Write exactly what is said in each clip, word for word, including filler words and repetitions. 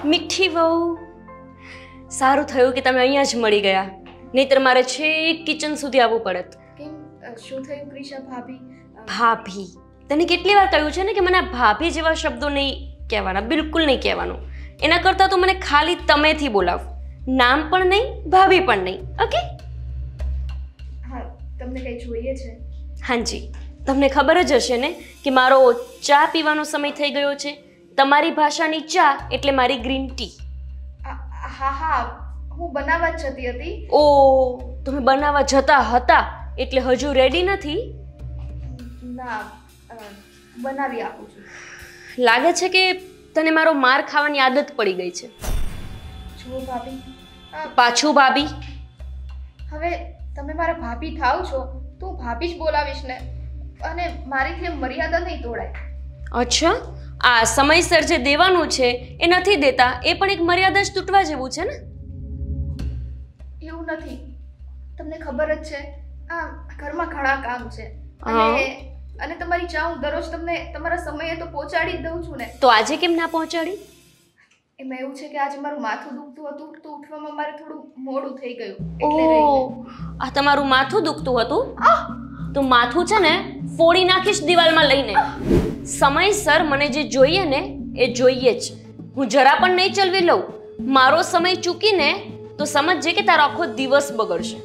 મીઠી વહુ, સારું થયું કે તમે અહીંયા જ મળી ગયા, નહીતર મારે છેક કિચન સુધી આવવું પડત. કેમ, શું થયું ક્રિશા ભાભી? ભાભી, તને કેટલી વાર કહ્યું છે ને કે મને આ ભાભી જેવા શબ્દો નહીં કહેવાના, બિલકુલ નહીં કહેવાનું. એના કરતાં તો મને ખાલી તમેથી બોલાવ, નામ પણ નહીં, ભાભી પણ નહીં. ઓકે? હા, તમને કંઈ જોઈએ છે? હાજી, તમને ખબર જ હશે ને કે મારો ચા પીવાનો સમય થઈ ગયો છે. તમારી ભાષાની ચા એટલે મારી ગ્રીન ટી. હા હા, હું બનાવવા જ જતી હતી. ઓ, તમે બનાવવા જતા હતા એટલે હજુ રેડી નથી? ના, બનાવી આપું છું. લાગે છે કે તને મારો માર ખાવાની આદત પડી ગઈ છે. જો ભાભી, પાછું ભાભી? હવે તમે મારા ભાભી થાવ છો તો હું ભાભી જ બોલાવીશ ને, અને મારીથી મર્યાદા નહીં તોડાય. અચ્છા, આ સમયસર જે દેવાનું છે એ નથી દેતા, એ પણ એક મર્યાદા જ તૂટવા જેવું છે ને? એવું નથી, તમને ખબર જ છે આ ઘરમાં ઘણા કામ છે, અને અને તમારી ચા હું દરરોજ તમને તમારા સમયે તો પહોંચાડી જ દઉં છું ને. તો આજે કેમ ના પહોંચાડી? એમાં એવું છે કે આજે મારું માથું દુખતું હતું તો ઉઠવામાં મારે થોડું મોડું થઈ ગયું, એટલે રહી ગયું. આ તમારું માથું દુખતું હતું? તો માથું છે ને ફોડી નાખીશ દિવાલમાં લઈને. સમયસર મને જે જોઈએ ને એ જોઈએ જ, હું જરા પણ નહીં ચલવી લઉં. મારો સમય ચૂકીને તો સમજજે કે તારો આખો દિવસ બગડશે.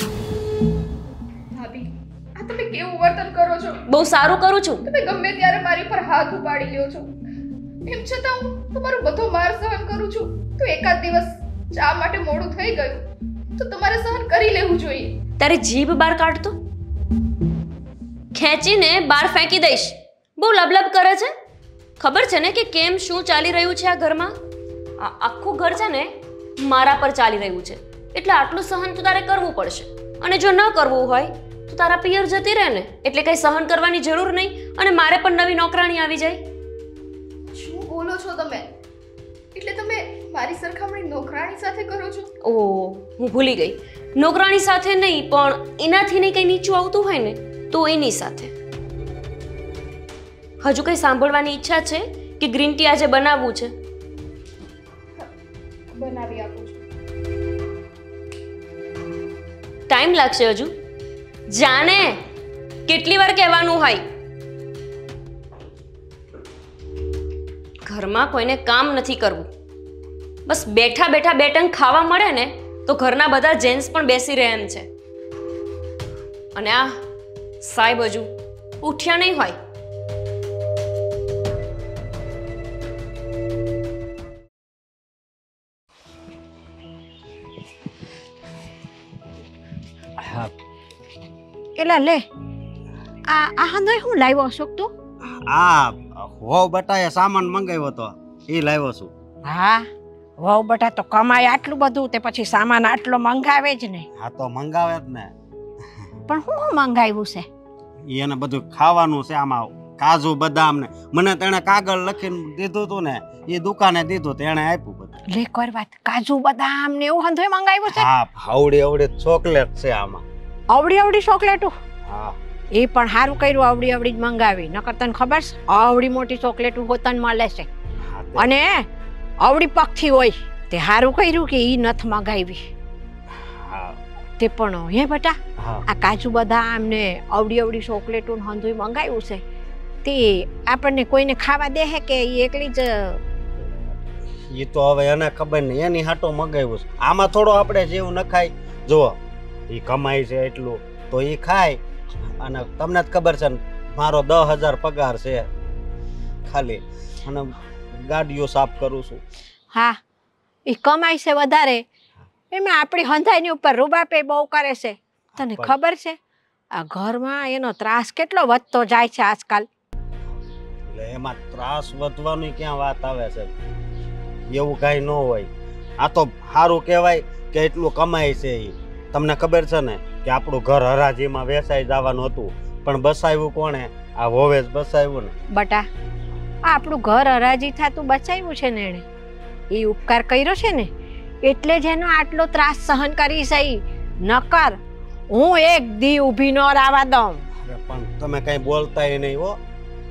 ભાભી, આ તમે કેવું વર્તન કરો છો? બહુ સારું કરું છું. તમે ગમે ત્યારે મારી પર હાથ ઉપાડી લ્યો છો, એમ છતાં હું તમારો બધો માર સહન કરું છું. તો એકાદ દિવસ ચા માટે મોડું થઈ ગયું તો તમારે સહન કરી લેવું જોઈએ. તારી જીભ બહાર કાઢતો, ખેંચીને બહાર ફેંકી દઈશ. બહુ લબલબ કરે છે. ખબર છે ને કે કેમ શું ચાલી રહ્યું છે આ ઘરમાં? આ આખું ઘર છે ને મારા પર ચાલી રહ્યું છે, એટલે આટલું સહન તો તારે કરવું પડશે. અને જો ન કરવું હોય તો તારા પિયર જતી રહે ને, એટલે કઈ સહન કરવાની જરૂર નહીં, અને મારે પણ નવી નોકરાણી આવી જાય. શું બોલો છો તમે? એટલે તમે મારી સરખામણી નોકરાણી સાથે કરો છો? ઓહ, હું ભૂલી ગઈ. નોકરાણી સાથે નહીં, પણ એનાથી નહીં કંઈ નીચું આવતું હોય ને તો એની સાથે. હજુ કંઈ સાંભળવાની ઈચ્છા છે કે ગ્રીન ટી આજે બનાવવું છે? બનાવી આપું છું. ટાઈમ લાગશે હજુ. જાને કેટલી વાર કહેવાનું હોય? ઘરમાં કોઈને કામ નથી કરવું, બસ બેઠા બેઠા બે ટંક ખાવા મળે ને તો ઘરના બધા જેન્ટ્સ પણ બેસી રહે એમ છે. અને આ સાહેબ હજુ ઉઠ્યા નહીં હોય. એલા લે, આ આ હંદોય હું લાવ્યો અશોક તું? આ હોવ બટાએ સામાન મંગાવ્યો તો એ લાવ્યો છું. હા, વહુ બટા તો કમાય આટલું બધું, તે પછી સામાન આટલો મંગાવે જ ને. હા તો મંગાવે જ ને. પણ હું શું મંગાવ્યું છે? એને બધું ખાવાનું છે, આમાં કાજુ બદામ ને. મને તેણે કાગળ લખીને દીધું હતું ને, એ દુકાને દીધું, તેણે આપ્યું બધું. લે કોઈ વાત, કાજુ બદામ ને એવું હંધોય મંગાવ્યું છે? હા, આવડી આવડી ચોકલેટ છે આમાં. આવડી આવડી ચોકલેટો? હા, એ પણ સારું કર્યું, આવડી આવડી જ મંગાવી. નકર તને ખબર છે આવડી મોટી ચોકલેટો હોતન મળે છે, અને આવડી પગથી હોય. તે સારું કર્યું કે ઈ નથ મંગાવી. તે પણ હે બેટા, આ કાજુ બદામ ને આવડી આવડી ચોકલેટો હંધોય મંગાવ્યું છે, તે આપણને કોઈને ખાવા દે હે કે ઈ એકલી જ? એ તો હવે એને ખબર નહીં, એની હાટો મંગાવ્યું છે. આમાં થોડો આપણે જેવું ન ખાય. જુઓ, એ કમાય છે એટલું તો એ ખાય. અને તમને જ ખબર છે ને, મારો દસ હજાર પગાર છે ખાલી, અને ગાડીઓ સાફ કરું છું. હા, એ કમાય છે વધારે, એમાં આપણી હંધાઈની ઉપર રૂબાપે બહુ કરે છે. તને ખબર છે આ ઘરમાં એનો ત્રાસ કેટલો વધતો જાય છે આજકાલ? એટલે એમાં ત્રાસ વધવાની ક્યાં વાત આવે છે? એવું કાંઈ ન હોય. આ તો સારું કહેવાય કે એટલું કમાય છે. એ તમને ખબર છે ને કે આપણું ઘર હરાજીમાં વેચાઈ જવાનું હતું, પણ બસાવ્યું કોણે? આ હોવે જ બસાવ્યું ને. બટા, આપણું ઘર હરાજી થતું બચાવ્યું છે ને એણે, એ ઉપકાર કર્યો છે ને, એટલે જ એનો આટલો ત્રાસ સહન કરી છે. નકર હું એક દી ઊભી ન રાવા દઉં. પણ તમે કઈ બોલતાય નહીં હો.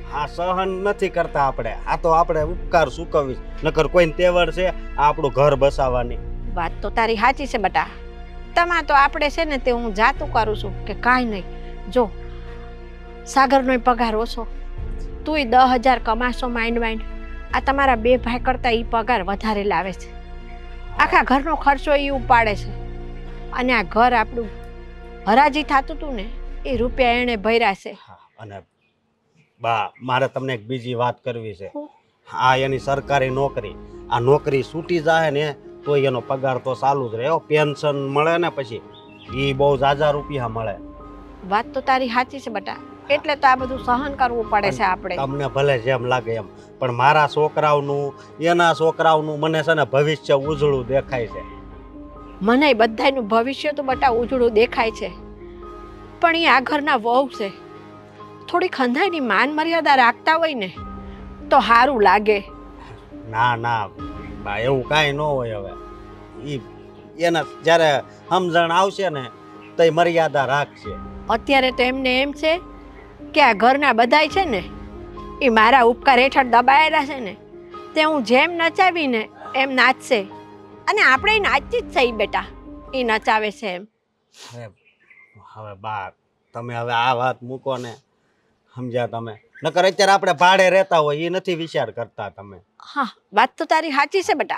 આ સહન નથી કરતા આપણે. આ તો આપણે ઉપકાર ચૂકવીશ, નકર કોઈને તેવડ છે આ આપણું ઘર બસાવવાની. વાત તો તારી સાચી છે બેટા. તમા તો આપણે છે ને તે હું જાતું કરું છું કે કાંઈ નહીં. જો સાગરનો પગાર ઓછો, તુંય દસ હજાર કમાશો માઇન્ડ માઇન્ડ. આ તમારા બે ભાઈ કરતા એ પગાર વધારે લાવે છે. આખા ઘરનો ખર્ચો એ ઉપાડે છે. અને આ ઘર આપણું હરાજી થતું હતું ને એ રૂપિયા એણે ભર્યા છે. અને બા મારે તમને એક બીજી વાત કરવી છે. આ એની સરકારી નોકરી, આ નોકરી છૂટી જાય ને તો એનો પગાર તો ચાલુ જ રહે. પેન્શન મળે ને પછી એ બહુ ઝાઝા રૂપિયા મળે. વાત તો તારી સાચી છે બેટા. એટલે તો આ બધું સહન કરવું પડે છે આપણે. તમને ભલે જેમ લાગે એમ, પણ મારા છોકરાઓનું એના છોકરાઓનું મને છે ને ભવિષ્ય ઉજળું દેખાય છે. મને બધાયનું ભવિષ્ય તો બેટા ઉજળું દેખાય છે, પણ એ આ ઘરના વહુ છે. થોડી ખંધાઈની માન મર્યાદા રાખતા હોય ને તો સારું લાગે. ના ના બા, એવું કાંઈ ન હોય. હવે ઈ એના જ્યારે સમજણ આવશે ને તો એ મર્યાદા રાખશે. અત્યારે તો એમને એમ છે કે આ ઘરના બધાય છે ને એ મારા ઉપકાર હેઠળ દબાયેલા છે ને તે હું જેમ નચાવીને એમ નાચશે. અને આપણે નાચી જ થઈ બેટા, એ નચાવે છે એમ. હવે હવે બા તમે હવે આ વાત મૂકો ને, સમજ્યા તમે? નકર અત્યારે આપણે ભાડે રહેતા હોય એ નથી વિચાર કરતા તમે. હા, વાત તો તારી સાચી છે બેટા.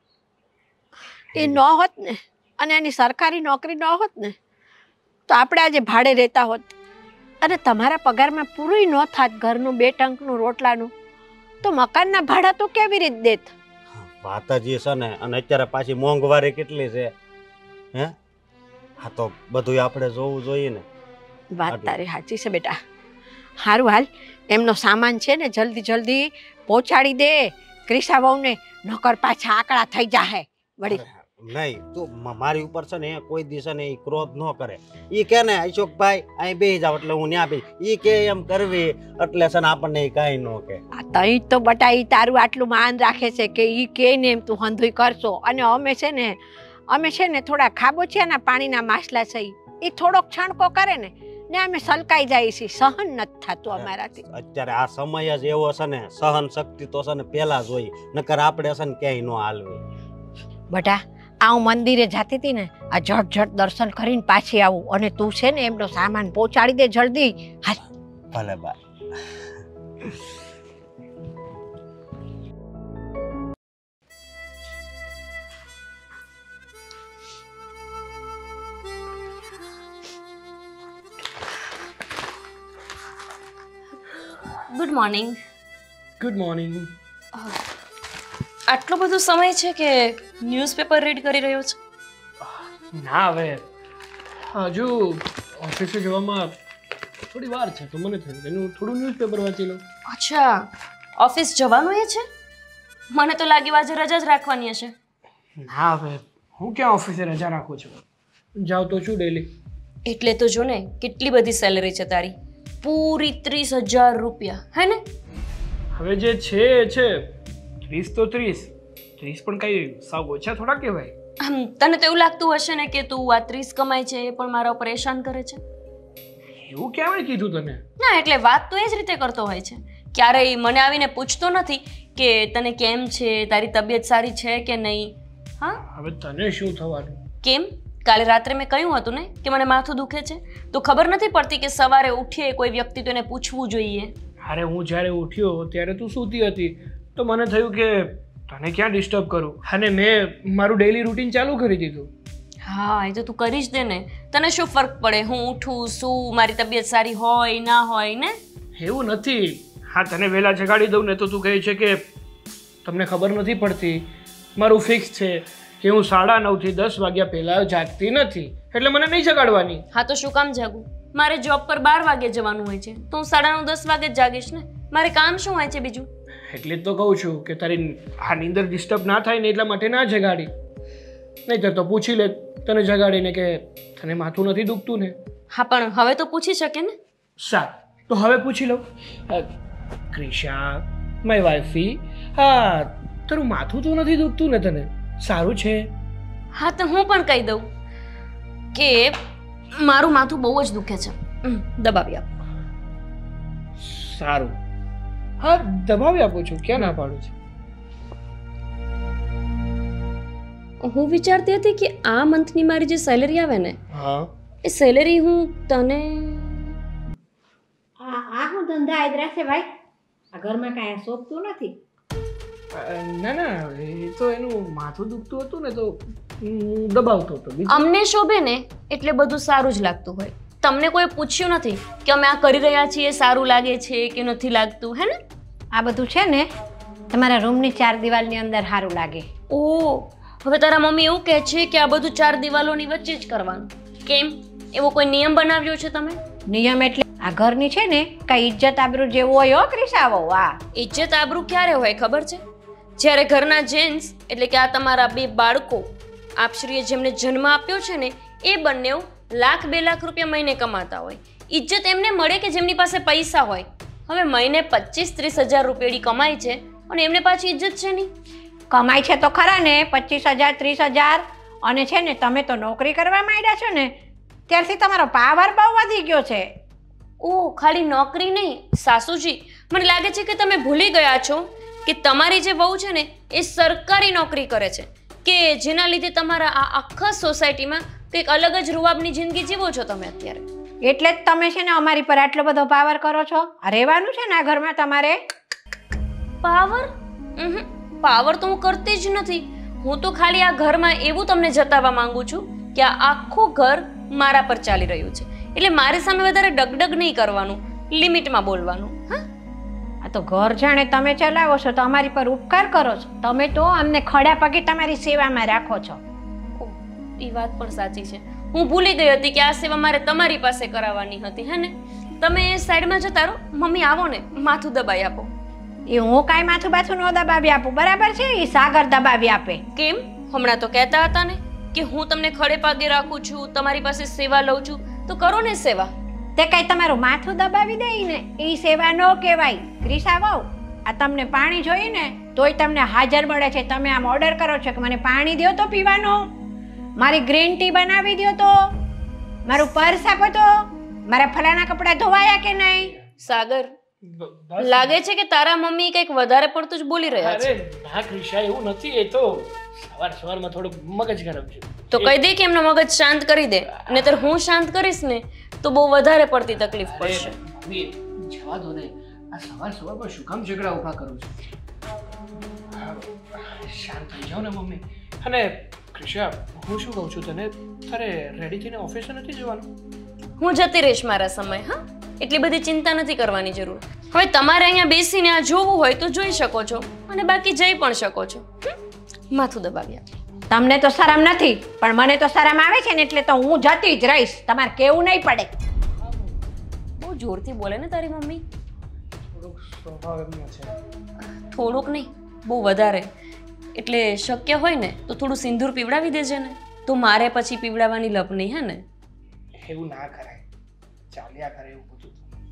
એ ન હોત ને અને એની સરકારી નોકરી ન હોત ને તો આપણે આજે ભાડે રહેતા હોત. અને તમારા પગારમાં પૂરું ન થાત ઘરનું બે ટંકનું રોટલાનું, તો મકાનના ભાડા તો કેવી રીતે દેત? વાત જ છે ને. અને અત્યારે પાછી મોંઘવારી કેટલી છે હે? હા તો બધું આપણે જોવું જોઈએ ને. વાત તારી સાચી છે બેટા. સારું હાલ, એમનો સામાન છે ને જલ્દી જલ્દી પહોંચાડી દે ક્રિશા વહુને, નકર પાછા આકડા થઈ જાહે વળી. નહીં તું મારી ઉપર છે ને કોઈ દિવસ ને એ ક્રોધ ન કરે. ઈ કે ને અશોકભાઈ અહીં બેસી જાવ એટલે હું ત્યાં બેસી, ઈ કે એમ કરવી એટલે છે ને આપણને કાંઈ ન કે. તઈ તો બટા ઈ તારું આટલું માન રાખે છે કે ઈ કે ને એમ તું હંધુઈ કરશો. અને અમે છે ને અમે છે ને થોડા ખાબોચિયાના પાણીના માસલા છે, એ થોડોક છણકો કરે ને ને અમે સલકાઈ જાય છે. સહન નથી થતું અમારાથી. અત્યારે આ સમય જ એવો છે ને, સહન શક્તિ તો છે ને પેલા જ હોય, નકર આપણે છે ને ક્યાંય ન હાલવી. બટા આ હું મંદિરે જાતી હતી ને, આ ઝટ ઝટ દર્શન કરીને પાછી આવું. અને તું છે ને એમનો સામાન પહોંચાડી દે જલ્દી. હાલ ભલે બા. Good morning. Good morning. આટલો બધો સમય છે કે ન્યૂઝપેપર રીડ કરી રહ્યો છે? ના, હવે હજુ ઓફિસે જવામાં થોડી વાર છે તો મને થયું એનું થોડું ન્યૂઝપેપર વાંચી લઉં. અચ્છા, ઓફિસ જવાનું એ છે? મને તો લાગ્યું આજે રજા જ રાખવાની હશે. ના, હવે હું ક્યાં ઓફિસે રજા રાખું છું, જાઉં તો છું ડેલી. એટલે તો જો ને કેટલી બધી સેલરી છે તારી, પૂરી ત્રીસ હજાર રૂપિયા, હે ને? હવે જે છે એ છે, ત્રીસ તો ત્રીસ ત્રીસ પણ કઈ સાવ ઓછા થોડા કહેવાય. આમ તને તો એવું લાગતું હશે ને કે તું આ ત્રીસ કમાય છે એ પણ મારા ઉપર એહસાન કરે છે. એવું ક્યાં કીધું તને? ના, એટલે વાત તો એ જ રીતે કરતો હોય છે. ક્યારેય મને આવીને પૂછતો નથી કે તને કેમ છે, તારી તબિયત સારી છે કે નહીં. હા, હવે તને શું થવાનું? કેમ? કાલે રાત્રે મેં કહ્યું હતું ને કે મને માથું દુખે છે, તો ખબર નથી પડતી કે સવારે ઉઠીએ કોઈ વ્યક્તિ તો એને પૂછવું જોઈએ. અરે હું જ્યારે ઉઠ્યો ત્યારે તું સૂતી હતી તો મને થયું કે તને ક્યાં ડિસ્ટર્બ કરું, અને મેં મારું ડેલી રૂટીન ચાલુ કરી દીધું. હા, એ તો તું કરી જ દે ને. તને શું ફરક પડે હું ઉઠું શું, મારી તબિયત સારી હોય ના હોય ને? એવું નથી. હા, તને વહેલા જગાડી દઉં ને તો તું કહે છે કે તમને ખબર નથી પડતી, મારું ફિક્સ છે કે હું સાડા નવથી દસ વાગ્યા પહેલાં જાગતી નથી, એટલે મને નહીં જગાડવાની. હા, તો શું કામ જાગું? મારે જોબ પર બાર વાગે જવાનું હોય છે તો હું સાડા નવ દસ વાગે જ જાગીશ ને. મારે કામ શું હોય છે બીજું? એટલે જ તો કહું છું કે તારી આ નીંદર ડિસ્ટર્બ ના થાય ને એટલા માટે ના જગાડી. નહીં તો પૂછી લે તને જગાડીને કે તને માથું નથી દુખતું ને. હા, પણ હવે તો પૂછી શકે ને. સારું, તો હવે પૂછી લઉં. ક્રિશા, માય વાઇફી, હા તારું માથું તો નથી દુખતું ને તને? સારું છે? હા, તો હું પણ કહી દઉં કે મારું માથું બહુ જ દુખે છે. દબાવી આપ. સારું, હા દબાવી આપું છું, ક્યાં ના પાડું છું. હું વિચારતી હતી કે આ મંથની મારી જે સેલરી આવે ને હા એ સેલરી હું તને આ આ હું ધંધા આદરા છે ભાઈ, આ ઘરમાં કાંઈ શોભતું નથી. અ, ના ના એ તો એનું માથું દુખતું હતું ને તો હું દબાવતો હતો. બીજું અમને શોભે ને એટલે બધું સારું જ લાગતું હોય. તમને કોઈ પૂછ્યું નથી કે અમે આ કરી રહ્યા છીએ સારું લાગે છે કે નથી લાગતું, હે ને? આ બધું છે ને તમારા રૂમની ચાર દિવાલની અંદર સારું લાગે. ઓ હવે તારા મમ્મી એવું કહે છે કે આ બધું ચાર દિવાલોની વચ્ચે જ કરવાનું. કેમ? એવો કોઈ નિયમ બનાવ્યો છે તમે? નિયમ એટલે આ ઘરની છે ને કઈ ઇજ્જત આબરૂ જેવું હોય હો ક્રિસાવો. આ ઇજ્જત આબરૂ ક્યારે હોય ખબર છે? જ્યારે ઘરના જેન્ટ્સ એટલે કે આ તમારા બે બાળકો આપશ્રીએ જેમને જન્મ આપ્યો છે ને એ બંને લાખ બે લાખ રૂપિયા મહિને કમાતા હોય. ઇજ્જત એમને મળે કે જેમની પાસે પૈસા હોય. હવે મહિને પચીસ ત્રીસ હજાર રૂપિયાની કમાય છે અને એમને પાછી ઇજ્જત છે નહીં. કમાય છે તો ખરા ને પચીસ હજાર ત્રીસ હજાર અને છે ને તમે તો નોકરી કરવા માંડ્યા છો ને ત્યારથી તમારો પાવર બહુ વધી ગયો છે. ઓ ખાલી નોકરી નહીં સાસુજી, મને લાગે છે કે તમે ભૂલી ગયા છો કે તમારી જે વહુ છે ને એ સરકારી નોકરી કરે છે કે જેના લીધે તમારા આ આખા સોસાયટીમાં કંઈક અલગ જ રૂવાબની જિંદગી જીવો છો તમે અત્યારે. એટલે જ તમે છે ને અમારી પર આટલો બધો પાવર કરો છો. આ રહેવાનું છે ને આ ઘરમાં તમારે. પાવર? પાવર તો હું કરતી જ નથી. હું તો ખાલી આ ઘરમાં એવું તમને જતાવવા માંગુ છું કે આ આખું ઘર મારા પર ચાલી રહ્યું છે. એટલે મારી સામે વધારે ડગડગ નહીં કરવાનું, લિમિટમાં બોલવાનું. હા, આ તો ઘર જાણે તમે ચલાવો છો તો અમારી પર ઉપકાર કરો છો. તમે તો અમને ખડા પગે તમારી સેવામાં રાખો છો. એ વાત પણ સાચી છે. હું ભૂલી ગઈ હતી કે આ સેવા મારે તમારી પાસે કરાવવાની હતી, હે ને? તમે સાઈડમાં જતા રહો. મમ્મી આવો ને, માથું દબાઈ આપો. એ હું કાંઈ માથું બાથું ન દબાવી આપું, બરાબર છે? એ સાગર દબાવી આપે. કેમ? હમણાં તો કહેતા હતા ને કે હું તમને ખડે પાગે રાખું છું, તમારી પાસે સેવા લઉં છું, તો કરો ને સેવા. તે કઈ તમારું માથું દબાવી દે ને એ સેવા ન કહેવાય. ક્રિસા વહુ, આ તમને પાણી જોઈએ ને તોય તમને હાજર મળે છે. તમે આમ ઓર્ડર કરો છો કે મને પાણી દો તો પીવાનું, મારી ગ્રીન ટી બનાવી દો તો, મારું પર્સ આપો તો, મારા ફલાણા કપડાં ધોવાયા કે નહીં. સાગર, લાગે છે કે તારા મમ્મી કંઈક વધારે પડતું જ બોલી રહ્યા છે. અરે ના ક્રિશા, એવું નથી. એ તો સવાર સવારમાં થોડુંક મગજ ગરમ છે. તો કહી દે કે એમનો મગજ શાંત કરી દે, નહીતર હું શાંત કરીશ ને તો બહુ વધારે પડતી તકલીફ પડશે. ભાભી, જવા દો ને. આ સવાર સવારમાં શું કામ ઝઘડા ઊભા કરું છું? શાંત થઈ જાઓ ને મમ્મી. અને ક્રિશા, હું શું કહું છું તને, તારે રેડી થઈને ઓફિસે નથી જવાનું? હું જતી રહીશ મારા સમય. હા, એટલી બધી ચિંતા નથી કરવાની જરૂર. હવે તમારે અહીંયા બેસીને આ જોવું હોય તો જોઈ શકો છો અને બાકી જઈ પણ શકો છો. માથું દબાવ્યા. તમને તો શરમ નથી પણ મને તો શરમ આવે છે ને એટલે તો હું જતી જ રહીશ. તમારે કેવું નહીં પડે. બહુ જોરથી બોલે ને તારી મમ્મી. થોડુંક સ્વભાવ એમનો છે. થોડુંક નહીં, બહુ વધારે. એટલે શક્ય હોય ને તો થોડું સિંદૂર પીવડાવી દેજે ને, તો મારે પછી પીવડાવવાની લપ નહીં, હે ને? એવું ના કરાય, ચાલ્યા કરે એવું બધું.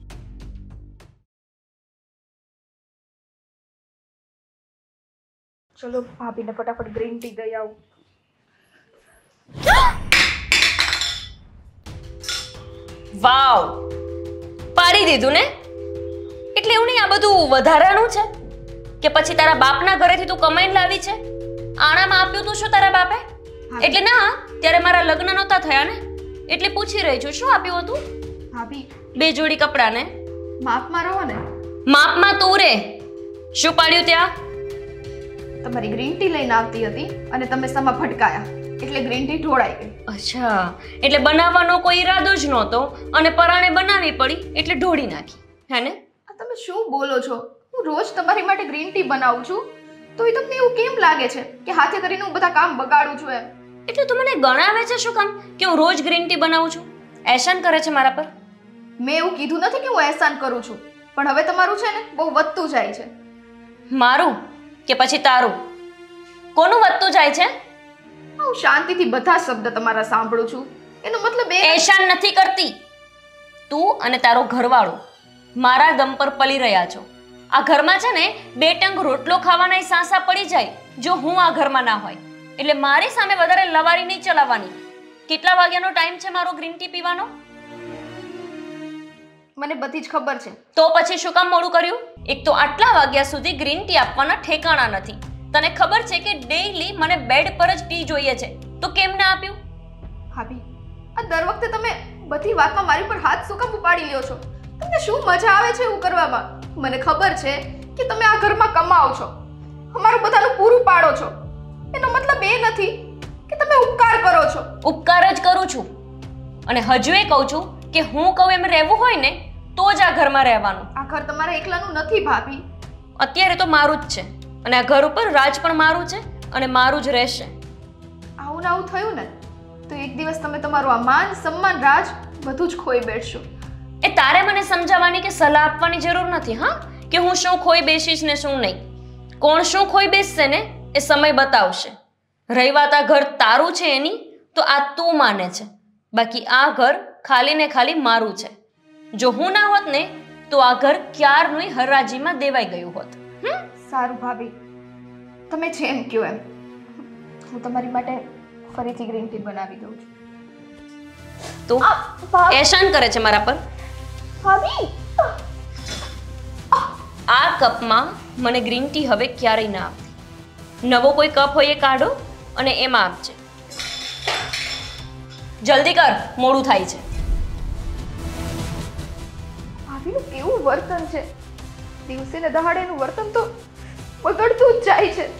ચલો ભાભીને ફટાફટ ગ્રીન ટી દઈ આવું. વાવ, પાડી દીધું ને? એટલે એવું નહીં આ બધું વધારાનું છે કે પછી તારા બાપના ઘરેથી તું કમાઈને લાવી છે? આણામાં આપ્યું તું શું તારા બાપે? એટલે ના, ત્યારે મારા લગ્ન નહોતા થયા ને એટલે પૂછી રહી છું, શું આપ્યું હતું? ભાભી, બે જોડી કપડાં ને. માપમાં રહો ને. માપમાં તું રે. શું પાડ્યું ત્યાં? તમારી ગ્રીન ટી લઈને આવતી હતી અને તમે સમા ફટકાયા એટલે ગ્રીન ટી ઢોળાઈ ગઈ. અચ્છા, એટલે બનાવવાનો કોઈ ઈરાદો જ નહોતો અને પરાણે બનાવી પડી એટલે ઢોળી નાખી, હે ને? આ તમે શું બોલો છો? હું રોજ તમારી માટે ગ્રીન ટી બનાવું છું તો એ તમને એવું કેમ લાગે છે કે હાથે કરીને હું બધા કામ બગાડું છું એમ? એટલે તું મને ગણાવે છે શું કામ કે હું રોજ ગ્રીન ટી બનાવું છું? એહસાન કરે છે મારા પર? મેં એવું કીધું નથી કે હું એહસાન કરું છું, પણ હવે તમારું છે ને બહુ વધતું જાય છે. મારું કે પછી તારું? કોનું વધતું જાય છે? હું શાંતિથી બધા શબ્દ તમારા સાંભળું છું. એનો મતલબ એ એહસાન નથી કરતી. તું અને તારો ઘરવાળો મારા દમ પર પલી રહ્યા છો. આ ઘરમાં છે ને બે ટંક રોટલો ખાવાના સાંસા પડી જાય જો હું આ ઘરમાં ના હોય. એટલે મારી સામે વધારે લવારી નહીં ચલાવવાની. કેટલા વાગ્યાનો ટાઈમ છે મારો ગ્રીન ટી પીવાનો? મને બધી જ ખબર છે. તો પછી શું કામ મોડું કર્યું? એક તો આટલા વાગ્યા સુધી ગ્રીન ટી આપવાના ઠેકાણા નથી. તને ખબર છે કે ડેઈલી મને બેડ પર જ ટી જોઈએ છે, તો કેમ ના આપ્યું? ભાભી, આ દર વખતે તમે બધી વાતમાં મારી પર હાથ શું કામ ઉપાડી લ્યો છો? તમને શું મજા આવે છે એવું કરવામાં? મને ખબર છે કે તમે આ ઘરમાં કમાઓ છો, અમારું બધાનું પૂરું પાડો છો. એનો મતલબ એ નથી કે તમે ઉપકાર કરો છો. ઉપકાર જ કરું છું, અને હજુ એ કહું છું કે હું કહું એમ રહેવું હોય ને તો જ આ ઘરમાં રહેવાનું. આ ઘર તમારા એકલાનું નથી ભાભી. અત્યારે તો મારું જ છે, અને આ ઘર ઉપર રાજ પણ મારું છે અને મારું જ રહેશે. આવું ને આવું થયું ને તો એક દિવસ તમે તમારું આ માન સન્માન રાજ બધું જ ખોઈ બેસશો. એ તારે મને સમજાવવાની કે સલાહ આપવાની જરૂર નથી. હા, કે હું શું ખોઈ બેસીશ ને શું નહીં. કોણ શું ખોઈ બેસશે ને એ સમય બતાવશે. રહી વાત આ ઘર તારું છે એની, તો આ તું માને છે, બાકી આ ઘર ખાલી ને ખાલી મારું છે. જો હું ના હોત ને તો આ ઘર ક્યારનું હરાજીમાં દેવાઈ ગયું હોત. સારું ભાભી, તમે જેમ કહો એમ. હું તમારી માટે ફરીથી ગ્રીન ટી બનાવી દઉં છું. તો એશાન કરે છે મારા પર. ભાભી, આ કપમાં મને ગ્રીન ટી હવે ક્યારેય ના આપતી. નવો કોઈ કપ હોય એ કાઢો અને એમાં આપજે. જલ્દી કર, મોડું થાય છે. ભાભીનું કેવું વર્તન છે! દિવસે ને દહાડેનું વર્તન તો બગડતું જ જાય છે.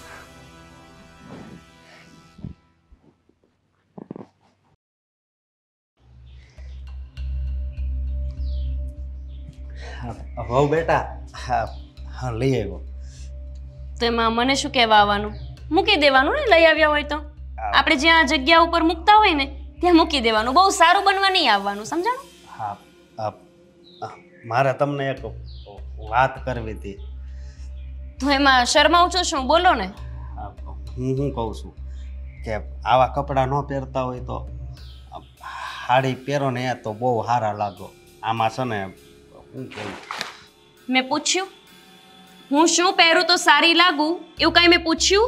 હવ બેટા, હા હા લઈ આવ્યો. તો એમાં મને શું કહેવા આવવાનું? મૂકી દેવાનું ને, લઈ આવ્યા હોય તો. આપણે જ્યાં જગ્યા ઉપર મૂકતા હોય ને ત્યાં મૂકી દેવાનું. બહુ સારું બનવા નહીં આવવાનું, સમજાણું? હા, મારે તમને એક વાત કરવી હતી. તો એમાં શરમાવું છો શું? બોલો ને. હું શું કહું છું કે આવા કપડાં ન પહેરતા હોય તો સાડી પહેરો ને તો બહુ સારા લાગો. આમાં છે ને શું કહું, મેં પૂછ્યું હું શું પહેરું તો સારી લાગુ એવું કાંઈ મેં પૂછ્યું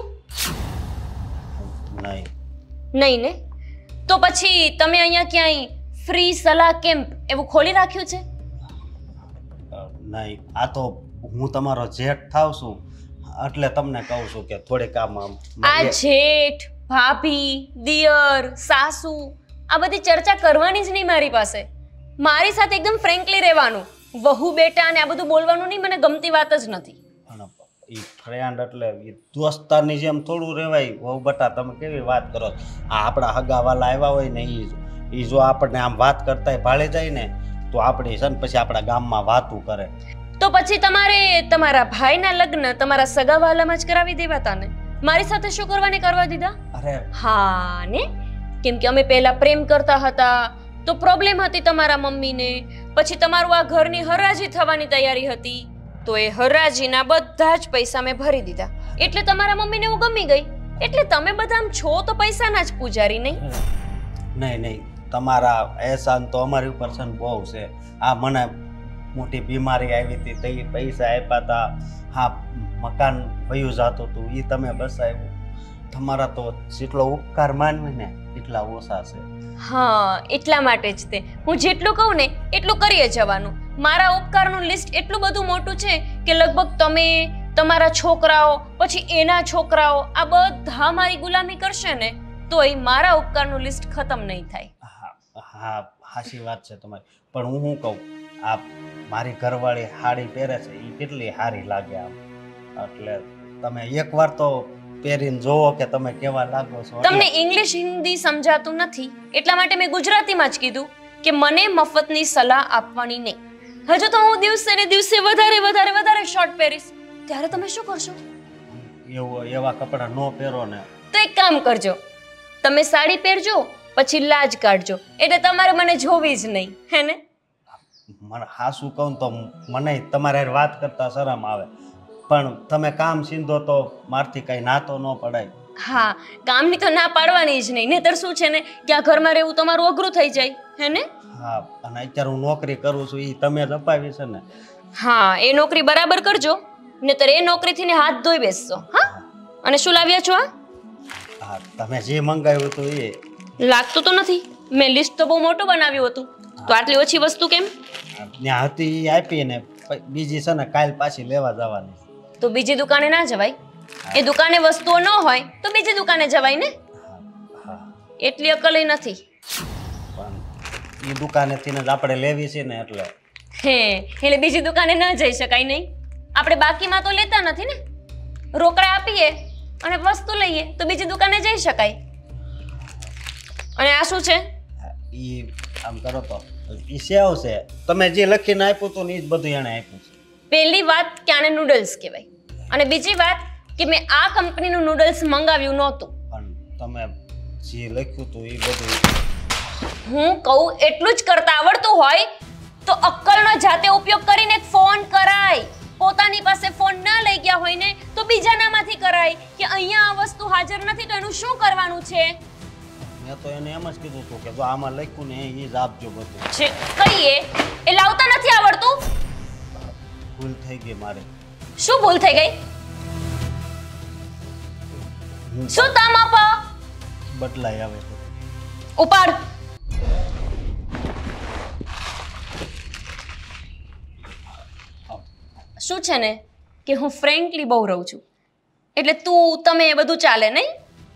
નહીં. નહીં ને? તો પછી તમે અહીંયા ક્યાંય ફ્રી સલાહ કેમ્પ એવું ખોલી રાખ્યું છે? નહીં, આ તો હું તમારો જેઠ થાવ છું એટલે તમને કહું છું કે થોડીક આમ આ જેઠ, ભાભી, દિયર, સાસુ આ બધી ચર્ચા કરવાની જ નહીં મારી પાસે. મારી સાથે એકદમ ફ્રેન્કલી રહેવાનું. વહુ બેટા અને આ બધું બોલવાનું નહીં, મને ગમતી વાત જ નથી. એ ફ્રેન્ડ એટલે એ દોસ્તારની જેમ થોડું રહેવાય. વહુ બટા તમે કેવી વાત કરો. આ આપણા હગાવાલા આવ્યા હોય ને એ એ જો આપણને આમ વાત કરતા ભાળી જાય ને તો આપણે છે ને પછી આપણા ગામમાં વાતું કરે. તો પછી તમારે તમારા ભાઈના લગ્ન તમારા સગાવાલામાં જ કરાવી દેવાતા ને. મારી સાથે શું કરવાને કરવા દીધા? અરે હા ને, કેમ કે અમે પહેલા પ્રેમ કરતા હતા તો પ્રોબ્લેમ હતી તમારા મમ્મીને. પછી તમારું આ ઘરની હરાજી થવાની તૈયારી હતી તો એ હરાજીના બધા જ પૈસા મેં ભરી દીધા. એટલે તમારા મમ્મીને હું ગમી ગઈ. એટલે તમે બધા આમ છો તો પૈસાના જ પૂજારી નહીં? નહીં નહીં, તમારા એહસાન તો અમારી ઉપર છે ને બહુ છે. આ મને મોટી બીમારી આવી હતી તો એ પૈસા આપ્યા હતા. હા, મકાન વયું જતું હતું એ તમે બસાવ્યું. તમારા તો જેટલો ઉપકાર માનવી ને એટલા ઓછા છે. હા, એટલા માટે જ તે હું જેટલું કહું ને એટલું કરીએ જવાનું. મારા ઉપકારનું લિસ્ટ એટલું બધું મોટું છે કે લગભગ તમે, તમારા છોકરાઓ, પછી એના છોકરાઓ આ બધા મારી ગુલામી કરશે ને તોય મારા ઉપકારનું લિસ્ટ ખતમ નહીં થાય. હા હા, સાચી વાત છે તમારી. પણ હું શું કહું, આ મારી ઘરવાળી સાડી પહેરે છે એ કેટલી સારી લાગે આમ. એટલે તમે એકવાર તો પહેરીને જોવો કે તમે કેવા લાગો છો. તમને ઇંગ્લિશ હિન્દી સમજાતું નથી એટલા માટે મેં ગુજરાતીમાં જ કીધું કે મને મફતની સલાહ આપવાની નહીં. હજુ તો હું દિવસે ને દિવસે વધારે વધારે વધારે શોર્ટ પહેરીશ ત્યારે તમે શું કરશો? એવો એવા કપડાં ન પહેરો ને તો એક કામ કરજો, તમે સાડી પહેરજો પછી લાજ કાઢજો એટલે તમારે મને જોવી જ નહીં, હે ને? મને હાસું કહું તો મને તમારે હારે વાત કરતા શરમ આવે. પણ તમે કામ સીંધો તો મારથી કઈ ના તો ન પડાય. હા, કામની તો ના પાડવાની જ નહીં, નહીતર શું છે ને કે આ ઘરમાં રહેવું તમારું અઘરું થઈ જાય, હે ને? હા, અને અત્યારે હું નોકરી કરું છું એ તમે જ અપાવી છે ને. હા, એ નોકરી બરાબર કરજો નહીતર એ નોકરીથી ને હાથ ધોઈ બેસશો. હા, અને શું લાવ્યા છો આ? હા, તમે જે મંગાવ્યું હતું એ. લાગતું તો નથી, મેં લિસ્ટ તો બહુ મોટું બનાવ્યું હતું તો આટલી ઓછી વસ્તુ કેમ? ત્યાં હતી એ આપી ને પછી બીજી છે ને કાલ પાછી લેવા જવાની છે. તો બીજી દુકાને ના જવાય? એ દુકાને વસ્તુઓ ન હોય તો બીજી દુકાને જવાય ને. હા એટલી અકલ નથી. પણ એ દુકાનેથી જ આપણે લેવી છે ને એટલે. હે એટલે બીજી દુકાને ન જઈ શકાય નહીં? આપણે બાકીમાં તો લેતા નથી ને. રોકડા આપીએ અને વસ્તુ લઈએ તો બીજી દુકાને જઈ શકાય. અને આ શું છે? ઈ આમ કરો તો ઈ સેવ છે. તમે જે લખીને આપ્યું હતું ને ઈ જ બધું એને આપ્યું છે. પહેલી વાત કે આને નૂડલ્સ કહેવાય, અને બીજી વાત કે મેં આ કંપનીનું નૂડલ્સ મંગાવ્યું નહોતું. પણ તમે જે લખ્યું હતું એ બધું હું કહું એટલું જ કરતા આવડતું હોય તો અક્કલનો જાતે ઉપયોગ કરીને ફોન કરાય. પોતાની પાસે ફોન ના લઈ ગયા હોય ને તો બીજાનામાંથી કરાય કે અહીંયા આ વસ્તુ હાજર નથી તો એનું શું કરવાનું છે. મેં તો એને એમ જ કીધું હતું કે જો આમાં લખ્યું ને એ જ આપજો બધું. છે કહીએ એ લાવતા નથી આવડતું. ભૂલ થઈ ગઈ મારી. શું ભૂલ થઈ ગઈ? શું તામ આપો? બદલાય આવે તો ઉપાડ. શું છે ને કે હું ફ્રેન્કલી બહુ રહું છું એટલે તું તમે એ બધું ચાલે નહીં.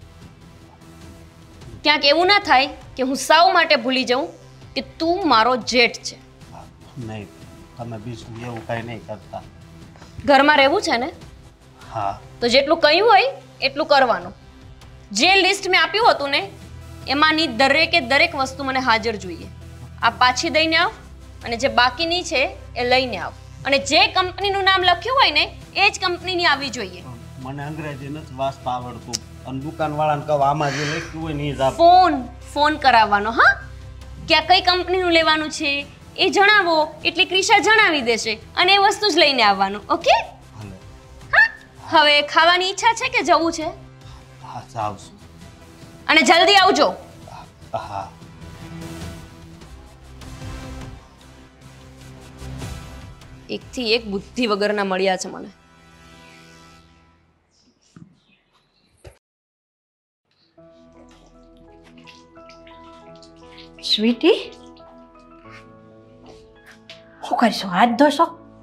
ક્યાંક એવું ના થાય કે હું સાવ માટે ભૂલી જાઉં કે તું મારો જેઠ છે. નહીં તમે બીજું એવું કાંઈ નહીં કરતા. ઘરમાં રહેવું છે ને હા તો જેટલું કહ્યું હોય એટલું કરવાનું. જે લિસ્ટ મેં આપ્યું હતું ને એમાંની દરેકે દરેક વસ્તુ મને હાજર જોઈએ. આ પાછી દઈને આવ અને જે બાકીની છે એ લઈને આવ. અને જે કંપનીનું નામ લખ્યું હોય ને એ જ કંપનીની આવી જોઈએ. મને અંગ્રેજી નથી વાંચતા આવડતું અને દુકાનવાળાને કહો આમાં જે લખ્યું હોય ને એ જ આપ. ફોન ફોન કરાવવાનો. હા કે આ કઈ કંપનીનું લેવાનું છે એ જણાવો એટલે ક્રિશા જણાવી દેશે અને એ વસ્તુ જ લઈને આવવાનું. ઓકે? ભલે. હા હવે ખાવાની ઈચ્છા છે કે જવું છે? હા જાવશું. અને જલ્દી આવજો. હા એકથી એક બુદ્ધિ વગરના મળ્યા છે મને. સ્વીટી શું કરશો? હાથ ધોશો?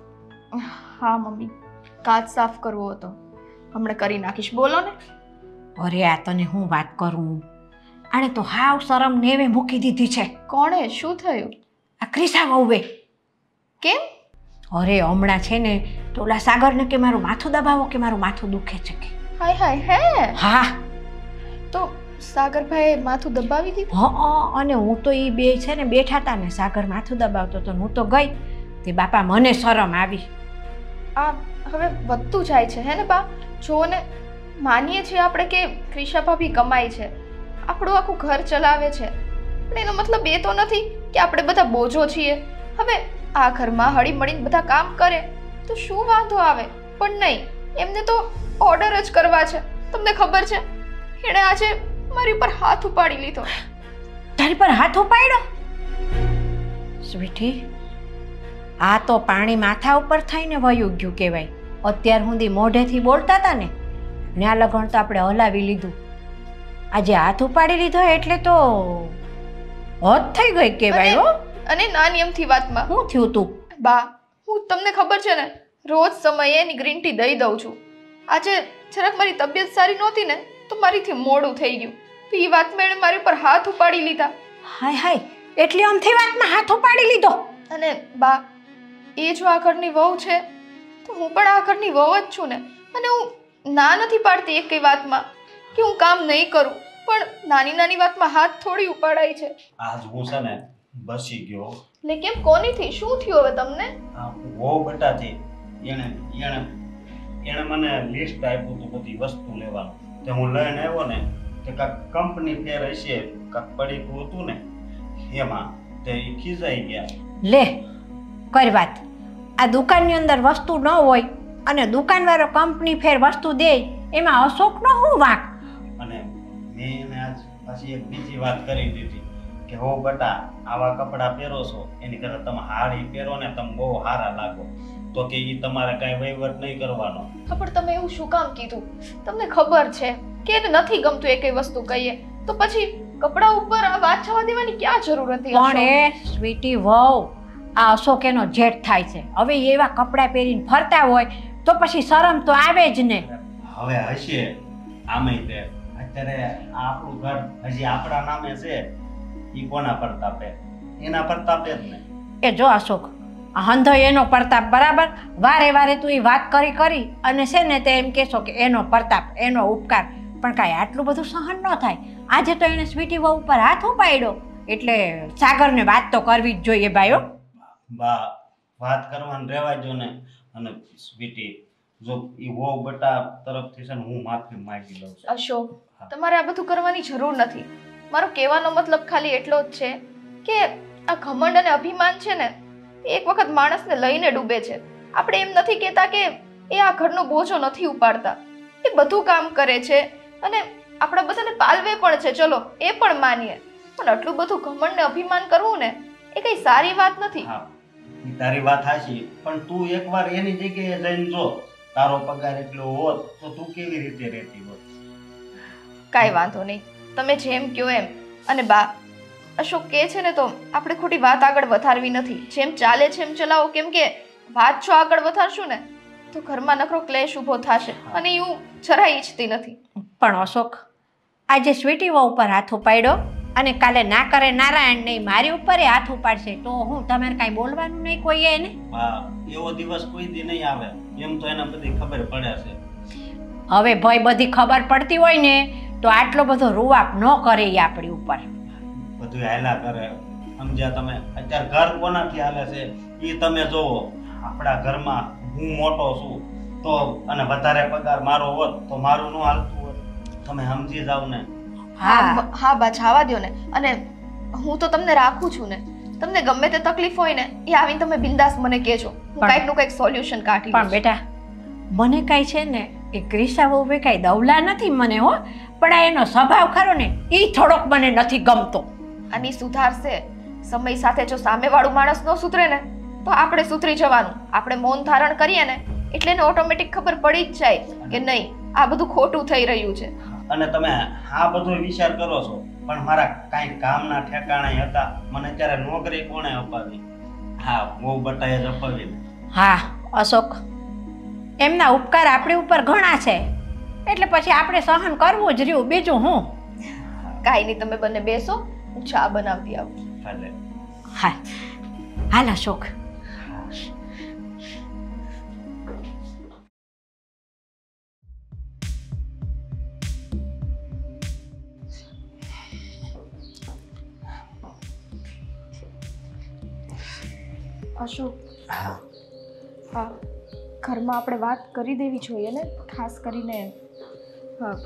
હા મમ્મી, કાચ સાફ કરવો હતો, હમણાં કરી નાખીશ. બોલો ને. અરે આ તને હું વાત કરું, આણે તો હાવ શરમ નેવે મૂકી દીધી છે. કોણે? શું થયું? આ ક્રિશા વહુએ. કેમ? અરે હમણાં છે ને તો ઓલા સાગરને કે મારું માથું દબાવો કે મારું માથું દુખે છે કે. હાય હાય હે. હા તો સાગરભાઈ માથું દબાવી દીધું? હા અને હું તો એ બે છે ને બેઠા હતા ને સાગર માથું દબાવતો તો હું તો ગઈ તે બાપા મને શરમ આવી. આ હવે વધતું જાય છે હે ને બા. જો ને માનીએ છીએ આપણે કે ક્રિશા ભાભી કમાય છે, આપણું આખું ઘર ચલાવે છે, પણ એનો મતલબ એ તો નથી કે આપણે બધા બોજો છીએ. હવે આ ઘરમાં હળી મળીને બધા કામ કરે તો શું વાંધો આવે? પણ નહીં, એમને તો ઓર્ડર જ કરવા છે. તમને ખબર છે એણે આજે મારી પર હાથ ઉપાડી લીધો. તારી પર હાથ ઉપાડ્યો? સ્વીટી આ તો પાણી માથા ઉપર થઈને વયું ગયું કહેવાય. અત્યાર સુધી મોઢેથી બોલતા હતા ને ન્યા લગણ તો આપણે હલાવી લીધું, આજે હાથ ઉપાડી લીધો એટલે તો હોત થઈ ગઈ કહેવાય. હો અને નાની એમથી વાતમાં શું થયું તું? બા હું તમને ખબર છે ને રોજ સમયે એની ગ્રીન ટી દઈ દઉં છું. આજે જરાક મારી તબિયત સારી નહોતી ને તો મારીથી મોડું થઈ ગયું તો એ વાતમાં એણે મારી પર હાથ ઉપાડી લીધા. હાય હાય એટલે આમથી વાતમાં હાથ ઉપાડી લીધો? અને બા એ જો આ ઘરની વહુ છે તો હું પણ આ ઘરની વહુ જ છું ને. અને હું ના નથી પાડતી એક કઈ વાતમાં કે હું કામ નહીં કરું, પણ નાની નાની વાતમાં હાથ થોડી ઉપાડાય છે. આજ હું છે ને બસી ગયો. એટલે કેમ? કોનીથી? શું થયું હવે તમને? આ વહુ બટાથી એણે એણે એણે મને લિસ્ટ આપ્યું હતું બધી વસ્તુ લેવાનું. તે હું લઈને આવ્યો ને તે કાંક કંપની ફેર હશે કાંક પડીકું હતું ને એમાં તે ઈ ખીજાઈ ગયા. લે કર વાત. આ દુકાનની અંદર વસ્તુ ન હોય અને દુકાનવાળો કંપની ફેર વસ્તુ દે એમાં અશોકનો શું વાંક? અને મેં એને આજ પાછી એક બીજી વાત કરી દીધી કે હો બટા આવા કપડાં પહેરો છો એની કરતાં તમે હાડી પહેરો ને તમે બહુ સારા લાગો. તો કે એ તમારે કાંઈ વહીવટ નહીં કરવાનો. પણ તમે એવું શું કામ કીધું? તમને ખબર છે કે એને નથી ગમતું એ કઈ વસ્તુ કહીએ તો પછી કપડા ઉપર આ વાત છવા દેવાની ક્યાં જરૂર હતી? પણ એ સ્વીટી વહુ આ અશોક એનો જેઠ થાય છે. હવે એ એવા કપડાં પહેરીને ફરતા હોય તો પછી શરમ તો આવે જ ને. હવે હશે આમે તે અત્યારે આ આપણું ઘર હજી આપણા નામે છે, ઈ કોના પ્રતાપે? એના પ્રતાપે જ ને. એ જો અશોક, આ હંધો એનો પ્રતાપ, બરાબર? વારે વારે તું એ વાત કરી કરી અને છે ને તે એમ કહેશો કે એનો પ્રતાપ, એનો ઉપકાર, પણ કાંઈ આટલું બધું સહન ન થાય. આજે તો એને સ્વીટી વહુ ઉપર હાથ ઉપાડ્યો એટલે સાગરને વાત તો કરવી જ જોઈએ ભાઈઓ. બા વાત કરવાનું રહેવા જો ને. અને સ્વીટી, જો ઈ વહુ બટા તરફથી છે ને હું માફી માંગી લઉં છું. અશોક, તમારે આ બધું કરવાની જરૂર નથી. મારો કહેવાનો મતલબ ખાલી એટલો જ છે કે આ ઘમંડ અને અભિમાન છે ને એક વખત માણસને લઈને ડૂબે છે. આપણે એમ નથી કહેતા કે એ આ ઘરનો બોજો નથી ઉપાડતા, એ બધું કામ કરે છે અને આપણા બધાને પાલવે પણ છે, ચલો એ પણ માનીએ, પણ આટલું બધું ઘમંડ ને અભિમાન કરવું ને એ કઈ સારી વાત નથી. હા, ઈ તારી વાત હાચી, પણ તું એકવાર એની જગ્યાએ જઈને જો, તારો પગાર એટલો હોત તો તું કેવી રીતે રહેતી હોત? કાંઈ વાંધો નહીં, તમે જેમ કહો એમ. અને બા, અશોક કહે છે ને તો આપણે ખોટી વાત આગળ વધારવી નથી. જેમ ચાલે છે એમ ચલાવો, કેમ કે વાત જો આગળ વધારશું ને તો ઘરમાં નકરો ક્લેશ ઊભો થશે અને હું જરાય ઈચ્છતી નથી. પણ અશોક, આજે સ્વીટી વહુ ઉપર હાથ ઉપાડ્યો અને કાલે ના કરે નારાયણ નહીં મારી ઉપર એ હાથ ઉપાડશે તો હું તમારે કાંઈ બોલવાનું નહીં કોઈ એને? હા, એવો દિવસ કોઈ દી નહીં આવે, એમ તો એને બધી ખબર પડે છે. હવે ભાઈ બધી ખબર પડતી હોય ને તો આટલો બધો રૂવાપ ન કરે એ આપણી ઉપર. બધું હાલ્યા કરે, સમજ્યા તમે? અત્યારે ઘર કોનાથી હાલે છે એ તમે જોવો. આપણા ઘરમાં હું મોટો છું તો અને વધારે પગાર મારો હોત તો મારું ન હાલતું હોત. તમે સમજી જાવ ને. હા હા બા, જવા દો ને. અને હું તો તમને રાખું છું ને, તમને ગમે તે તકલીફ હોય ને એ આવીને તમે બિંદાસ મને કહેજો, હું કાંઈક નું કંઈક સોલ્યુશન કાઢી પણ બેટા મને કાંઈ છે ને એ ક્રિશા વહુ બે કાંઈ દવલા નથી મને, હો, પણ આ એનો સ્વભાવ ખરો ને એ થોડોક મને નથી ગમતો. આની સુધારશે સમય સાથે. જો સામેવાળું માણસ ન સુધરે ને તો આપણે સુધરી જવાનું. આપણે મૌન ધારણ કરીએ ને એટલે એને ઓટોમેટિક ખબર પડી જ જાય કે નહીં આ બધું ખોટું થઈ રહ્યું છે. અને તમે આ બધો વિચાર કરો છો, પણ મારા કાંઈ કામના ઠેકાણા હતા. મને અત્યારે નોકરી કોણે અપાવી? હા, બહુ બટાએ જ અપાવી. હા અશોક, એમના ઉપકાર આપણી ઉપર ઘણા છે એટલે પછી આપણે સહન કરવું જ રહ્યું, બીજું હું. કાંઈ નહીં, તમે બંને બેસો, હું ચા બનાવતી આવું. ભલે. હા હાલ અશોક. અશોક, હા, હા, ઘરમાં આપણે વાત કરી દેવી જોઈએ ને, ખાસ કરીને હા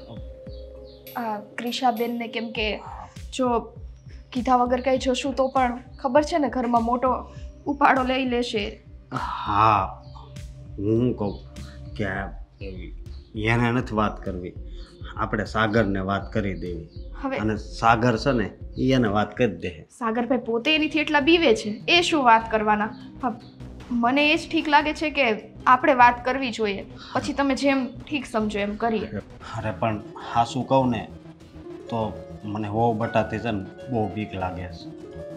આ ક્રિશાબેનને. કેમ કે જો કીધા વગર કંઈ જશું તો પણ ખબર છે ને ઘરમાં મોટો ઉપાડો લઈ લેશે. હા, હું કહું કે એને નથી વાત કરવી, આપણે સાગરને વાત કરી દેવી. હવે અને સાગર છે ને ઈ એને વાત કરી દે. સાગરભાઈ પોતે એનીથી એટલા બીવે છે, એ શું વાત કરવાના. હા, મને એ જ ઠીક લાગે છે કે આપણે વાત કરવી જોઈએ, પછી તમે જેમ ઠીક સમજો એમ કરીએ. અરે પણ હા શું કહું ને તો મને વહુ બટાથી છે ને બહુ બીક લાગે છે.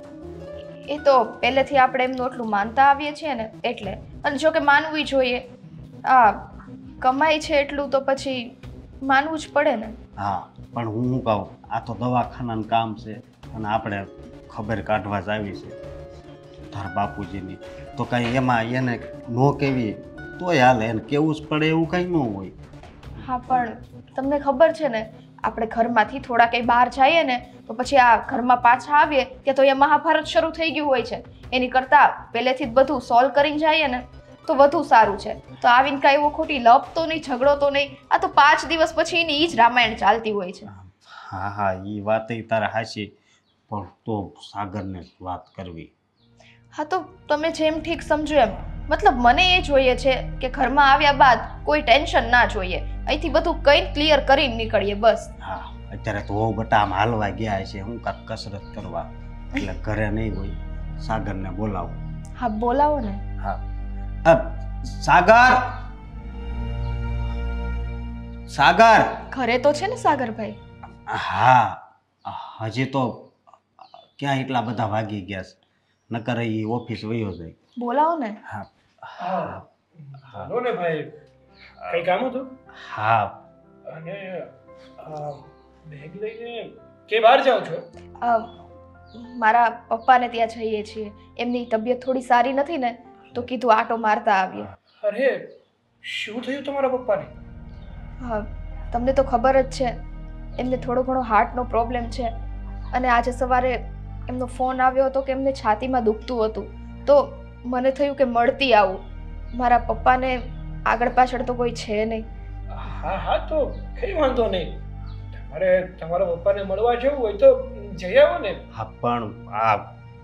એ તો પહેલેથી આપણે એમનું એટલું માનતા આવીએ છીએ ને એટલે. અને જો કે માનવું જોઈએ, આ કમાઈ છે એટલું તો પછી માનવું જ પડે ને. હા, પણ હું શું કહું, આ તો દવાખાનાનું કામ છે અને આપણે ખબર કાઢવા જ આવી છે તાર બાપુજીની, તો કાંઈ એમાં એને નો કેવી તોય હાલે, એને કેવું જ પડે એવું કાંઈ ન હોય. હા, પણ તમને ખબર છે ને આપણે ઘરમાંથી થોડા કંઈ બહાર જઈએ ને તો પછી આ ઘરમાં પાછા આવીએ ત્યાં તો એ મહાભારત શરૂ થઈ ગયું હોય છે. એની કરતાં પહેલેથી જ બધું સોલ્વ કરીને જઈએ ને તો વધુ સારું છે. તો આવીને કાંઈ એવો ખોટી લપ તો નહીં, ઝઘડો તો નહીં. આ તો પાંચ દિવસ પછી એની એ જ રામાયણ ચાલતી હોય છે. હા હા, એ વાત તારે હાચી, પણ તો સાગરને વાત કરવી. હા, તો તમે જેમ ઠીક સમજો એમ. મતલબ મને એ જોઈએ છે કે ઘરમાં આવ્યા બાદ કોઈ ટેન્શન ના જોઈએ, અહીંથી બધું કંઈ ક્લિયર કરીને નીકળીએ બસ. હા, અત્યારે તો બહુ બટા આમ હાલવા ગયા છે, હું કાંઈક કસરત કરવા, એટલે ઘરે નહીં હોય. સાગરને બોલાવો. હા, બોલાવો ને. હા, અ, સાગર સાગર. ઘરે તો છે ને સાગરભાઈ? હા, હજી તો ક્યાં એટલા બધા વાગી ગયા છે, નકર એ ઓફિસ વયો જાય. બોલાવો ને. હા હા હાલો ને ભાઈ, કઈ કામ હતું? હા અને બેગ લઈને કે બહાર જાઓ છો? અ, મારા પપ્પાને ત્યાં જઈએ છીએ. એમની તબિયત થોડી સારી નથી ને, તો કીધું આટો મારતા આવીએ. અરે શું થયું તમારા પપ્પાને? હા, તમને તો ખબર જ છે, એમને થોડો ઘણો હાર્ટનો પ્રોબ્લેમ છે. અને આજે સવારે એમનો ફોન આવ્યો હતો કે એમને છાતીમાં દુખતું હતું. તો મને થયું કે મળતી આવું. મારા પપ્પાને આગળ પાછળ તો કોઈ છે નહીં. હા હા તો કઈ વાંધો નહીં. તમારે તમારા પપ્પાને મળવા જવું હોય તો જઈ આવો ને. હા પણ આ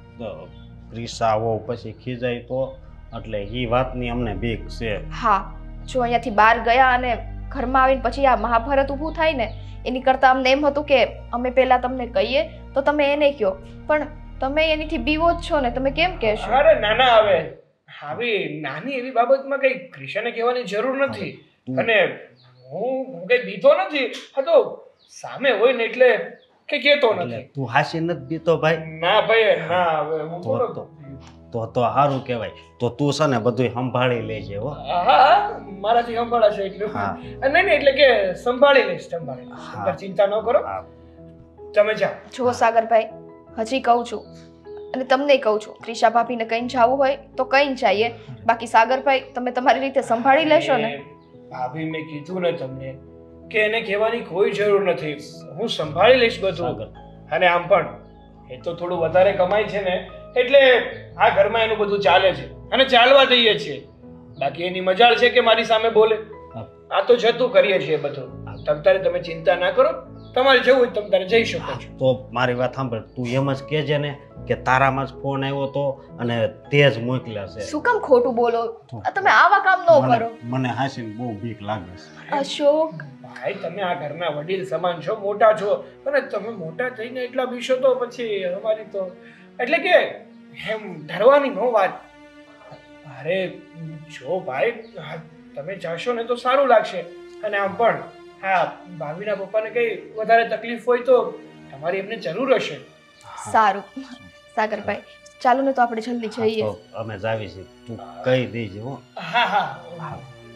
ક્રિસા આવો પછી ખીજાય તો, એટલે એ વાતની અમને બીક છે. હા, જો અહીંયાથી બહાર ગયા અને ઘરમાં આવીને પછી આ મહાભારત ઊભું થાય ને, એની કરતાં અમને એમ હતું કે અમે પહેલાં તમને કહીએ તો તમે એને કહો. પણ તમે એનીથી બીવો જ છો ને, તમે કેમ કહેશો? અરે નાના આવે આવી નાની એવી બાબતમાં કઈ ક્રિશાને કહેવાની જરૂર નથી. અને હું હું કઈ બીતો નથી. હા તો સામે હોય ને એટલે કે કહેતો એટલે નથી. તું હાસી નથી દીતો ભાઈ? ના ભાઈ ના, હવે હું તો થોડો તો તો તો સારું કહેવાય. તો તું છે ને બધું સંભાળી લેજે હો. હા હા મારાથી સંભાળાશે એટલે હા. નહીં નહીં એટલે કે સંભાળી લઈશ સંભાળી લઈશ. હા. તમે ચિંતા ન કરો, હા. તમે જાઓ. જો સાગરભાઈ, હજી કહું છું અને તમને કહું છું, ક્રિશા ભાભીને કઈ જવું હોય તો કઈ જઈએ. બાકી સાગરભાઈ, તમે તમારી રીતે સંભાળી લેશો ને? ભાભી મેં કીધું ને તમને કે એને કહેવાની કોઈ જરૂર નથી. હું સંભાળી લઈશ બધું. સાગર. અને આમ પણ એ તો થોડું વધારે કમાય છે ને, એટલે આ ઘરમાં એનું બધું ચાલે છે અને ચાલવા દઈએ છીએ. બાકી એની મજાળ છે કે મારી સામે બોલે. આ તો જતું કરીએ છીએ બધું. તમ તારે તમે ચિંતા ના કરો. તમારે જવું હોય તમ તારે જઈ શકો છો. તો મારી વાત સાંભળ, તું એમ જ કહેજે ને કે તારામાં જ ફોન આવ્યો તો અને તે જ મોકલ્યા છે. શું કામ ખોટું બોલો? આ તમે આવા કામ ન મને- કરો. મને હાસીને બહુ બીક લાગે છે. અશોક, ભાઈ તમે આ ઘરના વડીલ સમાન છો, મોટા છો, અને તમે મોટા થઈને એટલા બીશો તો પછી અમારી તો એટલે કે એમ ડરવાની નો વાત. અરે જો ભાઈ, હા, તમે જાશો ને તો સારું લાગશે. અને આમ પણ હા, ભાભીના પપ્પાને કઈ વધારે તકલીફ હોય તો તમારી એમને જરૂર હશે. સારું. સાગરભાઈ, ચાલો ને તો આપણે જલ્દી જઈએ. તો અમે જાવી છીએ, તું કહી દેજે હો. હા હા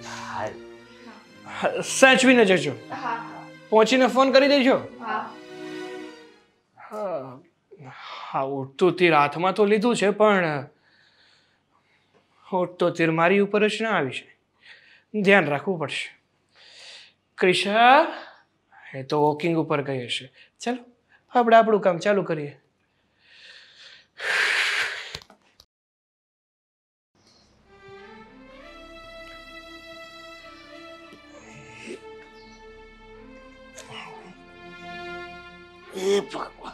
સાચવીને જજો. હા પહોંચીને ફોન કરી દેજો. હા. હા હા ઉઠતું તીર હાથમાં તો લીધું છે, પણ ઉઠતો તીર મારી ઉપર જ ના આવી છે. ધ્યાન રાખવું પડશે. ક્રિશા એ તો વોકિંગ ઉપર ગઈ હશે. ચાલો આપણે આપણું કામ ચાલુ કરીએ. એ ભગવાન.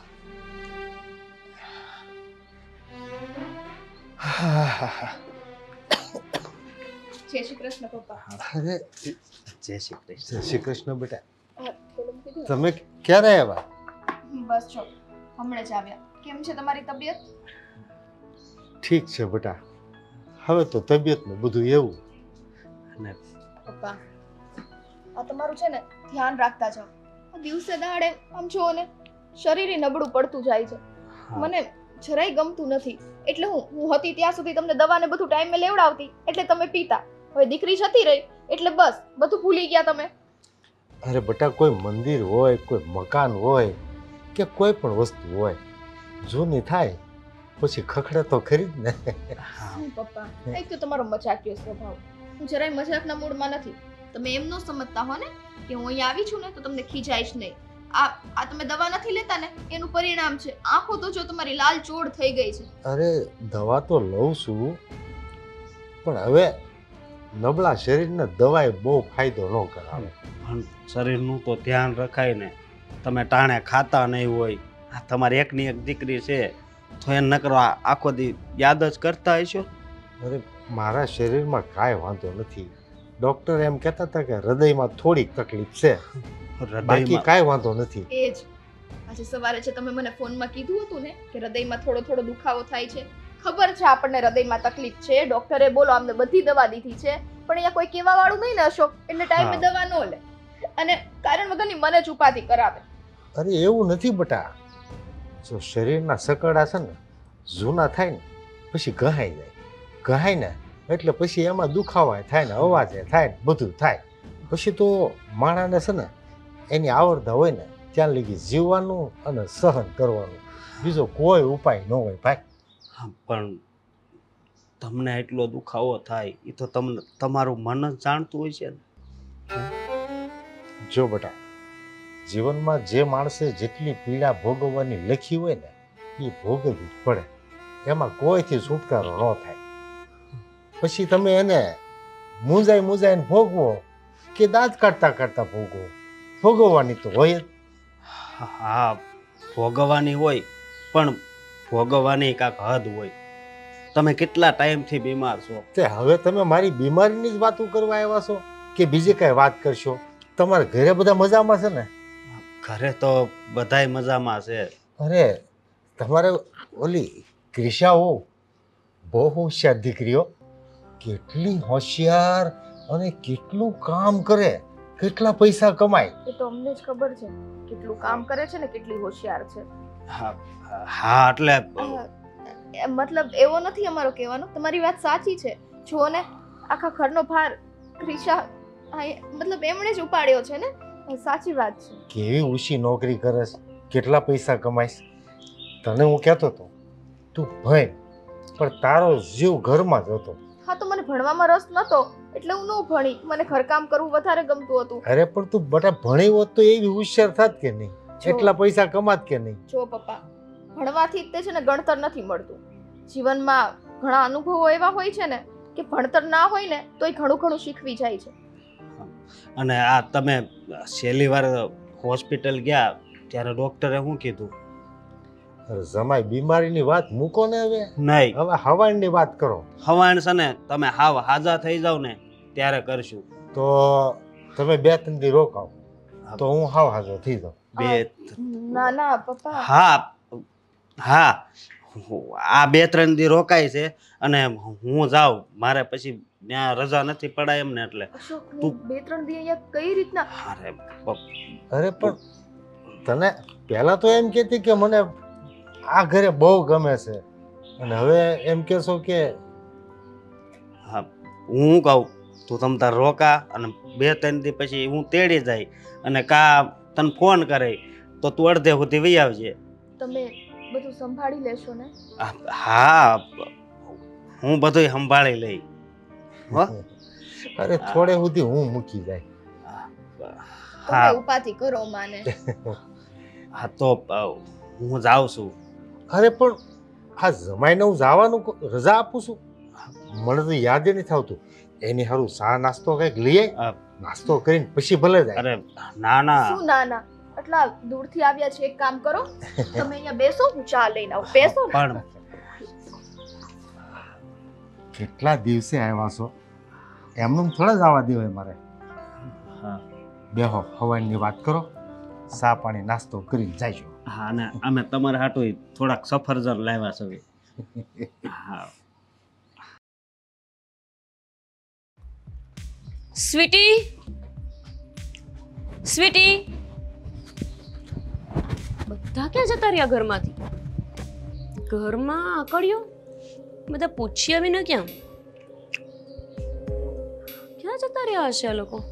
જય શ્રી કૃષ્ણ પપ્પા. અરે જય શ્રી કૃષ્ણ. જય શ્રી કૃષ્ણ બેટા. હા, થોડું કીધું. તમે ક્યારે આવ્યા? બસ જો હમણાં જ આવ્યા. કેમ છે તમારી તબિયત? ઠીક છે બેટા. હવે તો તબિયત ને બધું એવું. અને પપ્પા, આ તમારું છે ને ધ્યાન રાખતા જાઓ. આ દિવસે દાડે આમ જુઓ ને, શરીરે નબળું પડતું જાય છે. હા. મને જરાય ગમતું નથી. એટલે હું હું હતી ત્યાં સુધી તમને દવાને બધું ટાઈમે લેવડાવતી, એટલે તમે પીતા. હવે દીકરી જતી રહી એટલે બસ બધું ભૂલી ગયા તમે. અરે બેટા, કોઈ મંદિર હોય, કોઈ મકાન હોય કે કોઈ પણ વસ્તુ હોય, જૂની થાય પછી ખખડે તો ખરી જ ને. શું પપ્પા, એક તો તમારો મજાકિયો સ્વભાવ. હું જરાય મજાકના મૂડમાં નથી. તમે એમ ન સમજતા હો ને કે હું અહીંયા આવી છું ને તો તમને ખીજાઈશ નહીં. આ આ તમે દવા નથી લેતા ને, એનું પરિણામ છે. આંખો તો જો તમારી લાલ ચોળ થઈ ગઈ છે. અરે દવા તો લઉં છું, પણ હવે નબળા શરીરને દવાએ બહુ ફાયદો ન કરાવે. પણ શરીરનું તો ધ્યાન રખાય ને. તમે ટાણે ખાતા નહીં હોય. આ તમારી એકની એક દીકરી છે તો એને ન કરવા આખો દી યાદ જ કરતા હશો. અરે મારા શરીરમાં કાંઈ વાંધો નથી. ડૉક્ટર એમ કહેતા હતા કે હૃદયમાં થોડીક તકલીફ છે, બાકી હૃદયમાં કાંઈ વાંધો નથી. એ જ આજે સવારે છે તમે મને ફોનમાં કીધું હતું ને કે હૃદયમાં થોડો થોડો દુખાવો થાય છે. ખબર છે આપણને હૃદયમાં તકલીફ છે, ડોક્ટરે બોલો અમને બધી દવા દીધી છે, પણ અહીંયા કોઈ કહેવા વાળું નહીં ને અશોક, એટલે ટાઈમે હા. દવા ન લે અને કારણ વગરની મને જ ઉપાધિ કરાવે. અરે એવું નથી બટા. જો શરીરના સકડા છે ને જૂના થાય ને પછી ગહાઈ જાય. ગહાય ને એટલે પછી એમાં દુખાવા થાય ને અવાજે થાય ને બધું થાય. પછી તો માણાને છે ને એની આવડતા હોય ને ત્યાં લગી જીવવાનું અને સહન કરવાનું, બીજો કોઈ ઉપાય ન હોય ભાઈ. હા, પણ તમને એટલો દુખાવો થાય એ તો તમને તમારું મન જ જાણતું હોય છે ને. જો બેટા, જીવનમાં જે માણસે જેટલી પીડા ભોગવવાની લખી હોય ને એ ભોગવવી જ પડે, એમાં કોઈથી છુટકારો ન થાય. પછી તમે એને મૂંઝાઈ મૂંઝાઈને ભોગવો કે દાંત કાઢતા કાઢતા ભોગવો, ભોગવવાની તો હોય જ. હા, ભોગવવાની હોય, પણ ભોગવવાની કાંઈક હદ હોય. તમે કેટલા ટાઈમથી બીમાર છો? તે હવે તમે મારી બીમારીની જ વાતો કરવા આવ્યા છો કે બીજી કાંઈ વાત કરશો? તમારા ઘરે બધા મજામાં છે ને? ઘરે તો બધાય મજામાં છે. અરે તમારે ઓલી ક્રિશા હો બહુ હોશિયાર દીકરીઓ, કેટલી હોશિયાર અને કેટલું કામ કરે, કેટલા પૈસા કમાય. એ તો અમને જ ખબર છે કેટલું કામ કરે છે ને કેટલી હોશિયાર છે. હા હા એટલે અ, મતલબ એવો નથી અમારો કહેવાનો, તમારી વાત સાચી છે. જુઓ ને આખા ઘરનો ભાર ક્રિશા હા, એ- મતલબ એમણે જ ઉપાડ્યો છે ને. સાચી વાત છે. કેવી ઊંચી નોકરી કરે છે, કેટલા પૈસા કમાઈશ. તને હું કહેતો હતો તું ભણ, પણ તારો જીવ ઘરમાં જ હતો. હા તો મને ભણવામાં રસ નતો એટલે હું ન ભણી, મને ઘરકામ કરવું વધારે ગમતું હતું. અરે પણ તું બટા ભણી હોત તો એવી હોશિયાર થાત કે નહીં, એટલા પૈસા કમાત કે નહીં. જો પપ્પા, ભણવાથી જ તે છે ને ગણતર નથી મળતું. જીવનમાં ઘણા અનુભવો એવા હોય છે ને કે ભણતર ના હોય ને તોય ઘણું ઘણું શીખવી જાય છે. અને આ તમે છેલ્લી વાર હોસ્પિટલ ગયા ત્યારે ડોક્ટરે શું કીધું? અરે જમાઈ, બીમારીની વાત મૂકો ને હવે, નહીં, હવે હવાણની વાત કરો. હવાણ છે ને તમે હાવ હાજા થઈ જાવ ને ત્યારે કરશું. તો તમે બે ત્રણ દી રોકાવ તો હું હાવ હાજો થઈ જાઉં. બે ના ના પપ્પા, હા હા આ બે ત્રણ દી રોકાય છે અને હું જાઉં, મારે પછી ત્યાં રજા નથી પડાય એમ ને એટલે. અશોક, હું બે ત્રણ દી અહીંયા કઈ રીતના? અરે પપ- અરે પણ તને પહેલા તો એમ કહેતી કે મને આ ઘરે બહુ ગમે છે અને હવે એમ કહેશો કે હા હું કહું તું તમ તાર રોકા અને બે ત્રણ દી પછી હું તેડી જાય અને કા તને ફોન કરે તો તું અડધે સુધી વહી આવજે. તમે બધું સંભાળી લેશો ને? હા હું બધું સંભાળી લઈ. હો? અરે થોડે સુધી હું મૂકી જાય. તમે હા ઉપાધિ કરો માને. હા તો અ, હું જાઉં છું. અરે પણ આ જમાઈને હું જવાનું કો- રજા આપું છું, મને તો યાદ નથી આવતું. એની હારું ચા નાસ્તો કંઈક લઈ આય, અ, નાસ્તો કરીને પછી ભલે જાય. અરે ના ના શું ના ના, આટલા દૂરથી આવ્યા છે, એક કામ કરો તમે અહીંયા બેસો, હું ચા લઈને આવું. બેસો ને. પણ કેટલા દિવસે આવ્યા છો, એમનું થોડા જ આવવા દેવાય મારે. હા બેહો, હવાઈની વાત કરો, ચા પાણી નાસ્તો કરીને જાયજો. હા ને અમે તમારા હાટું થોડાક સફરજન લાવ્યા છે. હા સ્વીટી, સ્વીટી, બધા ક્યાં જતા રહ્યા ઘરમાંથી? ઘરમાં આકડ્યો બધા પૂછ્યા બી ન ક્યાં ક્યાં જતા રહ્યા હશે આ લોકો?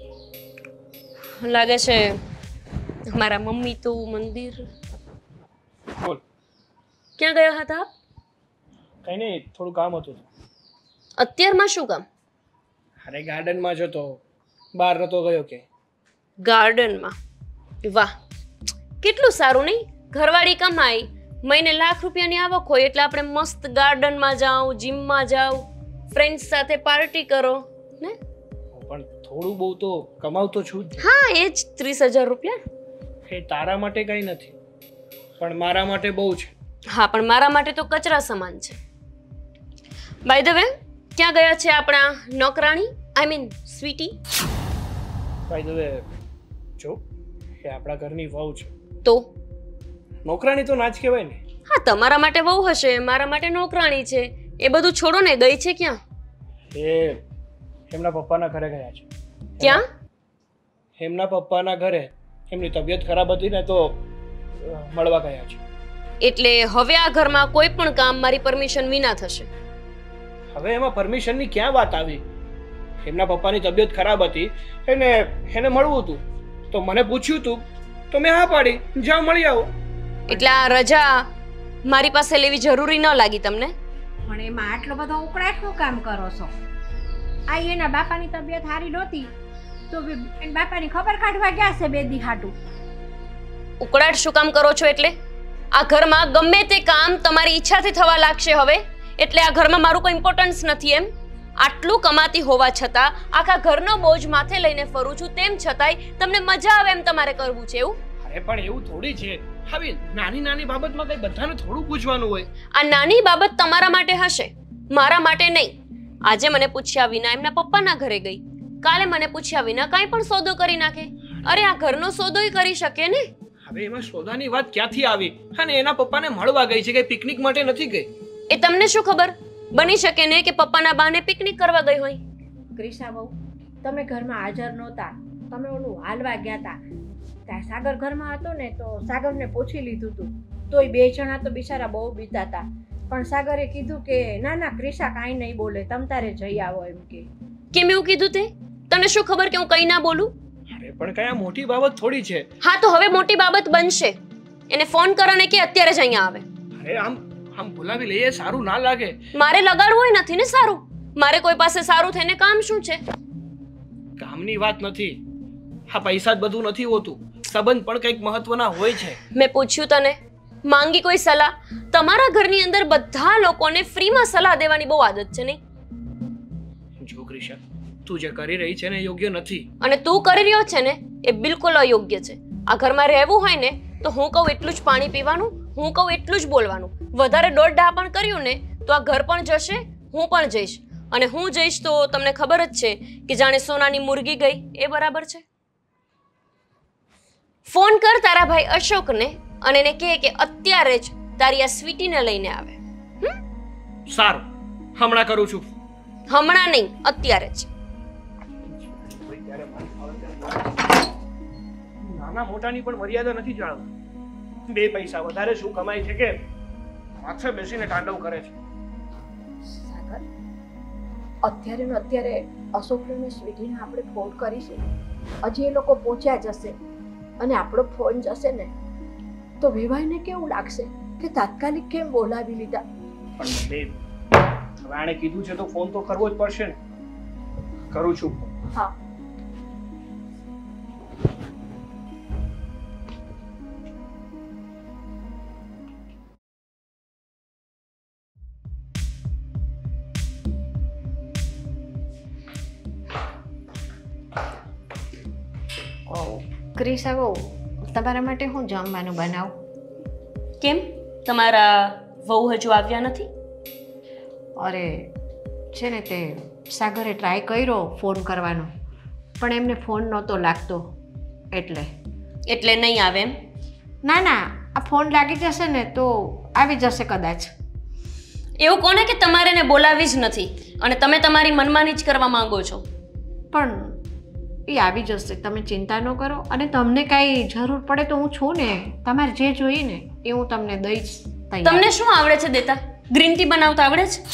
લાગે છે મારા મમ્મી તો મંદિર. બોલ. ક્યાં ગયા હતા? કઈ નહીં, થોડું કામ હતું. અત્યારમાં શું કામ? અરે ગાર્ડનમાં જતો, બહાર નતો ગયો કે. ગાર્ડનમાં? વાહ, કેટલું સારું નહીં? ઘરવાળી કમાઈ, મહિને લાખ રૂપિયાની આવક હોય એટલે આપણે મસ્ત ગાર્ડનમાં જાઓ, જીમમાં જાઓ, ફ્રેન્ડ્સ સાથે પાર્ટી કરો ને. પણ થોડું બહુ તો કમાવતો છું જ. હા, એ જ ત્રીસ હજાર રૂપિયા. એ તારા માટે કંઈ નથી, પણ મારા માટે બહુ છે. હા, પણ મારા માટે તો કચરા સમાન છે. બાય ધ વે, ક્યાં ગયા છે આપણા નોકરાણી, I mean Sweety? By the way, જો એ આપણા ઘરની વહુ છે. તો નોકરાણી તો ના જ કહેવાય ને. હા, તમારા માટે વહુ હશે, મારા માટે નોકરાણી છે. એ બધું છોડો ને, ગઈ છે ક્યાં? એ એમના પપ્પાના ઘરે ગયા છે. ક્યાં? એમના પપ્પાના ઘરે એમની તબિયત ખરાબ હતી ને તો અ, મળવા ગયા છે. એટલે હવે આ ઘરમાં કોઈ પણ કામ મારી પરમિશન વિના થશે. હવે એમાં પરમિશનની ક્યાં વાત આવી? એમના પપ્પાની તબિયત ખરાબ હતી, એને એને મળવું હતું, તો મને પૂછ્યું હતું તો મેં હા પાડી, જાઓ મળી આવો. એટલે આ રજા મારી પાસે લેવી જરૂરી ન લાગી તમને? પણ એમાં આટલો બધો ઉકળાટનું કામ કરો છો? આ એના બાપાની તબિયત સારી નહોતી તો એના બાપાની ખબર કાઢવા ગયા છે બે દી હાટું. ઉકળાટ શું કામ કરો છો? એટલે આ ઘરમાં ગમે તે કામ તમારી ઈચ્છાથી થવા લાગશે હવે, એટલે આ ઘરમાં મારું કોઈ ઇમ્પોર્ટન્સ નથી એમ? આટલું કમાતી હોવા છતાં આખા ઘરનો બોજ માથે લઈને ફરું છું, તેમ છતાંય તમને મજા આવે એમ તમારે કરવું છે એવું? અરે પણ એવું થોડી છે. હવે નાની નાની બાબતમાં કઈ બધાને થોડું પૂછવાનું હોય? આ નાની બાબત તમારા માટે હશે, મારા માટે નહીં. આજે મને પૂછ્યા વિના એમના પપ્પાના ઘરે ગઈ, કાલે મને પૂછ્યા વિના કાંઈ પણ સોદો કરી નાખે. અરે આ ઘરનો સોદોય કરી શકે ને. હવે એમાં સોદાની વાત ક્યાંથી આવી? અને એના પપ્પાને મળવા ગઈ છે કે પિકનિક માટે નથી ગઈ? એ તમને શું ખબર? બની શકે ને કે પપ્પાના બાને પિકનિક કરવા ગઈ હોય. ક્રિશા બહુ, તમે ઘરમાં હાજર નહોતા, તમે ઓલું હાલવા ગયા હતા. ત્યાં સાગર ઘરમાં હતો ને તો સાગરને પૂછી લીધું હતું, તોય બે જણા તો બિચારા બહુ બીતા હતા. પણ સાગરે કીધું કે ના ના ક્રિશા કાંઈ નહીં બોલે, તમ તારે જઈ આવો એમ કે. કેમ એવું કીધું તે? તને શું ખબર કે હું કંઈ ના બોલું? અરે પણ કયા મોટી બાબત થોડી છે. હા તો હવે મોટી બાબત બનશે. એને ફોન કરો ને કે અત્યારે જ અહીંયા આવે. અરે આમ આમ બોલાવી લઈએ, સારું ના લાગે. મારે લગાડવું નથી ને સારું. મારે કોઈ પાસે સારું થઈને કામ શું છે? કામની વાત નથી, હા પૈસા જ બધું નથી હોતું, સંબંધ પણ કંઈક મહત્વના હોય છે. મેં પૂછ્યું તને, માંગી કોઈ સલાહ? તમારા ઘરની અંદર બધા લોકોને ફ્રીમાં સલાહ દેવાની બહુ આદત છે નહીં? જો ક્રિશા, તું જે કરી રહી છે ને યોગ્ય નથી. અને તું કરી રહ્યો છે ને એ બિલકુલ અયોગ્ય છે. આ ઘરમાં રહેવું હોય ને તો હું કહું એટલું જ પાણી પીવાનું, હું કહું એટલું જ બોલવાનું. વધારે દોઢ ડા પણ કર્યું ને તો આ ઘર પણ જશે, હું પણ જઈશ. અને હું જઈશ તો તમને ખબર જ છે કે જાણે સોનાની મુરગી ગઈ એ બરાબર છે. ફોન કર તારા ભાઈ અશોકને અને એને કહે કે અત્યારે જ તારી આ સ્વીટીને લઈને આવે. સારું, હમણાં કરું છું. હમણાં નહીં, અત્યારે જ. નાના મોટાની પણ મર્યાદા નથી જાણવા. બે પૈસા વધારે શું કમાય છે કે માથે બેસીને તાંડવ કરે છે. સાગર, અત્યારે ને અત્યારે અશોકને સ્વીટીને આપણે ફોન કરીશું. હજી એ લોકો પહોંચ્યા જશે અને આપણો ફોન જશે ને તો વિવાહને કેવું લાગશે કે તાત્કાલિક કેમ બોલાવી લીધા? પણ બે હવે આણે કીધું છે તો ફોન તો કરવો જ પડશે ને. કરું છું. હા. ક્રિશા બહુ, તમારા માટે હું જમવાનું બનાવું? કેમ તમારા વહુ હજુ આવ્યા નથી? અરે છે ને તે સાગરે ટ્રાય કર્યો ફોન કરવાનો પણ એમને ફોન નહોતો લાગતો એટલે. એટલે નહીં આવે એમ? ના ના, આ ફોન લાગી જશે ને તો આવી જશે કદાચ. એવું કોને કે તમારે એને બોલાવી જ નથી અને તમે તમારી મનમાની જ કરવા માંગો છો? પણ એ આવી જશે, તમે ચિંતા ન કરો. અને તમને કાંઈ જરૂર પડે તો હું છું ને, તમારે જે જોઈએ ને એ હું તમને દઈશ. તમને શું આવડે છે દેતા? ગ્રીન ટી બનાવતા આવડે છે?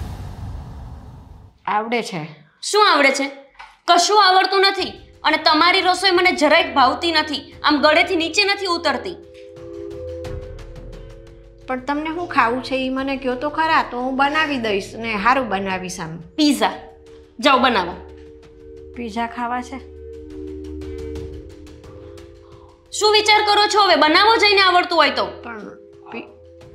આવડે છે. શું આવડે છે? કશું આવડતું નથી. અને તમારી રસોઈ મને જરાય ભાવતી નથી, આમ ગળેથી નીચે નથી ઉતરતી. પણ તમને શું ખાવું છે એ મને કહો તો ખરા, તો હું બનાવી દઈશ ને સારું બનાવીશ. આમ પીઝા જાઓ બનાવો. પીઝા ખાવા છે? શું વિચાર કરો છો? હવે બનાવો જઈને આવડતું હોય તો. પણ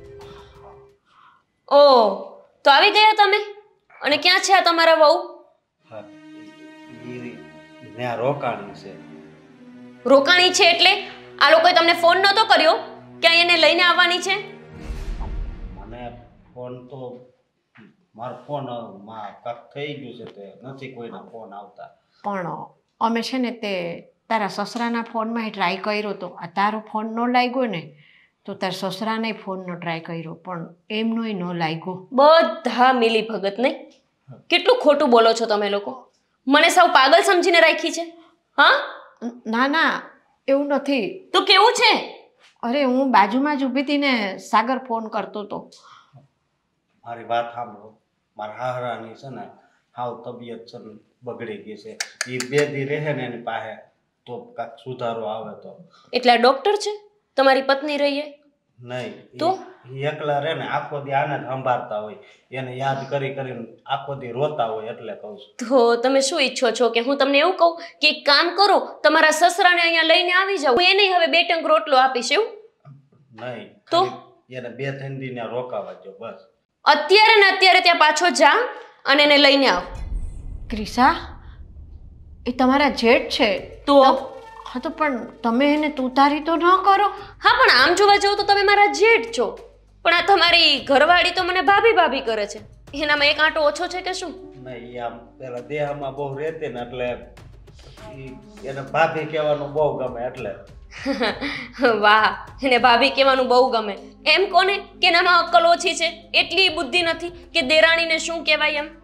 ઓ તો આવી ગયા તમે? અને ક્યાં છે આ તમારા વહુ? હા, ત્યાં રોકાણી છે. રોકાણી છે એટલે આ લોકોએ તમને ફોન નહોતો કર્યો કે એને લઈને આવવાની છે? મને ફોન તો મારો ફોન માં કાક થઈ ગયું છે તે નથી કોઈના ફોન આવતા. પણ અમે છે ને તે તારા સસરાના ફોનમાં ટ્રાય કર્યો તો. આ તારો ફોન ન લાગ્યો ને તો તાર સસરાને ફોનનો ટ્રાય કર્યો પણ એમનોય ન લાગ્યો. બધા મિલી ભગત નહીં? કેટલું ખોટું બોલો છો તમે લોકો. મને સૌ પાગલ સમજીને રાખી છે? હા ના ના એવું નથી. તો કેવું છે? અરે હું બાજુમાં જ ઊભી હતી ને સાગર ફોન કરતો હતો. મારી વાત સાંભળો, મારા હાહરાની છે ને હાવ તબિયત છે ને બગડી ગઈ છે. એ બે દી રહે ને એની પાસે તો કાંઈક સુધારો આવે તો. એટલે આ ડોક્ટર છે તમારી પત્ની રહીએ? નહીં, તો? ઈ એકલા રહે ને આખો દી આને જ સંભાળતા હોય, એને યાદ કરી કરીને આખો દી રોતા હોય એટલે કહું છું. તો તમે શું ઈચ્છો છો કે હું તમને એવું કહું કે એક કામ કરો, તમારા સસરાને અહીંયા લઈને આવી જાઓ, હું એને હવે બે ટંક રોટલો આપીશ એવું? નહીં, તો? ખાલી એને બે ત્રણ દી ત્યાં રોકાવા જો બસ. અત્યારે ને અત્યારે ત્યાં પાછો જા અને એને લઈને આવ. ક્રિશા, એ તમારા જેઠ છે. તો હા તો પણ તમે એને તુતારી તો ન કરો. હા પણ આમ જોવા જાવ તો તમે મારા જેઠ છો, પણ આ તમારી ઘરવાળી તો મને ભાભી ભાભી કરે છે. એનામાં એક આંટો ઓછો છે કે શું? નહીં, ઈ આમ પેલા દેહમાં બહુ રહેતી ને એટલે ઈ એને ભાભી કહેવાનું બહુ ગમે એટલે. વાહ, એને ભાભી કહેવાનું બહુ ગમે. એમ કોને કે એનામાં અક્કલ ઓછી છે, એટલી બુદ્ધિ નથી કે દેરાણીને શું કહેવાય એમ?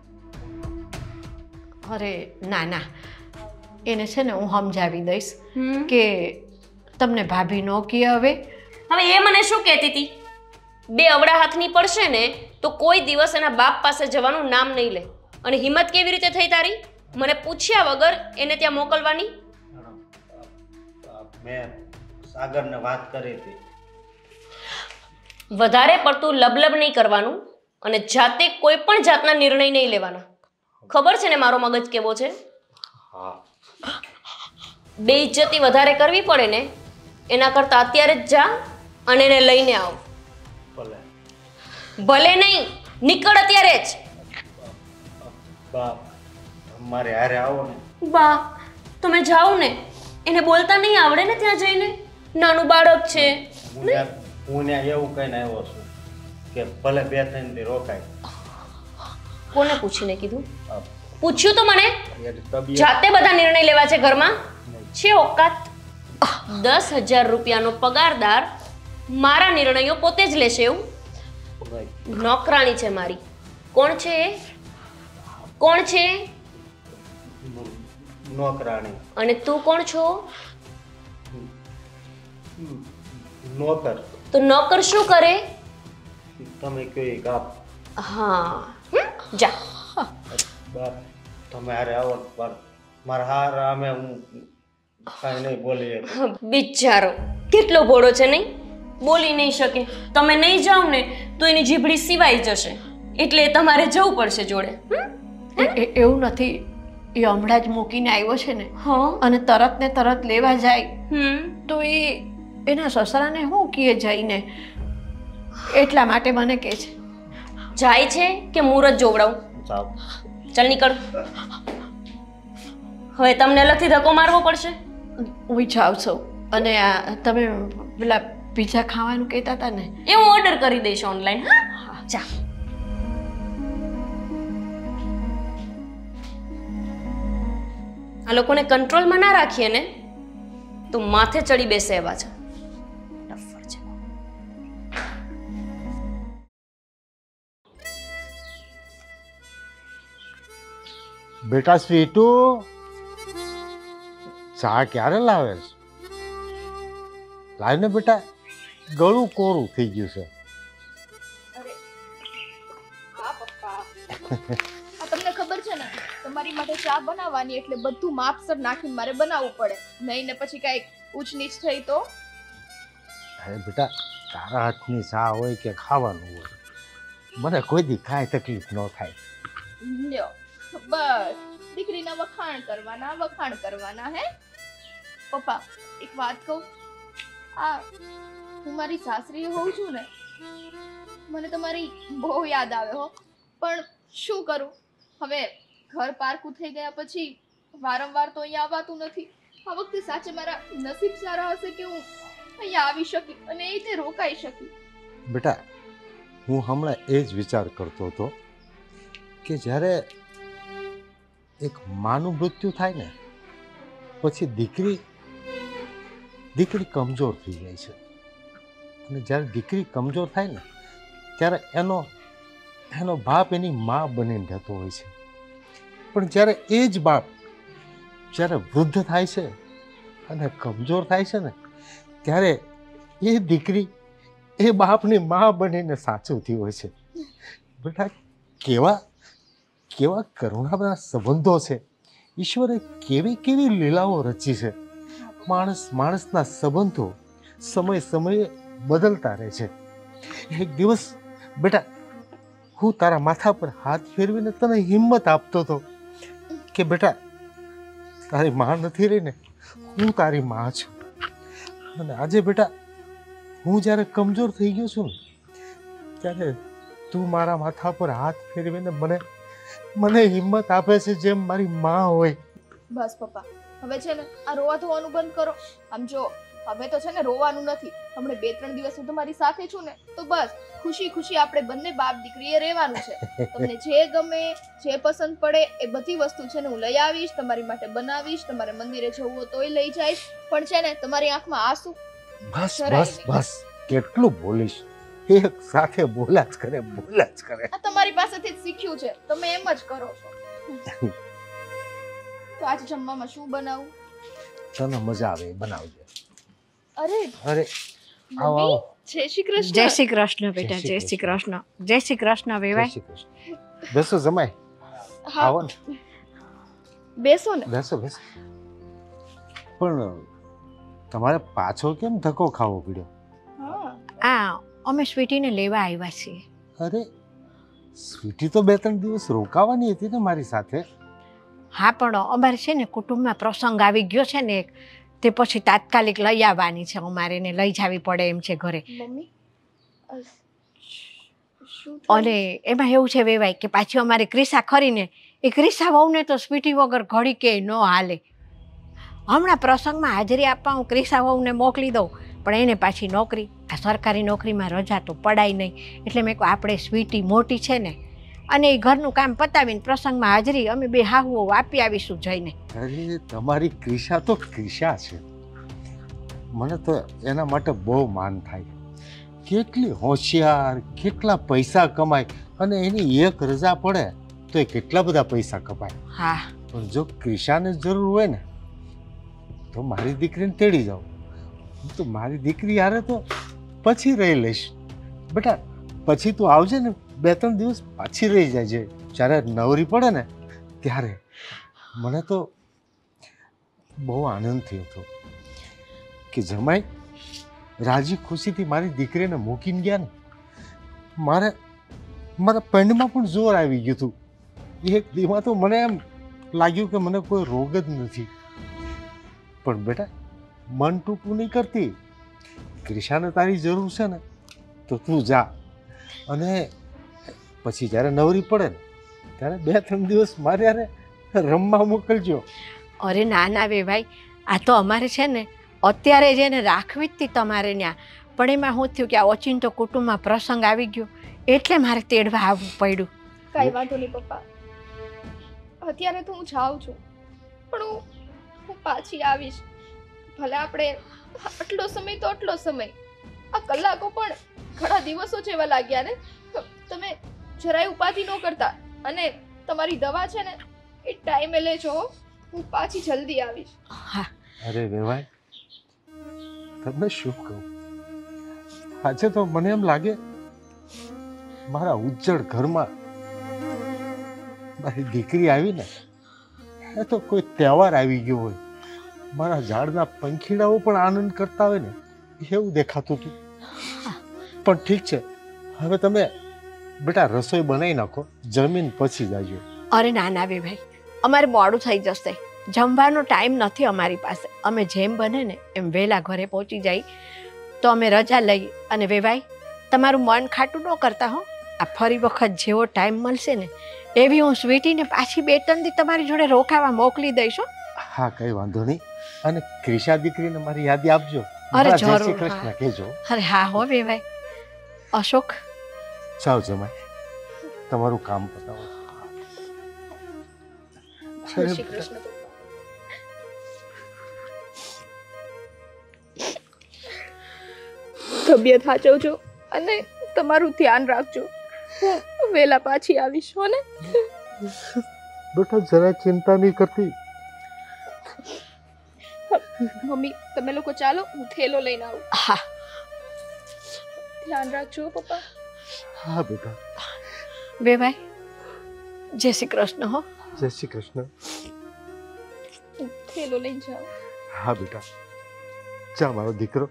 અરે ના ના, એને છે ને હું સમજાવી દઈશ હમ. કે તમને ભાભી નો કહે હવે. હવે એ મને શું કહેતી હતી? બે અવળા હાથની પડશે ને તો કોઈ દિવસ એના બાપ પાસે જવાનું નામ નહીં લે. અને હિંમત કેવી રીતે થઈ તારી મને પૂછ્યા વગર એને ત્યાં મોકલવાની? મેં સાગરને વાત કરી હતી. વધારે પડતું લબલબ નહીં કરવાનું અને જાતે કોઈ પણ જાતના નિર્ણય નહીં લેવાના. ખબર છે ને મારો મગજ કેવો છે? હા, બે ઇજ્જતી વધારે કરવી પડે ને એના કરતા અત્યારે જ જા અને એને લઈને આવ. ભલે. ભલે નહીં, નીકળ અત્યારે જ. બાપ મારે હારે આવો ને. બા તમે જાઓ ને, એને બોલતા નહીં આવડે ને ત્યાં જઈને, નાનું બાળક છે. હું ત્યાં હું ત્યાં એવું કહીને આવ્યો છું કે ભલે બે ત્રણ દી રોકાય. કોને પૂછીને કીધું? આ પૂછ્યું તો મને? એની તબિયત જાતે બધા નિર્ણય લેવા છે ઘરમાં? છે ઓકાત? દસ હજાર રૂપિયાનો પગારદાર મારા નિર્ણયો પોતે જ લેશે એવું? નહીં. નોકરાણી છે મારી. કોણ છે એ? કોણ છે? નોકરાણી. અને તું કોણ છો? નોકર. તો નોકર શું કરે? તમે કયો એ કાપ. હા, હમ, જા. બાપ તમે હારે આવો ને પણ મારા હાર અમે હું કાંઈ નહીં બોલી શકું. બિચારો કેટલો ભોળો છે નહીં, બોલી નહીં શકે. તમે નહીં જાઓ ને તો એની જીભડી સિવાય જશે, એટલે તમારે જવું પડશે જોડે. હમ? એ- એ- એવું નથી, એ હમણાં જ મૂકીને આવ્યો છે ને હા. અને તરત ને તરત લેવા જાય હમ. તો એ એના સસરાને શું કહે જઈને, એટલા માટે મને કહે છે. જાય છે કે મુહૂર્ત જોવડાવું? જાઓ. ચાલ નીકળ. હવે તમને અલગથી ધક્કો મારવો પડશે. હું જાઉં છું. અને આ તમે પેલા પીઝા ખાવાનું કહેતા હતા ને, એ હું ઓર્ડર કરી દઈશ ઓનલાઈન. હા, જા. આ લોકોને કંટ્રોલમાં ના રાખીએ ને તો માથે ચડી બેસે એવા છે. ડફર છે. બેટા સ્વીટુ, ચા ક્યારે લાવે છે? લાવ ને બેટા, ગળું કોરું થઈ ગયું છે. હા પપ્પા, આ તમને ખબર છે ને તમારી માટે ચા બનાવવાની એટલે બધું માપસર નાખીને મારે બનાવવું પડે, નહીં ને પછી કાંઈક ઊંચ નીચ થઈ તો. અરે બેટા, તારા હાથની ચા હોય કે ખાવાનું હોય, મને કોઈ દી કાંઈ તકલીફ ન થાય. લ્યો બસ દીકરીના વખાણ કરવાના વખાણ કરવાના હે. પપ્પા એક વાત કહું, આ હું મારી સાસરી હોઉં છું ને, મને તમારી બહુ યાદ આવે હો, પણ શું કરું હવે, ઘર પારકું થઈ ગયા પછી વારંવાર તો અહીંયા આવવાતું નથી. આ વખતે સાચે મારા નસીબ સારા હશે કે હું અહીંયા આવી શકી અને એ રીતે રોકાઈ શકી. બેટા, હું હમણાં એ જ વિચાર કરતો હતો કે જ્યારે એક માનું મૃત્યુ થાય ને પછી દીકરી દીકરી કમજોર થઈ જાય છે, અને જ્યારે દીકરી કમજોર થાય ને ત્યારે એનો એનો બાપ એની મા બનીને રહેતો હોય છે. પણ જ્યારે એ જ બાપ જ્યારે વૃદ્ધ થાય છે અને કમજોર થાય છે ને ત્યારે એ દીકરી એ બાપની મા બનીને સાચવતી હોય છે. બેટા કેવા કેવા કરુણાના સંબંધો છે. ઈશ્વરે કેવી કેવી લીલાઓ રચી છે. માણસ માણસના સંબંધો સમય સમયે બદલતા રહે છે. એક દિવસ બેટા હું તારા માથા પર હાથ ફેરવીને તને હિંમત આપતો હતો કે બેટા તારી માં નથી રહી ને, હું તારી માં છું. અને આજે બેટા હું જ્યારે કમજોર થઈ ગયો છું ને ત્યારે તું મારા માથા પર હાથ ફેરવીને મને મને હિંમત આપે છે જેમ મારી માં હોય. બસ પપ્પા, હવે છે ને આ રોવા ધોવાનું બંધ કરો. આમ જો હવે તો છે ને રોવાનું નથી. હમણાં બે ત્રણ દિવસ હું તમારી સાથે છું ને તો બસ ખુશી ખુશી આપણે બંને બાપ દીકરીએ રહેવાનું છે. તમને જે ગમે જે પસંદ પડે એ બધી વસ્તુ છે ને હું લઈ આવીશ, તમારી માટે બનાવીશ. તમારે મંદિરે જવું હોય તોય લઈ જઈશ. પણ છે ને તમારી આંખમાં આંસુ બસ બસ બસ કેટલું બોલીશ, એક સાથે બોલા જ કરે બોલા જ કરે. આ તમારી પાસેથી જ શીખ્યું છે, તમે એમ જ કરો છો. તો આજે જમવામાં શું બનાવું? તને મજા આવે એ બનાવજે. અરે અરે આવો આવો. જય શ્રી કૃષ્ણ. જય શ્રી કૃષ્ણ બેટા, જય શ્રી કૃષ્ણ. જય શ્રી કૃષ્ણ વેવાય. જય શ્રી કૃષ્ણ. બેસો જમાય. હા આવો ને, બેસો ને. બેસો બેસો. પણ તમારે પાછો કેમ ધક્કો ખાવો પડ્યો? હા આ અમે સ્વીટીને લેવા આવ્યા છીએ. અરે સ્વીટી તો બે ત્રણ દિવસ રોકાવાની હતી ને મારી સાથે. હા પણ અમારે છે ને કુટુંબમાં પ્રસંગ આવી ગયો છે ને એક, તે પછી તાત્કાલિક લઈ આવવાની છે. અમારે એને લઈ જવી પડે એમ છે ઘરે. મમ્મી અ, શું થયું? અને એમાં એવું છે વેવાય કે પાછી અમારી ક્રિસા ખરીને એ ક્રિસા વહુને તો સ્વીટી વગર ઘડી કે ન હાલે. હમણાં પ્રસંગમાં હાજરી આપવા હું ક્રિસા વહુને મોકલી દઉં, પણ એને પાછી નોકરી, આ સરકારી નોકરીમાં રજા તો પડાય નહીં. એટલે મેં કહું આપણે સ્વીટી મોટી છે ને અને એ ઘરનું કામ પતાવીને પ્રસંગમાં હાજરી અમે બે હાહુઓ આપી આવીશું જઈને. અરે તમારી ક્રિશા તો ક્રિશા છે. મને તો એના માટે બહુ માન થાય. કેટલી હોશિયાર, કેટલા પૈસા કમાય, અને એની એક રજા પડે તો એ કેટલા બધા પૈસા કમાય. હા પણ જો ક્રિશાને જરૂર હોય ને તો મારી દીકરીને તેડી જાઉં. હું તો મારી દીકરી યારે તો પછી રહી લઈશ. બેટા પછી તું આવજે ને, બે ત્રણ દિવસ પાછી રહી જાય છે. જ્યારે નવરી પડે ને ત્યારે મને તો બહુ આનંદ થયો હતો કે જમાઈ રાજી ખુશીથી મારી દીકરીને મૂકીને ગયા ને, મારે મારા પેન્ડમાં પણ જોર આવી ગયું હતું. એક દીમાં તો મને એમ લાગ્યું કે મને કોઈ રોગ જ નથી. પણ બેટા મન ટૂંકું નહીં કરતી. ક્રિશાને તારી જરૂર છે ને તો તું જા, અને પછી જ્યારે નવરી પડે ને ત્યારે બે ત્રણ દિવસ મારે યારે રમવા મોકલજો. અરે ના ના વેવાઈ, આ તો અમારે છે ને અત્યારે જ એને રાખવી જ હતી તમારે ત્યાં, પણ એમાં શું થયું કે આ ઓચિંતો કુટુંબમાં પ્રસંગ આવી ગયો એટલે મારે તેડવા આવવું પડ્યું. કઈ વાંધો નહીં પપ્પા, અત્યારે તો હું જાઉં છું, પણ હું હું પાછી આવીશ. ભલે આપણે આટલો સમય તો આટલો સમય, આ કલાકો પણ ઘણા દિવસો જેવા લાગ્યા ને. તમે જરાય ઉપાધિ ન કરતા, અને તમારી દવા છે ને એ ટાઈમે લેજો. હું પાછી જલ્દી આવીશ. હા અરે વેવાય, તમને શું કહું, આજે તો મને એમ લાગે મારા ઉજ્જડ ઘરમાં મારી દીકરી આવી ને એ તો કોઈ તહેવાર આવી ગયો હોય. મારા ઝાડના પંખીડાઓ પણ આનંદ કરતા હોય ને એવું દેખાતું હતું. પણ ઠીક છે, હવે તમે બેટા રસોઈ બનાવી નાખો, જમીન પછી જાજો. અરે ના ના વેવાઈ, અમારે મોડું થઈ જશે, જમવાનો ટાઈમ નથી અમારી પાસે. અમે જેમ બને ને એમ વહેલા ઘરે પહોંચી જાય તો અમે રજા લઈ. અને વેવાઈ તમારું મન ખાટું ન કરતા હો, આ ફરી વખત જેવો ટાઈમ મળશે ને એવી હું સ્વીટીને પાછી બે ત્રણ દી તમારી જોડે રોકાવા મોકલી દઈશ. હા કઈ વાંધો નહીં. અને ક્રિશા દીકરીને મારી યાદી આપજો. અરે જય શ્રી જરૂર, કૃષ્ણ હા. કહેજો. અરે હા હો વેવાઈ. અશોક જાઓ જમાઈ, તમારું કામ પતાવો. જય શ્રી કૃષ્ણ પપ્પા. તબિયત સાચવજો અને તમારું ધ્યાન રાખજો. હું વહેલા પાછી આવીશ હો ને. બેટા જરા ચિંતા નહીં કરતી. મમ્મી તમે લોકો ચાલો, હું થેલો લઈને આવું. હા ધ્યાન રાખજો પપ્પા. હા બેટા. બે ભાઈ જય શ્રી કૃષ્ણ હો. જય શ્રી કૃષ્ણ. થેલો લઈને જાઓ. હા બેટા, જા મારો દીકરો.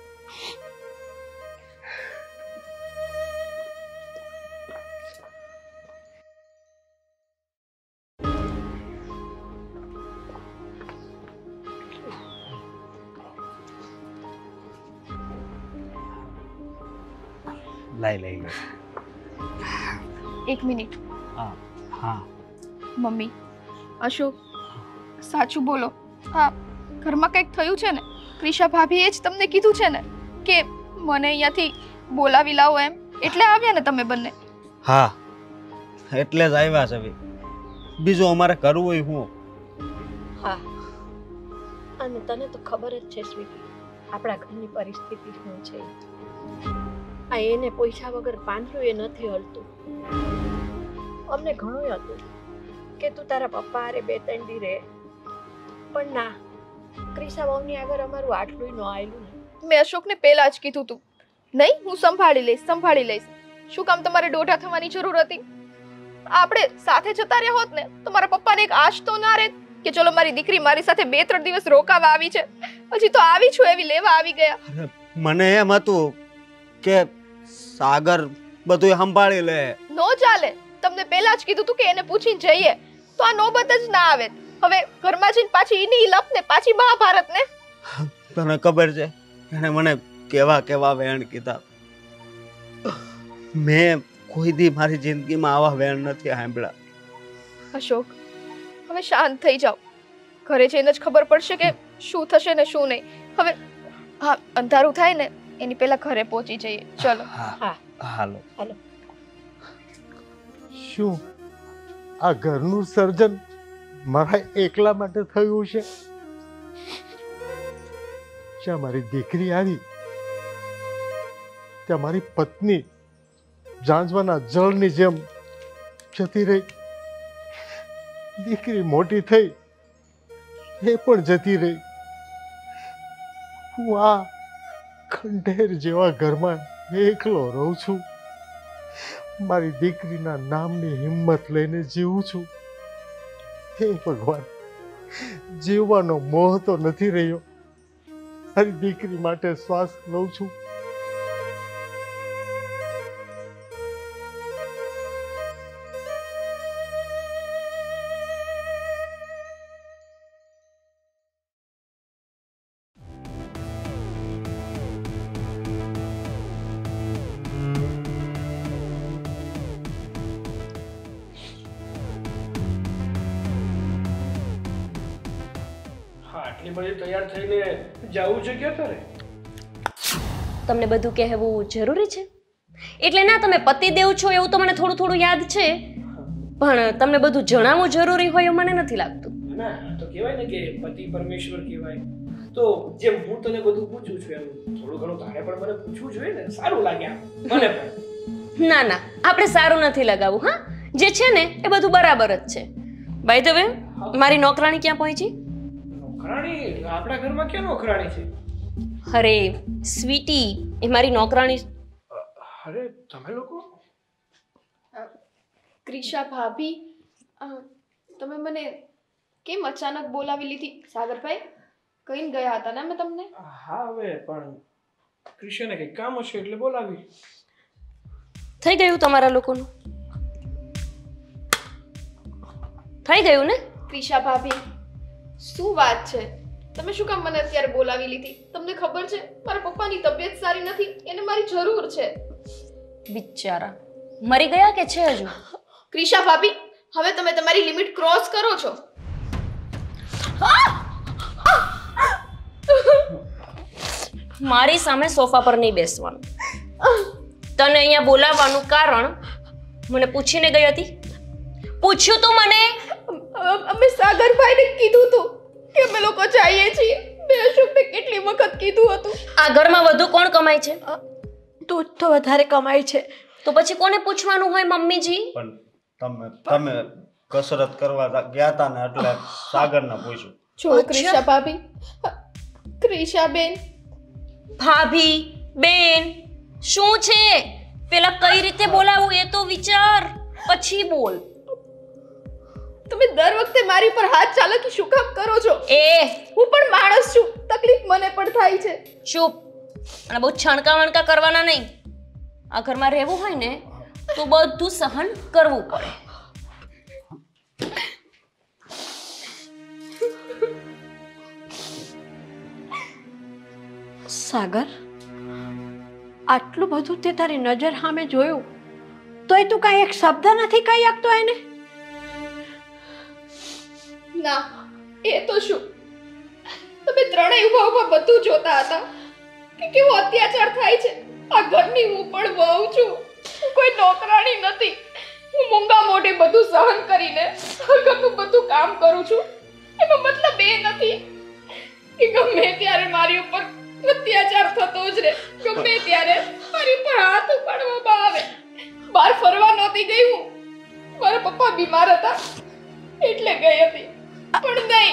લઈ લઈ લે. એક મિનિટ. હા હા મમ્મી, અશોક સાચું બોલો. હા, ઘરમાં કંઈક થયું છે ને? ક્રિશા ભાભીએ જ તમને કીધું છે ને કે મને અહીંયાથી બોલાવી લાવો એમ, એટલે આવ્યા ને તમે બંને? હા, એટલે જ આવ્યા છે ભાઈ. બીજું અમારે કરવું હોય હું? હા, અને તને તો ખબર જ છે સ્વીટી, આપણા ઘરની પરિસ્થિતિ શું છે. આ એને પૈસા વગર પાંચલું એ નથી હલતું. અમને ઘણું હતું કે તું તારા પપ્પા હારે બે ત્રણ દી રહે, પણ ના, ક્રિશા વહુની આગળ અમારું આટલું ન આવેલું ને. મેં અશોકને પહેલા જ કીધું તું, નહીં હું સંભાળી લઈશ સંભાળી લઈશ. શું કામ તમારે દોઢા થવાની જરૂર હતી? આપણે સાથે જતા રહ્યા હોત ને તો મારા પપ્પાને એક આશ તો ના રહેત કે ચલો મારી દીકરી મારી સાથે બે ત્રણ દિવસ રોકાવા આવી છે. હજી તો આવી છું એવી લેવા આવી ગયા. મને એમ હતું કે સાગર બધું સંભાળી લે. નો ચાલે. તમને પહેલા જ કીધું તું કે એને પૂછીને જઈએ તો આ નોબત જ ના આવે. હવે ઘરમાં જઈને પાછી ઈની લપ ને પાછી મહાભારત ને. તને ખબર છે એને મને કેવા કેવા વેણ કીધા. મેં કોઈ દી મારી જિંદગીમાં આવા વેણ નથી સાંભળ્યા. અશોક, હવે શાંત થઈ જાઓ. ઘરે જઈને જ ખબર પડશે કે શું થશે ને શું નહીં. હવે હા, અંધારું થાય ને એની પહેલા ઘરે પહોંચી જઈએ. ચલો. હા, હાલો હાલો. શું આ ઘરનું સર્જન મારા એકલા માટે થયું છે? જ્યાં મારી દીકરી આવી ત્યાં મારી પત્ની જાંજવાના જળની જેમ જતી રહી. દીકરી મોટી થઈ એ પણ જતી રહી. હું આ ખંડેર જેવા ઘરમાં એકલો રહું છું. મારી દીકરીના નામની હિંમત લઈને જીવું છું. હે ભગવાન, જીવવાનો મોહ તો નથી રહ્યો. મારી દીકરી માટે શ્વાસ લઉં છું. આટલી બધી તૈયાર થઈને જવું છે ક્યાં તારે? તમને બધું કહેવું જરૂરી છે? એટલે ના, તમે પતિદેવ છો એવું તો મને થોડું થોડું યાદ છે, પણ તમને બધું જણાવવું જરૂરી હોય એવું મને નથી લાગતું. ના, તો કહેવાય ને કે પતિ પરમેશ્વર કહેવાય. તો જેમ હું તને બધું પૂછું છું એમ થોડું ઘણું તારે પણ મને પૂછવું જોઈએ ને, સારું લાગે આમ મને પણ. ના ના, આપણે સારું નથી લગાવું. હા, જે છે ને એ બધું બરાબર જ છે. બાય ધ વે, મારી નોકરાણી ક્યાં પહોંચી? નોકરાણી? આપણા ઘરમાં ક્યાં નોકરાણી છે? અરે સ્વીટી, એ મારી નોકરાણી. અરે તમે લોકો? ક્રિશા ભાભી, અ, તમે મને કેમ અચાનક બોલાવી લીધી? સાગરભાઈ કહીને ગયા હતા ને મેં તમને. હા, હવે પણ ક્રિશાને કંઈક કામ હશે એટલે બોલાવી. થઈ ગયું તમારા લોકોનું? થઈ ગયું ને? ક્રિશા ભાભી, શું વાત છે? તમે શું કામ મને અત્યારે બોલાવી લીધી? તમને ખબર છે મારા પપ્પાની તબિયત સારી નથી, એને મારી જરૂર છે. બિચારા મરી ગયા કે છે હજુ? ક્રિશા ભાભી, હવે તમે તમારી લિમિટ ક્રોસ કરો છો. મારી સામે સોફા પર નહીં બેસવાનું. તને અહીંયા બોલાવવાનું કારણ મને પૂછીને ગઈ હતી? પૂછ્યું તું મને? અમે સાગરભાઈને કીધું તું કે અમે લોકો જઈએ છીએ. મેં અશોકને કેટલી વખત કીધું હતું. આ ઘરમાં વધુ કોણ કમાય છે? તું જ તો વધારે કમાય છે. તો પછી કોને પૂછવાનું હોય મમ્મીજી? પણ તમે તમે કસરત કરવા ગયા હતા ને એટલે સાગરને પૂછ્યું. જો ક્રિશા ભાભી, ક્રિશા બેન, ભાભી બેન શું છે? પેલા કઈ રીતે બોલાવું એ તો વિચાર, પછી બોલ. તમે દર વખતે મારી પર હાથ ચાલાકી શું કામ કરો છો? એ હું પણ માણસ છું, તકલીફ મને પણ થાય છે. ચૂપ. અને બહુ છણકા વણકા કરવાના નહીં. આ ઘરમાં રહેવું હોય ને તો બધું સહન કરવું પડે. સાગર, આટલું બધું તે તારી નજર સામે જોયું તોય તું કાંઈ એક શબ્દ નથી કહી શકતો એને? ના, એ તો શું, તમે ત્રણેય ઉભા ઉભા બધું જોતા હતા કે કેવો અત્યાચાર થાય છે. આ ઘરની હું પણ વહુ છું, હું કોઈ નોકરાણી નથી. હું મૂંગા મોઢે બધું સહન કરીને આ ઘરનું બધું કામ કરું છું. એનો મતલબ એ નથી કે ગમે ત્યારે મારી ઉપર અત્યાચાર થતો જ રહે, ગમે ત્યારે મારી ઉપર હાથ ઉપાડવામાં આવે. બહાર ફરવા નહોતી ગઈ હું, મારા પપ્પા બીમાર હતા એટલે ગઈ હતી. પણ નહીં,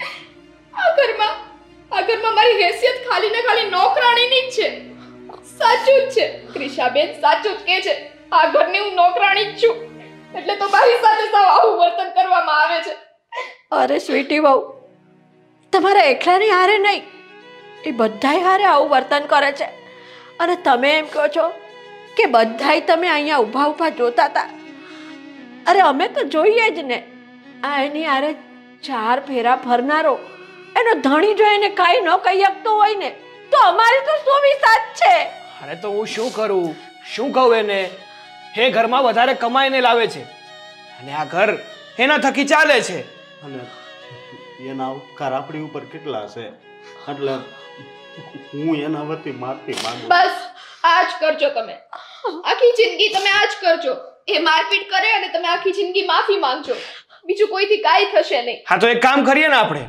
આ ઘરમાં આ ઘરમાં મારી હેસિયત ખાલી ને ખાલી નોકરાણીની જ છે. સાચું જ છે, ક્રિશાબેન સાચું જ કે છે. આ ઘરની હું નોકરાણી જ છું, એટલે તો મારી સાથે સાવ આવું વર્તન કરવામાં આવે છે. અરે સ્વીટી બહુ, તમારા એકલાની હારે નહીં, એ બધાય હારે આવું વર્તન કરે છે. અને તમે એમ કહો છો કે બધાય તમે અહીંયા ઊભા ઊભા જોતા હતા. અરે અમે તો જોઈએ જ ને. આ એની હારે ચાર ફેરા ફરનારો એનો ધણી જો એને કાંઈ ન કહી શકતો હોય ને તો અમારી તો શું વિસાત છે. અરે તો હું શું કરું, શું કહું એને? એ ઘરમાં વધારે કમાઈને લાવે છે અને આ ઘર એના થકી ચાલે છે. અને એના ઉપકાર આપણી ઉપર કેટલા છે, એટલે હું એના વતી માફી માંગુ. બસ આ જ કરજો તમે, આખી જિંદગી તમે આ જ કરજો. એ મારપીટ કરે અને તમે આખી જિંદગી માફી માંગજો, બીજું કોઈથી કાંઈ થશે નહીં. હા તો એક કામ કરીએ ને આપણે,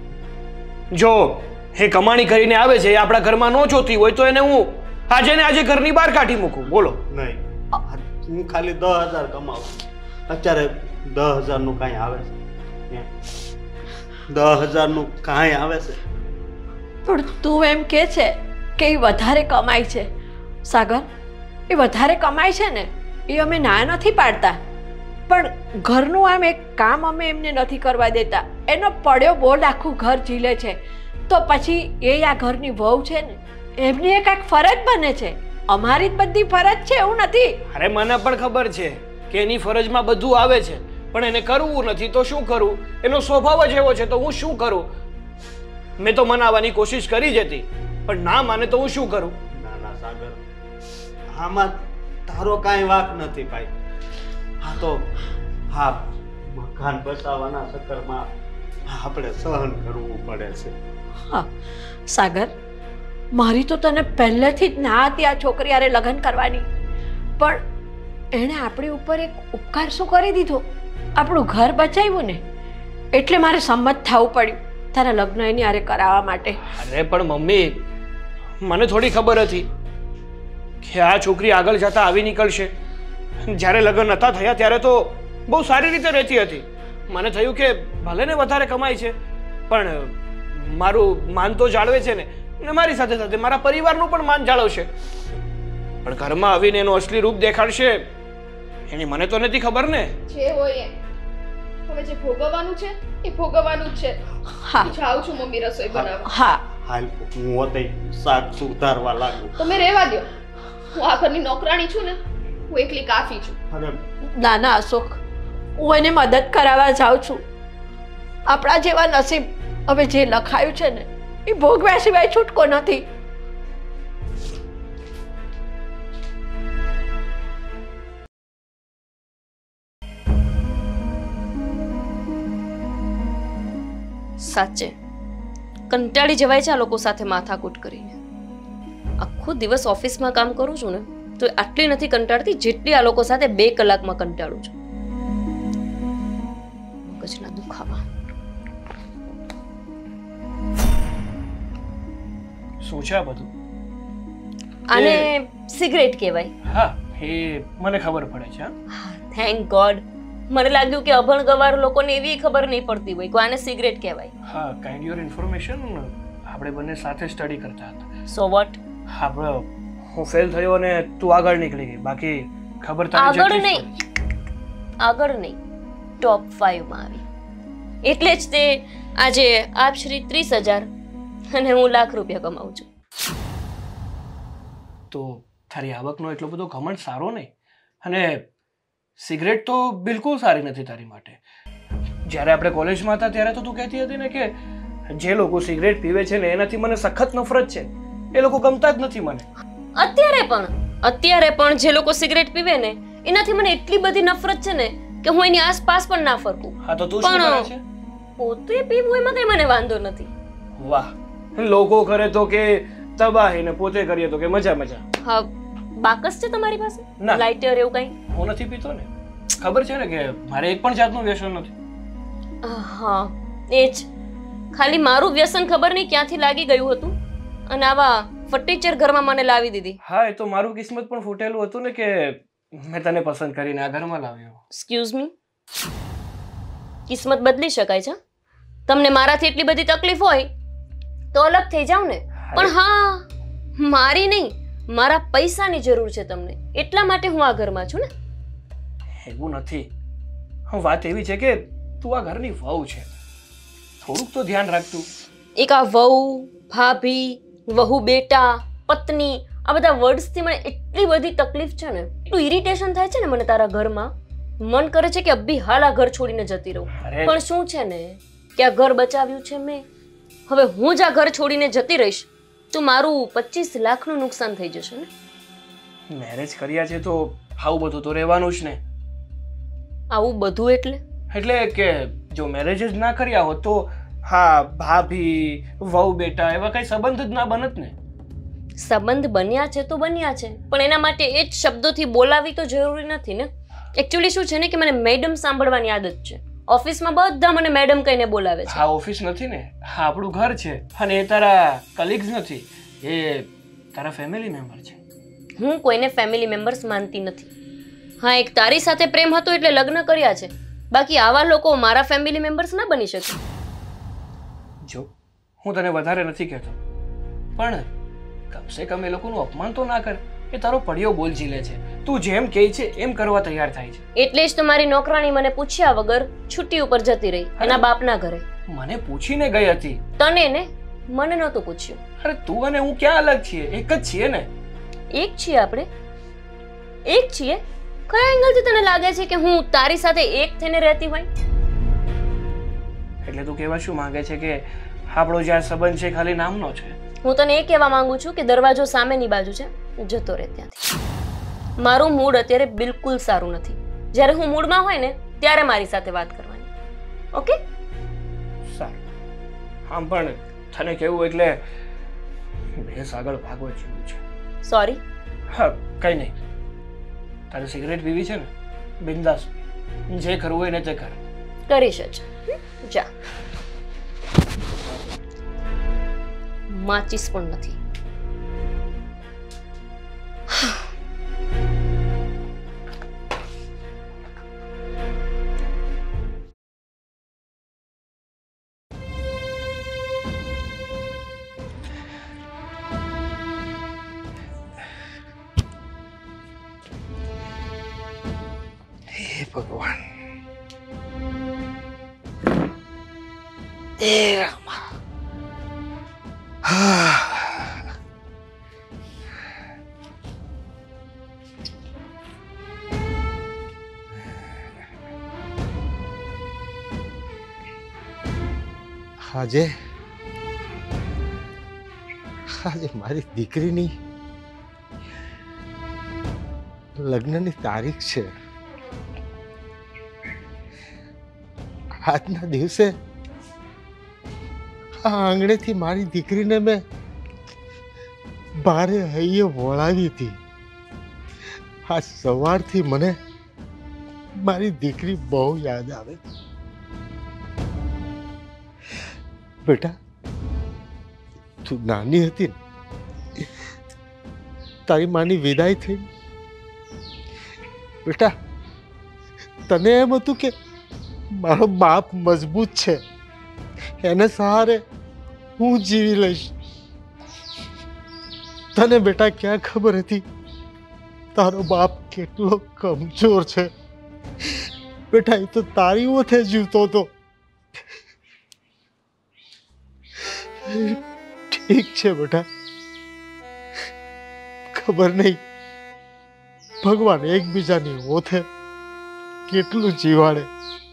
જો એ કમાણી કરીને આવે છે એ આપણા ઘરમાં ન જોતી હોય તો એને હું આજે ને આજે ઘરની બહાર કાઢી મૂકું. બોલો. નહીં, હું ખાલી દસ હજાર કમાવું, અત્યારે દસ હજાર નું કાંઈ આવે છે? દસ હજાર નું કાંઈ આવે છે? પણ તું એમ કે છે કે એ વધારે કમાય છે. સાગર, એ વધારે કમાય છે ને એ અમે ના નથી પાડતા, પણ ઘરનું આમ એક કામ અમે એમને નથી કરવા દેતા. એનો પડ્યો બોલ આખું ઘર ઝીલે છે, તો પછી એ આ ઘરની વહુ છે ને એમની એક આખ ફરજ બને છે. અમારી જ બધી ફરજ છે એવું નથી. અરે મને પણ ખબર છે કે એની ફરજમાં બધું આવે છે, પણ એને કરવું નથી તો શું કરું? એનો સ્વભાવ જ એવો છે તો હું શું કરું? મેં તો મનાવવાની કોશિશ કરી જ હતી, પણ ના માને તો હું શું કરું? ના ના સાગર, આમાં તારો કાંઈ વાંક નથી ભાઈ. હા તો હા, મકાન બસાવવાના ચક્કરમાં આપણે સહન કરવું પડે છે. હા સાગર, મારી તો તને પહેલેથી જ ના હતી આ છોકરી હારે લગ્ન કરવાની, પણ એણે આપણી ઉપર એક ઉપકાર શું કરી દીધો, આપણું ઘર બચાવ્યું ને, એટલે મારે સંમત થવું પડ્યું તારા લગ્ન એની હારે કરાવવા માટે. અરે પણ મમ્મી, મને થોડી ખબર હતી કે આ છોકરી આગળ જતા આવી નીકળશે. જ્યારે લગ્ન નતા થયા ત્યારે તો બહુ સારી રીતે રહેતી હતી. મને થયું કે ભલે ને વધારે કમાય છે પણ મારું માન તો જાળવે છે ને, ને મારી સાથે સાથે મારા પરિવારનું પણ માન જાળવશે. પણ ઘરમાં આવીને એનું અસલી રૂપ દેખાડશે એની મને તો નથી ખબર ને. જે હોય એમ, હવે જે ભોગવવાનું છે એ ભોગવવાનું જ છે. હા જાઉં છું મમ્મી રસોઈ બનાવવા. હા હાલ હું હોતે શાક સુધારવા લાગુ. તમે રહેવા દો, હું આ ઘરની નોકરાણી છું ને, હું એકલી કાફી છું. અરે ના ના અશોક, હું એને મદદ કરાવવા જાઉં છું. આપણા જેવા નસીબ હવે જે લખાયું છે ને એ ભોગવ્યા સિવાય છૂટકો નથી. સાચે કંટાળી જવાય છે આ લોકો સાથે માથાકૂટ કરીને. આખો દિવસ ઓફિસમાં કામ કરું છું ને તો આટલી નથી કંટાળતી જેટલી આ લોકો સાથે બે કલાકમાં કંટાળું છું. મગજના દુખાવા. શું છે આ બધું? આને સિગરેટ કહેવાય. હા, એ મને ખબર પડે છે. Thank God. મને લાગ્યું કે અભણ ગવાર લોકોને એવી ખબર નહીં પડતી હોય કે આને સિગરેટ કહેવાય. હા, કાઇન્ડ યોર ઇન્ફોર્મેશન. આપણે બંને સાથે સ્ટડી કરતા હતા. So what? આપણે હું ફેલ થયો અને તું આગળ નીકળી ગઈ. બાકી ખબર તારી આગળ જેટલી જ નહીં આગળ નહીં ટોપ ફાઈવમાં આવી. એટલે જ તે આજે આપ શ્રી ત્રીસ હજાર અને હું લાખ રૂપિયા કમાઉં છું. તો તારી આવકનો એટલો બધો ઘમંડ સારો નહીં. અને સિગરેટ તો બિલકુલ સારી નથી તારી માટે. જ્યારે આપણે કોલેજમાં હતા ત્યારે તો તું કહેતી હતી ને કે જે લોકો સિગરેટ પીવે છે ને એનાથી મને સખત નફરત છે, એ લોકો ગમતા જ નથી મને. અત્યારે પણ અત્યારે પણ જે લોકો સિગરેટ પીવે ને એનાથી મને એટલી બધી નફરત છે ને કે હું એની આસપાસ પણ ના ફરકું. હા તો તું શું કરે છે? પોતે પીવું એમાં કઈ મને વાંધો નથી. વાહ, લોકો કરે તો કે તબાહી ને પોતે કરીએ તો કે મજા મજા. હા, બાકસ છે તમારી પાસે? ના. લાઇટર એવું કઈ? હું નથી પીતો ને, ખબર છે ને કે મારે એક પણ જાતનું વ્યસન નથી. હા એ જ, ખાલી મારું વ્યસન ખબર નહીં ક્યાંથી લાગી ગયું હતું અને આવા ફર્નિચર ઘરમાં મને લાવી દીધી. હા, એ તો મારું કિસ્મત પણ ફૂટેલું હતું ને કે મેં તને પસંદ કરીને આ ઘરમાં લાવ્યો. એક્સક્યુઝ મી, કિસ્મત બદલી શકાય છે? તમને મારાથી એટલી બધી તકલીફ હોય તો અલગ થઈ જાવ ને. પણ હા, મારી નહીં, મારા પૈસાની જરૂર છે તમને, એટલા માટે હું આ ઘરમાં છું ને. એવું નથી. હા, વાત એવી છે કે તું આ ઘરની વહુ છે, થોડુંક તો ધ્યાન રાખતું. એક આ વહુ, ભાભી, વહુ બેટા, પત્ની, આ બધા વર્ડ્સથી મને એટલી બધી તકલીફ છે ને, એટલું ઇરિટેશન થાય છે ને મને તારા ઘરમાં. મન કરે છે કે અભી હાલ આ ઘર છોડીને જતી રહું. પણ શું છે ને કે આ ઘર બચાવ્યું છે મેં. હવે હું જ આ ઘર છોડીને જતી રહીશ તો મારું પચીસ લાખનું નુકસાન થઈ જશે ને. મેરેજ કર્યા છે તો આવું બધું તો રહેવાનું જ ને. આવું બધું એટલે એટલે કે જો મેરેજ જ ના કર્યા હોત તો હા ભાભી, વહુ બેટા એવા કઈ સંબંધ જ ના બનત ને. સંબંધ બન્યા છે તો બન્યા છે, પણ એના માટે એ જ શબ્દોથી બોલાવી તો જરૂરી નથી ને. એકચ્યુઅલી શું છે ને કે મને મેડમ સાંભળવાની આદત છે. ઓફિસમાં બધા મને મેડમ કહીને બોલાવે છે. હા, ઓફિસ નથી ને, હા આપણું ઘર છે. અને એ તારા કલીગ્સ નથી, એ તારા ફેમિલી મેમ્બર છે. હું કોઈને ફેમિલી મેમ્બર્સ માનતી નથી. હા, એક તારી સાથે પ્રેમ હતો એટલે લગ્ન કર્યા છે, બાકી આવા લોકો મારા ફેમિલી મેમ્બર્સ ના બની શકે. જો હું તને વધારે નથી કહેતો, પણ કમસે કમ એ લોકોનું અપમાન તો ના કર. એ તારો પડ્યો બોલ ઝીલે છે, તું જેમ કહે છે એમ કરવા તૈયાર થાય છે. એટલે જ તો મારી નોકરાણી મને પૂછ્યા વગર છુટ્ટી ઉપર જતી રહી એના બાપના ઘરે. મને પૂછીને ગઈ હતી. તને ને મને નહોતું પૂછ્યું. અરે તું અને હું ક્યાં અલગ છીએ? એક જ છીએ ને. એક છીએ આપણે, એક છીએ. કયા એંગલથી તને લાગે છે કે હું તારી સાથે એક થઈને રહેતી હોય? એટલે તું કહેવા શું માંગે છે કે આપણો જ્યાં સંબંધ છે ખાલી નામનો છે? હું તને એ કહેવા માંગુ છું કે દરવાજો સામેની બાજુ છે, જતો રહે ત્યાંથી. મારું મૂડ અત્યારે બિલકુલ સારું નથી. જ્યારે હું મૂડમાં હોય ને ત્યારે મારી સાથે વાત કરવાની. ઓકે? સારું. આમ પણ તને કેવું એટલે ભેંસ આગળ ભાગવા જેવું છે. સોરી. હા, કઈ નહીં. તારે સિગરેટ પીવી છે ને, બિંદાસ જે કરવું હોય ને તે કર. કરીશ જ. જા. માચીસ પણ નથી. હે ભગવાન, હે રામા. આજે આજે મારી દીકરીની લગ્નની તારીખ છે. આજના દિવસે આ આંગણેથી મારી દીકરીને મેં ભારે હૈયે વળાવી હતી. આ સવારથી મને મારી દીકરી બહુ યાદ આવે. બેટા, તું નાની હતી ને, તારી માની વિદાય થઈ. બેટા, તને એમ હતું કે મારો બાપ મજબૂત છે, એને સહારે હું જીવી લઈશ. તને બેટા ક્યાં ખબર હતી તારો બાપ કેટલો કમજોર છે? બેટા એ તો તારી ઓથે જીવતો હતો. ઠીક છે બેટા, ખબર નહીં ભગવાન એકબીજાની ઓથે કેટલું જીવાડે.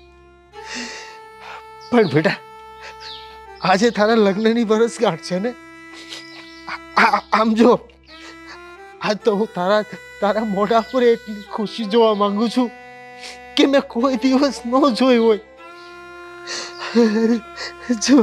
પણ બેટા આજે તારા લગ્નની વર્ષગાંઠ છે ને? આમ જો આજ તો હું તારા તારા મોઢા પર એટલી ખુશી જોવા માંગુ છું કે મેં કોઈ દિવસ ન જોઈ હોય. જો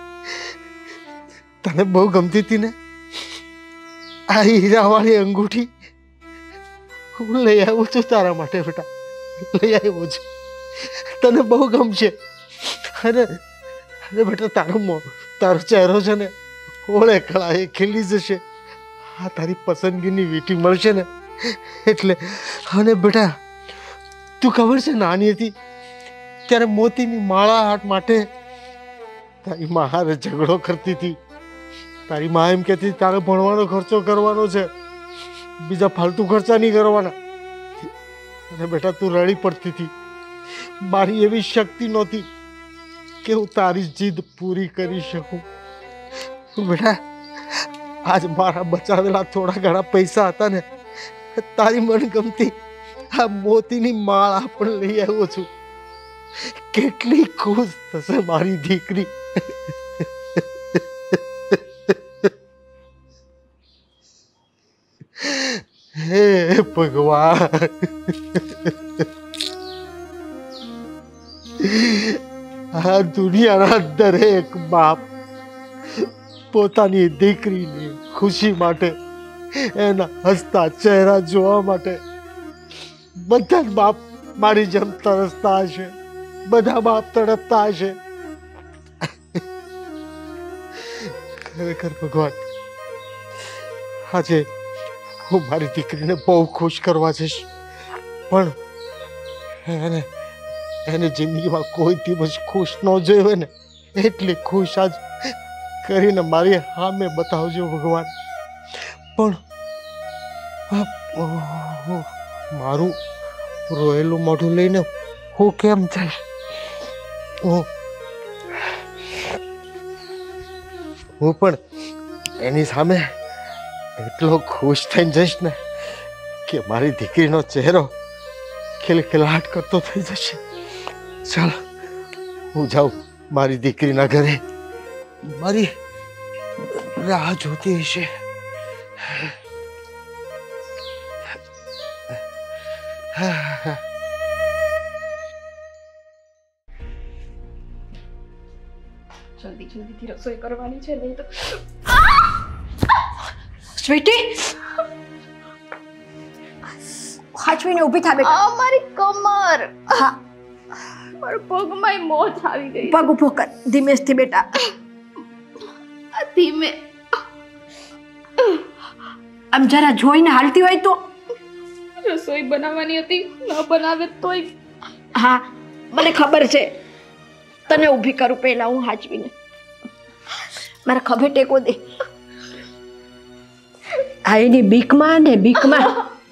તને બહુ ગમતી હતી ને આ હીરાવાળી અંગૂઠી? હું લઈ આવ્યો છું તારા માટે બેટા, લઈ આવ્યો છું. તને બહુ ગમશે. અને અરે બેટા તારું મો તારો ચહેરો છે ને ઓળે કળાએ ખીલી જશે. આ તારી પસંદગીની વીંટી મળશે ને એટલે. અને બેટા તું ખબર છે નાની હતી ત્યારે મોતીની માળા હાટ માટે તારી મા હારે ઝઘડો કરતી હતી. તારી મા એમ કહેતી તારે ભણવાનો ખર્ચો કરવાનો છે, બીજા ફાલતુ ખર્ચા નહીં કરવાના. અને બેટા તું રડી પડતી હતી. મારી એવી શક્તિ નહોતી કે હું તારી જીદ પૂરી કરી શકું. બેટા આજ મારા બચાવેલા થોડા ઘણા પૈસા હતા ને તારી મનગમતી આ મોતીની માળા પણ લઈ આવ્યો છું. કેટલી ખુશ થશે મારી દીકરી. હે ભગવાન, આ દુનિયાના દરેક બાપ પોતાની દીકરીની ખુશી માટે, એના હસતા ચહેરા જોવા માટે બધા બાપ મારી જેમ તરસતા હશે. બધા બાપ તડપતા હશે. ખરેખર ભગવાન આજે હું મારી દીકરીને બહુ ખુશ કરવા જઈશ, પણ એને એને જિંદગીમાં કોઈ દિવસ ખુશ ન જોઈ હોય ને એટલી ખુશ આજ કરીને મારી સામે બતાવજો ભગવાન. પણ મારું રોયેલું મોઢું લઈને હું કેમ જઈશ? હું હું પણ એની સામે એટલો ખુશ થઈને જઈશ ને કે મારી દીકરીનો ચહેરો ખિલખિલાટ કરતો થઈ જશે. ચાલ હું જાઉં મારી દીકરીના ઘરે. મારી રાહ જોતી હશે. જલ્દી જલ્દીથી રસોઈ કરવાની છે, નહીં તો સ્વીટી હાચવીને ઊભી થા બેટા. આ મારી કમર, હા મારો પગમાં મોચ આવી ગઈ. પગ ઊભો કર ધીમેથી બેટા. આ ધીમે આમ જરા જોઈને હાલતી હોય તો. રસોઈ બનાવવાની હતી, ન બનાવે તોય. હા મને ખબર છે, તને ઊભી કરું પહેલા હું હાચવીને. મારા ખભે ટેકો દે. આ એની બીકમાં ને બીકમાં.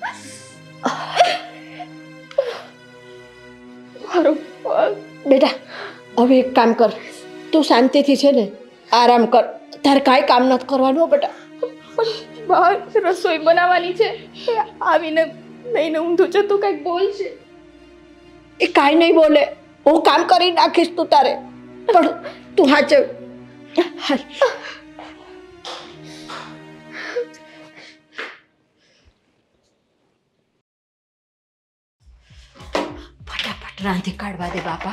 મારો પગ. બેટા હવે એક કામ કર, તું શાંતિથી છે ને આરામ કર. તારે કાંઈ કામ નથી કરવાનું બેટા. બહાર રસોઈ બનાવવાની છે, આવીને લઈને ઊંધું જતું કંઈક બોલશે. એ કાંઈ નહીં બોલે, હું કામ કરી નાખીશ. તું તારે પણ તું હાચવ. ફટાફટ રાંધી કાઢવા દે બાપા.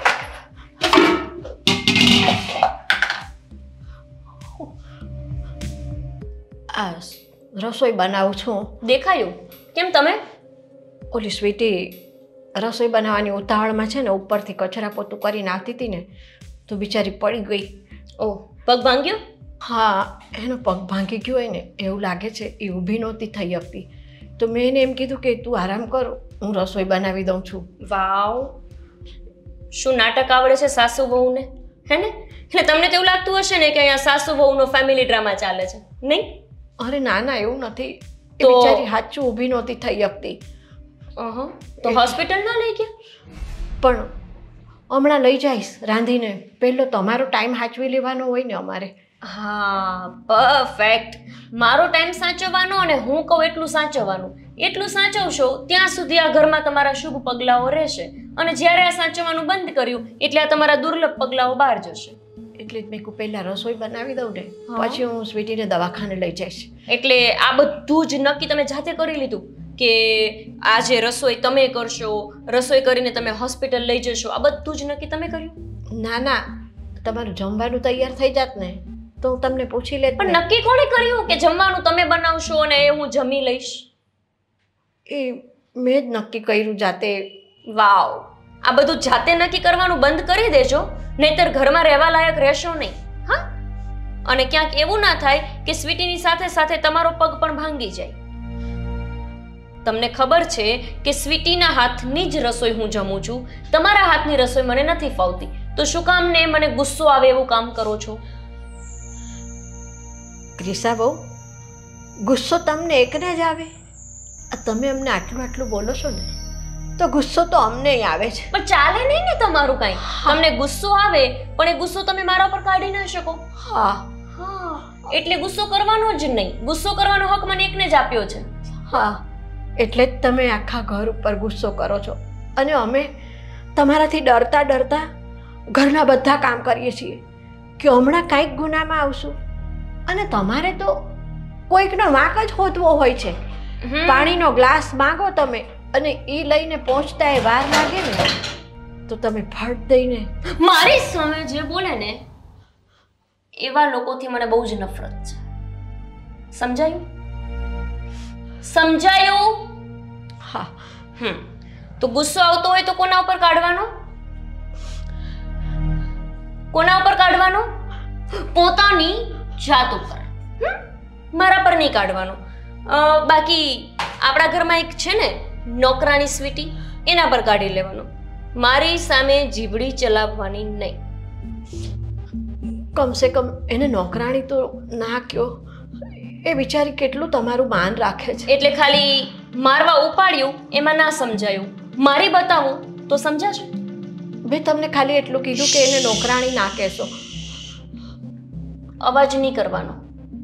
આ રસોઈ બનાવું છું. દેખાયું કેમ તમે? ઓલી સ્વીટી રસોઈ બનાવવાની ઉતાવળમાં છે ને ઉપરથી કચરા પોતું કરી નાખતી હતી ને તો બિચારી પડી ગઈ. ઓહ, પગ ભાંગ્યો? હા એનો પગ ભાંગી ગયો હોય ને એવું લાગે છે. એ ઊભી નહોતી થઈ શકતી તો મેં એને એમ કીધું કે તું આરામ કર, હું રસોઈ બનાવી દઉં છું. વાવ, શું નાટક આવડે છે સાસુ વહુને, હે ને? એટલે તમને તો એવું લાગતું હશે ને કે અહીંયા સાસુ વહુનો ફેમિલી ડ્રામા ચાલે છે, નહીં? અરે ના ના એવું નથી. એ તો- બિચારી સાચું ઊભી નહોતી થઈ શકતી. અહં. તો હોસ્પિટલ ના લઈ ગયા? પણ હમણાં લઈ જઈશ રાંધીને. પહેલો તમારો ટાઈમ સાચવી લેવાનો હોય ને અમારે. હા પરફેક્ટ. મારો ટાઈમ સાચવવાનો અને હું કહું એટલું સાચવવાનું. એટલું સાચવશો ત્યાં સુધી આ ઘરમાં તમારા શુભ પગલાઓ રહેશે, અને જ્યારે આ સાચવવાનું બંધ કર્યું એટલે આ તમારા દુર્લભ પગલાઓ બહાર જશે. એટલે જ મેં કહું પહેલાં રસોઈ બનાવી દઉં ને, હા. પછી હું સ્વીટીને દવાખાને લઈ જઈશ. એટલે આ બધું જ નક્કી તમે જાતે કરી લીધું કે આજે રસોઈ તમે કરશો, રસોઈ કરીને તમે હોસ્પિટલ લઈ જશો, આ બધું જ નક્કી તમે કર્યું? ના ના, તમારું જમવાનું તૈયાર થઈ જાત ને તો હું તમને પૂછી લેત પણ ને. નક્કી કોણે કર્યું કે જમવાનું તમે બનાવશો અને એ હું જમી લઈશ? એ મેં જ નક્કી કર્યું જાતે. વાવ, આ બધું જાતે નક્કી કરવાનું બંધ કરી દેજો, નહીતર ઘરમાં રહેવા લાયક રહેશો નહીં. હા, અને ક્યાંક એવું ના થાય કે સ્વીટીની સાથે સાથે તમારો પગ પણ ભાંગી જાય. તમને ખબર છે કે સ્વીટીના હાથની જ રસોઈ હું જમું છું, તમારા હાથની રસોઈ મને નથી ફાવતી, તો શું કામ ને મને ગુસ્સો આવે એવું કામ કરો છો? ક્રિશા બહુ ગુસ્સો તમને એકને જ આવે? આ તમે અમને આટલું આટલું બોલો છો ને તો ગુસ્સો તો અમને આવે છે. પણ ચાલે નહીં ને તમારું કાંઈ. તમને ગુસ્સો આવે પણ એ ગુસ્સો તમે મારા પર કાઢી ના શકો. હા હા, એટલે ગુસ્સો કરવાનો જ નહીં. ગુસ્સો કરવાનો હક મને એકને જ આપ્યો છે. હા, એટલે જ તમે આખા ઘર ઉપર ગુસ્સો કરો છો, અને અમે તમારાથી ડરતા ડરતા ઘરના બધા કામ કરીએ છીએ કે હમણાં કાંઈક ગુનામાં આવશું. અને તમારે તો કોઈકનો વાંક જ હોતવો હોય છે. હમ. પાણીનો ગ્લાસ માંગો તમે અને એ લઈને પહોંચતા એ વાર લાગે ને તો તમે ફટ દઈને મારી સામે જે બોલે ને એવા લોકોથી મને બહુ જ નફરત છે. સમજાયું? સમજાયું? હા હમ. તો ગુસ્સો આવતો હોય તો કોના ઉપર કાઢવાનો? કોના ઉપર કાઢવાનો? પોતાની જાત ઉપર. હમ? મારા પર નહીં કાઢવાનો. અ, બાકી આપણા ઘરમાં એક છે ને નોકરાણી સ્વીટી, એના પર કાઢી લેવાનો. મારી સામે જીભડી ચલાવવાની નહીં. કમસે કમ એને નોકરાણી તો ના કયો. એ બિચારી કેટલું તમારું માન રાખે છે. એટલે ખાલી મારવા ઉપાડ્યું એમાં ના સમજાયું, મારી બતાવું તો સમજાશે? મેં તમને ખાલી એટલું કીધું કે એને નોકરાણી ના કહેશો. અવાજ નહીં કરવાનો.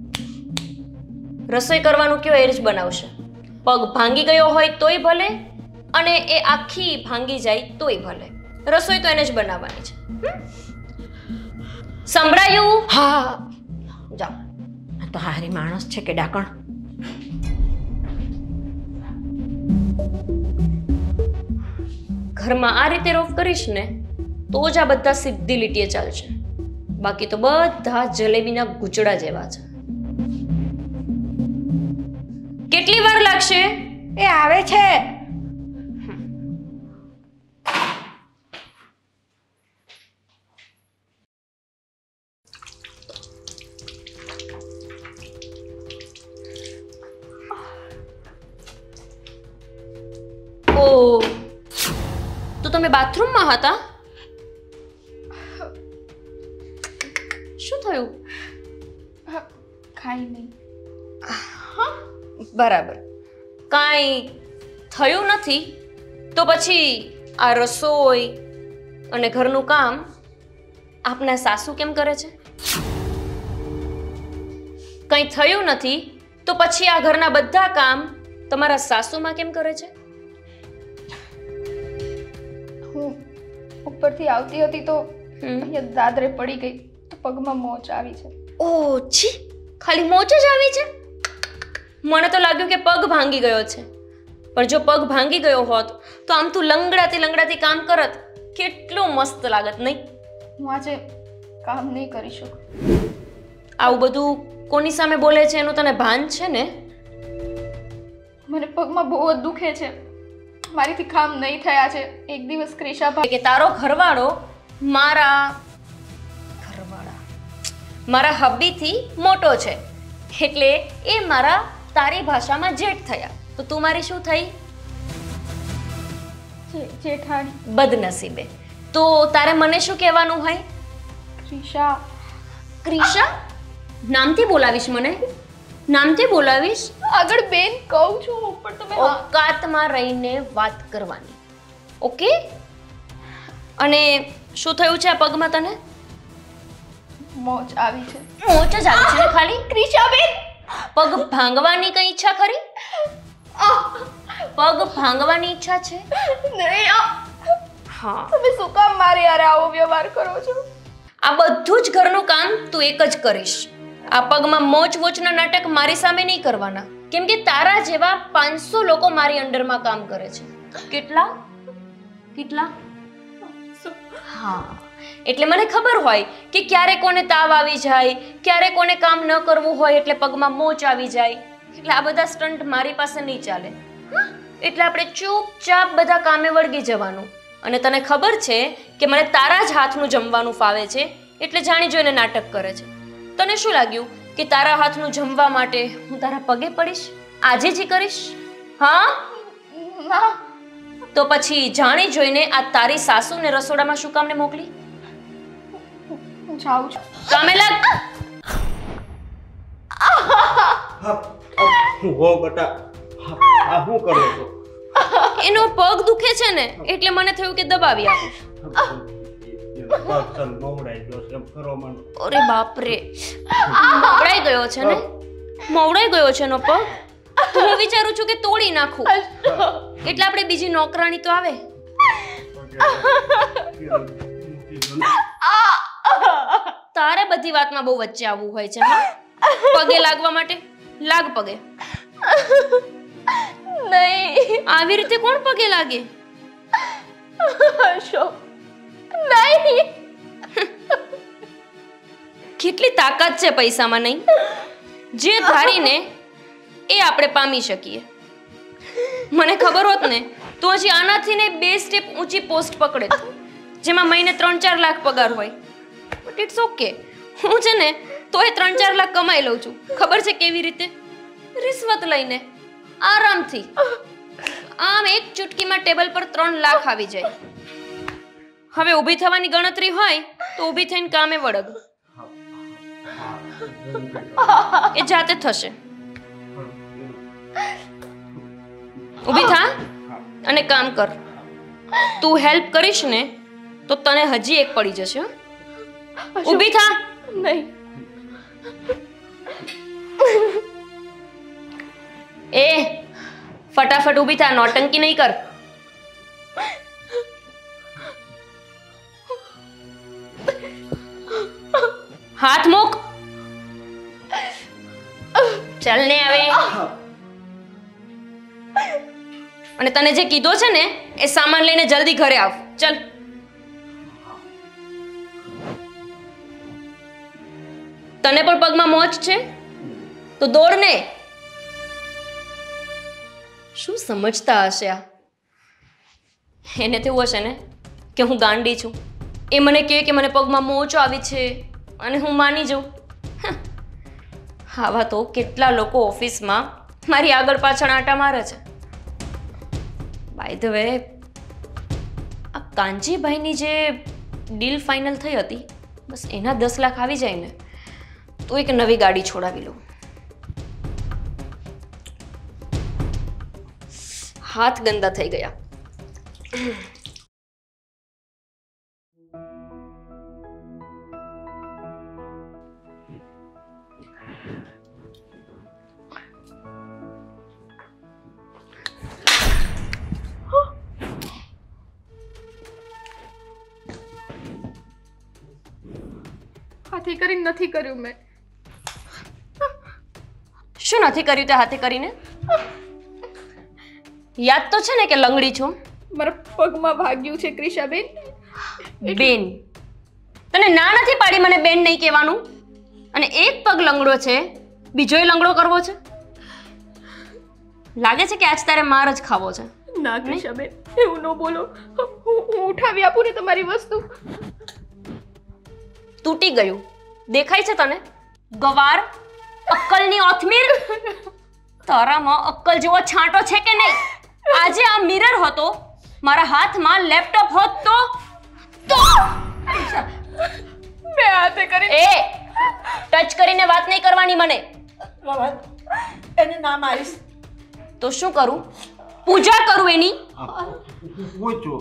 રસોઈ કરવાનું કયો એ જ બનાવશે. પગ ભાંગી ગયો હોય તોય ભલે, અને એ આખી ભાંગી જાય તોય ભલે, રસોઈ તો એને જ બનાવવાની છે. હમ? સંભળાયું? હા, જાઓ. આ તો હારી માણસ છે કે ડાકણ. ઘરમાં આ રીતે રોફ કરીશ ને તો જ આ બધા સીધી લીટીએ ચાલશે, બાકી તો બધા જલેબીના ગુચડા જેવા છે. કેટલી વાર લાગશે? એ આવે છે. ઓ, તો તમે બાથરૂમમાં હતા? શું થયું? ખાઈ નહીં. બરાબર, કાંઈ થયું નથી તો પછી આ રસોઈ અને ઘરનું કામ આપના સાસુ કેમ કરે છે? કંઈ થયું નથી તો પછી આ ઘરના બધા કામ તમારા સાસુમાં કેમ કરે છે? હું ઉપરથી આવતી હતી તો હમ. અહીંયા દાદરે પડી ગઈ તો પગમાં મોચ આવી છે. ઓ છી, ખાલી મોચ જ આવી છે? મને તો લાગ્યું કે પગ ભાંગી ગયો છે. પણ જો પગ ભાંગી ગયો હોત તો આમ તું લંગડાતી લંગડાતી કામ કરત, કેટલું મસ્ત લાગત નહીં? હું આજે કામ નહીં કરી શકું. આવું બધું કોની સામે બોલે છે એનું તને ભાન છે ને? મને પગમાં બહુ જ દુખે છે. મારીથી કામ નહીં થયા છે. એક દિવસ ક્રિશા ભા કે તારો ઘરવાળો મારા ઘરવાળા મારા હબ્બીથી મોટો છે, એટલે એ મારા તારી ભાષામાં જેઠ થયા, તો તું મારી શું થઈ? જે- જેઠાણી. બદનસીબે. તો તારે મને શું કહેવાનું હોય? ક્રિશા. ક્રિશા? નામથી બોલાવીશ મને? નામથી બોલાવીશ. આગળ બેન કહું છું પણ તમે હા. ઓકાતમાં રહીને વાત કરવાની. ઓકે? અને શું થયું છે આ પગમાં તને? મોજ આવી છે. મોચ જ આવી છે ને ખાલી? ક્રિશાબેન પગ ભાંગવાની કઈ ઈચ્છા ખરી? પગ ભાંગવાની ઈચ્છા છે? નહીં આ હા. તમે શું કામ મારી યારે આવો વ્યવહાર કરો છો? આ બધું જ ઘરનું કામ તું એક જ કરીશ. આ પગમાં મોચ વોચના નાટક મારી સામે નહીં કરવાના, કેમ કે તારા જેવા પાંચસો લોકો મારી અંડરમાં કામ કરે છે. કેટલા કેટલા હા, એટલે મને ખબર હોય કે ક્યારે કોને તાવ આવી જાય, ક્યારે કોને કામ ન કરવું હોય એટલે પગમાં મોચ આવી જાય. એટલે આ બધા સ્ટન્ટ મારી પાસે નહીં ચાલે. એટલે આપણે ચૂપચાપ બધા કામે વળગી જવાનું. અને તને ખબર છે કે મને તારા જ હાથનું જમવાનું ફાવે છે, એટલે જાણી જોઈને નાટક કરે છે. તને શું લાગ્યું કે તારા હાથનું જમવા માટે હું તારા પગે પડીશ? આજે જ કરીશ? હા ના. તો પછી જાણી જોઈને આ તારી સાસુને રસોડામાં શું કામને મોકલી? હું જાઉં છું. કામે લાગ. હો બટા, આ શું કરો છો? એનો પગ દુખે છે ને એટલે મને થયું કે દબાવી આપું. પગ મોવડાઈ ગયો છે, એમ કરો મને. અરે બાપ રે, મોવડાઈ ગયો છે ને? મોવડાઈ ગયો છે એનો પગ? તો હું વિચારું છું કે તોડી નાખું, એટલે આપણે બીજી નોકરાણી તો આવે. તારે બધી વાતમાં બહુ વચ્ચે આવવું હોય છે. હા, પગે લાગવા માટે લાગ પગે. નહીં. આવી રીતે કોણ પગે લાગે? અશોક નહીં. કેટલી તાકાત છે પૈસામાં, નહીં? જે ધારીને એ આપણે પામી શકીએ. મને ખબર હોત ને તો હજી આનાથી ને બે સ્ટેપ ઊંચી પોસ્ટ પકડે, જેમાં મહિને ત્રણ ચાર લાખ પગાર હોય. બટ ઇટ્સ ઓકે, હું છે ને તોય ત્રણ ચાર લાખ કમાઈ લઉં છું. ખબર છે કેવી રીતે? રિશ્વત લઈને આરામથી. આમ એક ચૂટકીમાં ટેબલ પર ત્રણ લાખ આવી જાય. હવે ઊભી થવાની ગણતરી હોય તો ઊભી થઈને કામે વળગ. એ જાતે થશે. ઊભી થા અને કામ કર. તું હેલ્પ કરીશ ને તો તને હજી એક પડી જશે. ઊભી થા. નહીં. એ ફટાફટ ઊભી થા, નોટંકી નહીં કર. હાથ મૂક. ચાલ ને હવે. અને તને જે કીધો છે ને એ સામાન લઈને જલ્દી ઘરે આવ. ચલ. તને પણ પગમાં મોચ છે તો દોડ ને. શું સમજતા હશે આ? એને તેવું હશે ને કે હું ગાંડી છું. એ મને કહે કે મને પગમાં મોચ આવી છે અને હું માની જાઉં. આવા તો કેટલા લોકો ઓફિસમાં મારી આગળ પાછળ આંટા મારે છે. બાય ધ વે, આ કાંજીભાઈની જે ડીલ ફાઇનલ થઈ હતી, બસ એના દસ લાખ આવી જાય ને તો એક નવી ગાડી છોડાવી લઉં. હાથ ગંદા થઈ ગયા. હાથી કરીને નથી કર્યું મેં. શું નથી કર્યું તે હાથે કરીને? યાદ તો છે ને કે લંગડી છું? મારા પગમાં ભાગ્યું છે ક્રિશાબેન. બેન, તને ના નથી પાડી મને બેન નહીં કહેવાનું? અને એક પગ લંગડો છે, બીજોય લંગડો કરવો છે? લાગે છે કે આજ તારે માર જ ખાવો છે. ના ક્રિશાબેન, એવું ન બોલો. હું હું ઉઠાવી આપું ને તમારી વસ્તુ. તૂટી ગયું દેખાય છે તને? ગવાર, અક્કલની ઓથમીર. તારામાં અક્કલ જેવો છાંટો છે કે નહીં? આજે આ મિરર હતો, મારા હાથમાં લેપટોપ હોત તો તો મેં હાથે કરી. એ ટચ કરીને વાત નહીં કરવાની મને. એને ના મારીશ તો શું કરું? પૂજા કરું એની? પૂછો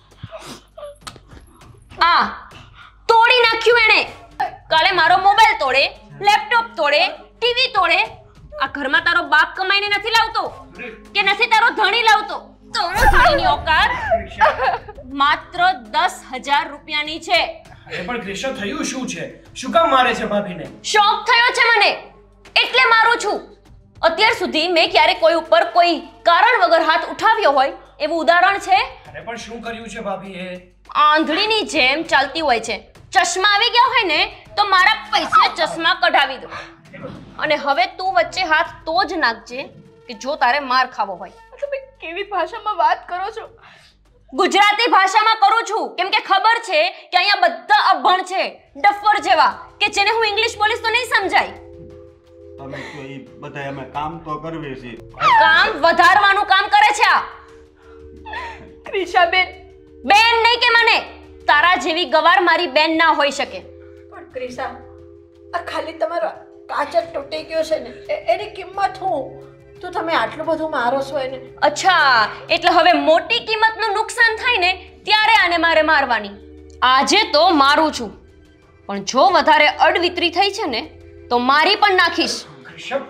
આ તોડી નાખ્યું એણે. કાલે મારો મોબાઈલ તોડે, લેપટોપ તોડે, ટીવી તોડે. આ ઘરમાં તારો બાપ કમાઈને નથી લાવતો કે નથી તારો ધણી લાવતો? તો હું ધણીની ઓકાત માત્ર દસ હજાર રૂપિયાની છે. અરે પણ ક્રિશા, થયું શું છે? શું કામ મારે છે ભાભીને? શોખ થયો છે મને એટલે મારું છું. અત્યાર સુધી મેં ક્યારે કોઈ ઉપર કોઈ કારણ વગર હાથ ઉઠાવ્યો હોય એવું ઉદાહરણ છે? અરે પણ શું કર્યું છે ભાભીએ? આંધળીની જેમ ચાલતી હોય છે. ચશ્મા આવી ગયા હોય ને તો મારા પૈસે ચશ્મા કઢાવી દો. અને હવે તું વચ્ચે હાથ તો જ નાખજે કે જો તારે માર ખાવો હોય. તમે કેવી ભાષામાં વાત કરો છો? ગુજરાતી ભાષામાં કરું છું કેમ કે ખબર છે કે અહીંયા બધા અભણ છે, ડફર જેવા, કે જેને હું ઇંગ્લિશ બોલીશ તો નહીં સમજાય. તમે તો એ બધા અમે કામ તો કરવી છે. કામ વધારવાનું કામ કરે છે આ. ક્રિશાબેન, બેન નહીં કે મને. તારા જેવી ગવાર મારી બેન ના હોઈ શકે. પણ ક્રિશા, આ ખાલી તમારો કાચ જ તૂટી ગયો છે ને, એ- એની કિંમત હું તો તમે આટલું બધું મારો છો એને? અચ્છા, એટલે હવે મોટી કિંમતનું નુકસાન થાય ને ત્યારે આને મારે મારવાની. આજે તો મારું છું, પણ જો વધારે અડવિતરી થઈ છે ને તો મારી પણ નાખીશ. ક્રિશા,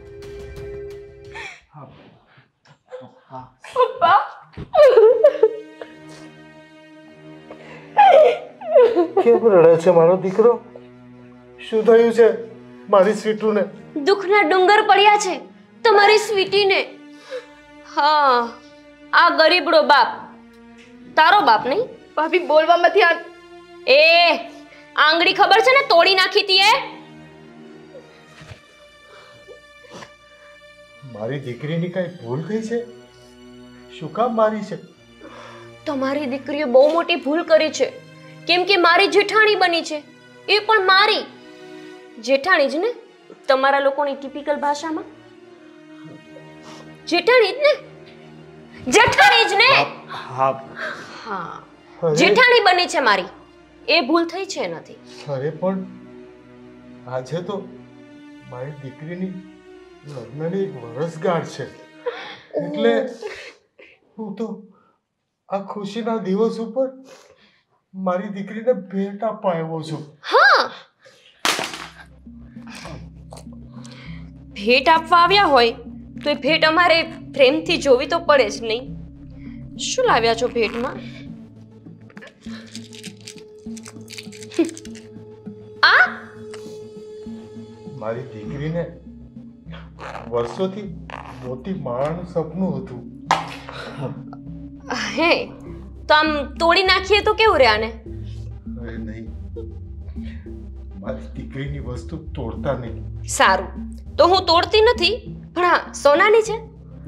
પપ્પા, કેમ રડે છે મારો દીકરો? શું થયું છે મારી સ્વીટુને? દુઃખના ડુંગર પડ્યા છે તમારી સ્વીટીને. હા, આ ગરીબડો બાપ. તારો બાપ નહીં? ભાભી બોલવામાં ધ્યાન. એ આંગળી ખબર છે ને તોડી નાખી તી એ. મારી દીકરીની કઈ ભૂલ થઈ છે? શું કામ મારી છે? તમારી દીકરીએ બહુ મોટી ભૂલ કરી છે કેમ કે મારી જેઠાણી બની છે, એ પણ મારી જેઠાણી જ ને. તમારા લોકોની ટિપિકલ ભાષામાં જેઠાણી જ ને, જેઠાણી જ ને. હા હા, અરે, જેઠાણી બની છે મારી. એ ભૂલ થઈ છે નથી. અરે પણ આજે તો મારી દીકરીની લગ્નની એક વરસગાંઠ છે, એટલે હું તો આ ખુશીના દિવસ ઉપર મારી દીકરીને ભેટ આપવા આવ્યો છું. હા, ભેટ આપવા આવ્યા હોય તો એ ભેટ અમારે પ્રેમથી જોવી તો પડે જ નહીં. શું લાવ્યા છો ભેટમાં? આ મારી દીકરીને વર્ષોથી મોતી માળાનું સપનું હતું. હે, તો આમ તોડી નાખીએ તો કેવું રહે આને? અરે નહીં, મારી દીકરીની વસ્તુ તોડતા નહીં. સારું, તો હું તોડતી નથી, પણ હા સોનાની છે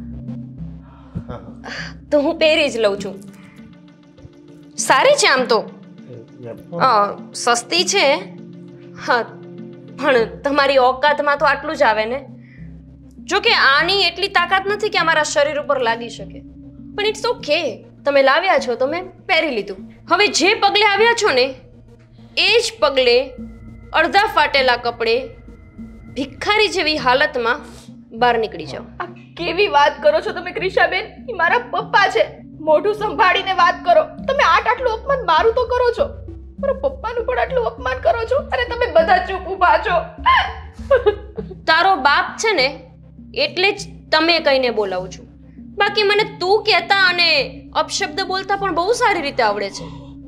તો હું પહેરી જ લઉં છું. સારી છે આમ તો, અ, સસ્તી છે. હા, પણ તમારી ઓકાતમાં તો આટલું જ આવે ને. જો કે આની એટલી તાકાત નથી કે અમારા શરીર ઉપર લાગી શકે, પણ ઇટ્સ ઓકે. તમે લાવ્યા છો તો મેં પહેરી લીધું. હવે જે પગલે આવ્યા છો ને એ જ પગલે અડધા ફાટેલા કપડે ભિખારી જેવી હાલતમાં બહાર નીકળી જાઓ. આ કેવી વાત કરો છો તમે ક્રિશાબેન? એ મારા પપ્પા છે. મોઢું સંભાળીને વાત કરો. તમે આટ આટલું અપમાન મારું તો કરો છો, મારા પપ્પાનું પણ આટલું અપમાન કરો છો અને તમે બધા ચૂપ ઊભા છો. તારો બાપ છે ને એટલે જ તમે કહીને બોલાવું છું. બાકી મને તું કહેતા અને અપશબ્દ બોલતા પણ બહુ સારી રીતે આવડે છે.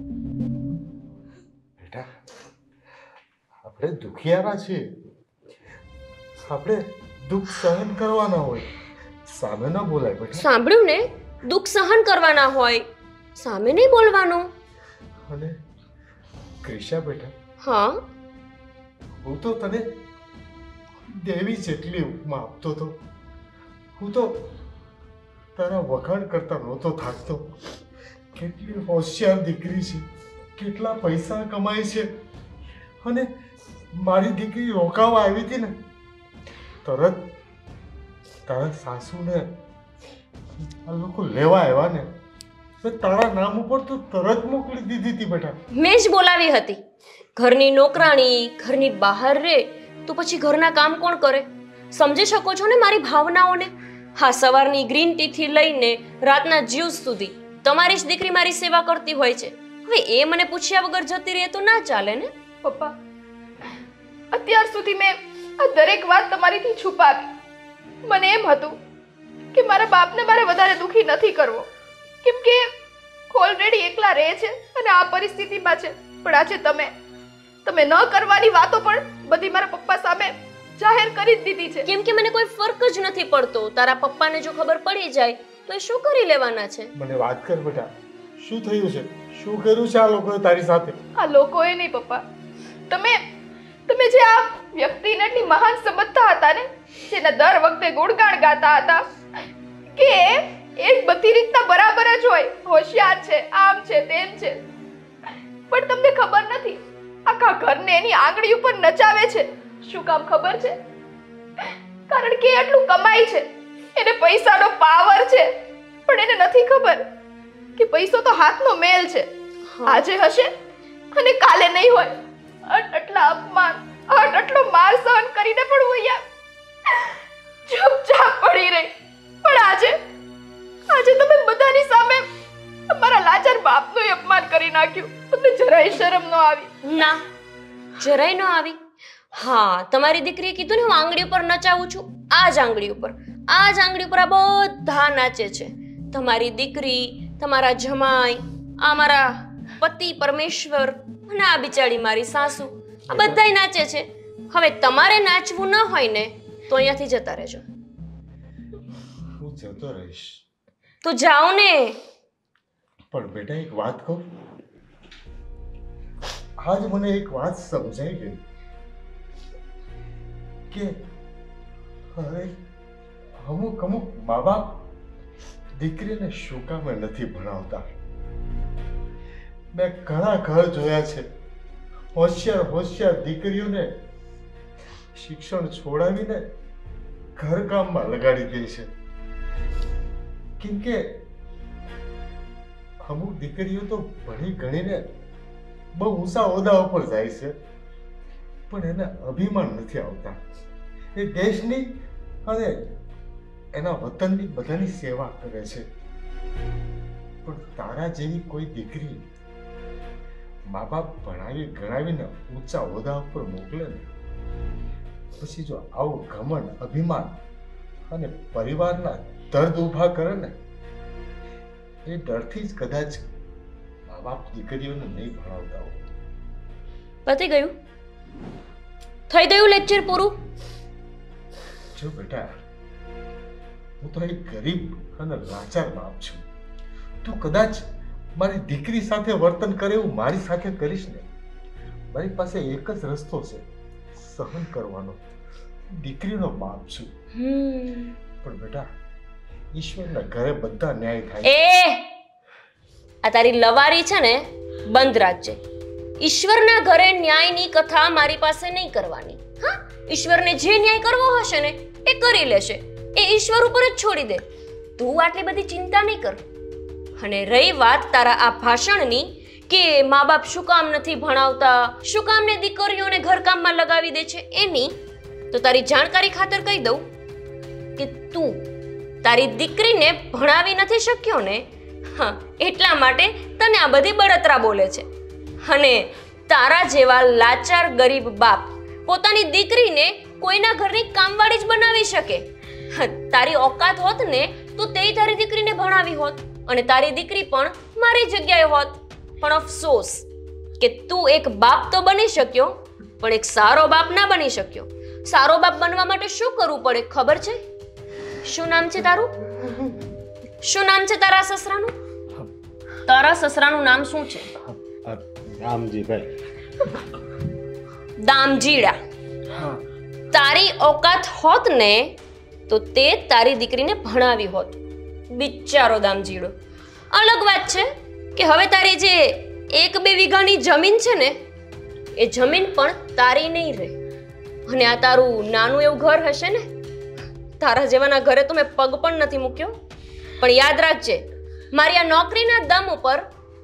બેટા, આપણે દુખિયારા છીએ, આપણે દુઃખ સહન કરવાના હોય, સામે ન બોલાય બેટા. સાંભળ્યું ને? દુઃખ સહન કરવાના હોય, સામે નહીં બોલવાનું. અને ક્રિશા બેટા, હા, હું તો તને દેવી જેટલી ઉપમા આપતો હતો. હું તો તારા વખાણ કરતા નહોતો થાકતો. કેટલી હોશિયાર દીકરી છે, કેટલા પૈસા કમાય છે. અને મારી દીકરી રોકાવા આવી હતી ને, તરત તારા સાસુને આ લોકો લેવા આવ્યા ને, તો તારા નામ ઉપર તો તરત મોકલી દીધી હતી બેટા. મેં જ બોલાવી હતી. ઘરની નોકરાણી ઘરની બહાર રે તો પછી ઘરના કામ કોણ કરે? સમજી શકો છો ને મારી ભાવનાઓને? હા, સવારની ગ્રીન ટી થી લઈને રાતના જ્યુસ સુધી તમારી જ દીકરી મારી સેવા કરતી હોય છે. હવે એ મને પૂછ્યા વગર જતી રહે તો ના ચાલે ને. પપ્પા, અત્યાર સુધી મેં આ દરેક વાત તમારીથી છુપાવી. મને એમ હતું કે મારા બાપને મારે વધારે દુખી નથી કરવો, કેમ કે ઓલરેડી એકલા રહે છે અને આ પરિસ્થિતિમાં છે. પણ આજે તમે તમે ન કરવાની વાતો પણ બધી મારા પપ્પા સામે જાહેર કરી જ દીધી છે. કેમ કે મને કોઈ ફરક જ નથી પડતો. તારા પપ્પાને જો ખબર પડી જાય તો એ શું કરી લેવાના છે? મને વાત કર બેટા, શું થયું છે? શું કર્યું છે આ લોકોએ તારી સાથે? આ લોકોએ નહીં પપ્પા, તમે તમે જે આ વ્યક્તિને એટલી મહાન સમજતા હતા ને, જેના દર વખતે ગુણગાન ગાતા હતા કે એ બધી રીતના બરાબર જ હોય, હોશિયાર છે, આમ છે, તેમ છે, પણ તમને ખબર નથી આખા ઘરને એની આંગળી ઉપર નચાવે છે. શું કામ ખબર છે? કારણ કે એટલું કમાય છે, એને પૈસાનો પાવર છે, પણ એને નથી ખબર કે પૈસો તો હાથનો મેલ છે. આજે હશે અને કાલે નહીં હોય. આટલા અપમાન, આટલો માર સહન કરીને પણ હું અહીંયા ચૂપચાપ પડી રહી. પણ આજે આજે તમે બધાની સામે મારા લાચાર બાપનું અપમાન કરી નાખ્યું. તમને જરાય શરમ ન આવી? ના, જરાય ન આવી. હા, તમારી દીકરીએ કીધું ને હું આંગળી ઉપર નચાવું છું. આ જ આંગળી ઉપર, આ જ આંગળી ઉપર આ બધા નાચે છે. તમારી દીકરી, તમારા જમાઈ, આ મારા પતિ પરમેશ્વર અને આ બિચારી મારી સાસુ, આ બધાય નાચે છે. હવે તમારે નાચવું ન હોય ને તો અહીંયાથી જતા રહેજો. હું જતો રહીશ. તો જાઓ ને. પણ બેટા એક વાત કહું, આજ મને એક વાત સમજાઈ ગઈ કે હવે અમુક અમુક મા બાપ દીકરીને શું કામ નથી ભણાવતા. મેં ઘણા ઘર જોયા છે, હોશિયાર હોશિયાર દીકરીઓને શિક્ષણ છોડાવીને ઘરકામમાં લગાડી દે છે. કેમ કે અમુક દીકરીઓ તો ભણી ગણીને બહુ ઊંચા હોદ્દા ઉપર જાય છે, પણ એને અભિમાન નથી આવતા. એ દેશની અને એના વતનની બધાની સેવા કરે છે. પણ તારા જેવી કોઈ દીકરી મા બાપ ભણાવી ગણાવીને ઊંચા હોદ્દા ઉપર મોકલે ને, પછી જો આવું ઘમંડ, અભિમાન અને પરિવારના દર્દ ઊભા કરે ને, એ ડરથી જ કદાચ મા બાપ દીકરીઓને નહીં ભણાવતા હોય. પતી ગયું? થઈ ગયું લેક્ચર પૂરું? જો બેટા, હું તો એક ગરીબ અને લાચાર બાપ છું. તું કદાચ મારી દીકરી સાથે વર્તન કરે એવું મારી સાથે કરીશ ને, મારી પાસે એક જ રસ્તો છે, સહન કરવાનો. દીકરીનો બાપ છું. પણ બેટા, ઈશ્વરના ઘરે બધા ન્યાય થાય. એ આ તારી લવારી છે ને, બંધ રાખજે. ઈશ્વરના ઘરે ન્યાયની કથા મારી પાસે નહીં કરવાની. હા, ઈશ્વરને જે ન્યાય કરવો હશે ને એ કરી લેશે. એ ઈશ્વર ઉપર જ છોડી દે. તું આટલી બધી ચિંતા નહીં કર. અને રહી વાત તારા આ ભાષણની કે મા બાપ શું કામ નથી ભણાવતા, શું કામ ને દીકરીઓને ઘરકામમાં લગાવી દે છે એની, તો તારી જાણકારી ખાતર કહી દઉં કે તું તારી દીકરીને ભણાવી નથી શક્યો ને, હા, એટલા માટે તને આ બધી બળતરા બોલે છે. અને તારા જેવા લાચાર ગરીબ બાપ પોતાની દીકરીને કોઈના ઘરની કામવાળી જ બનાવી શકે. તારી ઓકાત હોત ને તો તે તારી દીકરીને ભણાવી હોત અને તારી દીકરી પણ મારી જગ્યાએ હોત. પણ અફસોસ કે તું એક બાપ તો બની શક્યો, પણ એક સારો બાપ ના બની શક્યો. સારો બાપ બનવા માટે શું કરવું પડે ખબર છે? શું નામ છે તારું? શું નામ છે તારા સસરાનું? તારા સસરાનું નામ શું છે? રામજીભાઈ. દામજીડા. તારી ઓકાત હોત ને તો તે તારી દીકરીને ભણાવી હોત. બિચારો દામજીડો. અલગ વાત છે કે હવે તારી જે એક બે વીઘાની જમીન છે ને, એ જમીન પણ તારી નહીં રહે. અને આ તારું નાનું એવું ઘર હશે ને, તારા જેવાના ઘરે તો મેં પગ પણ નથી મૂક્યો. પણ યાદ રાખજે, મારી આ નોકરીના દમ ઉપર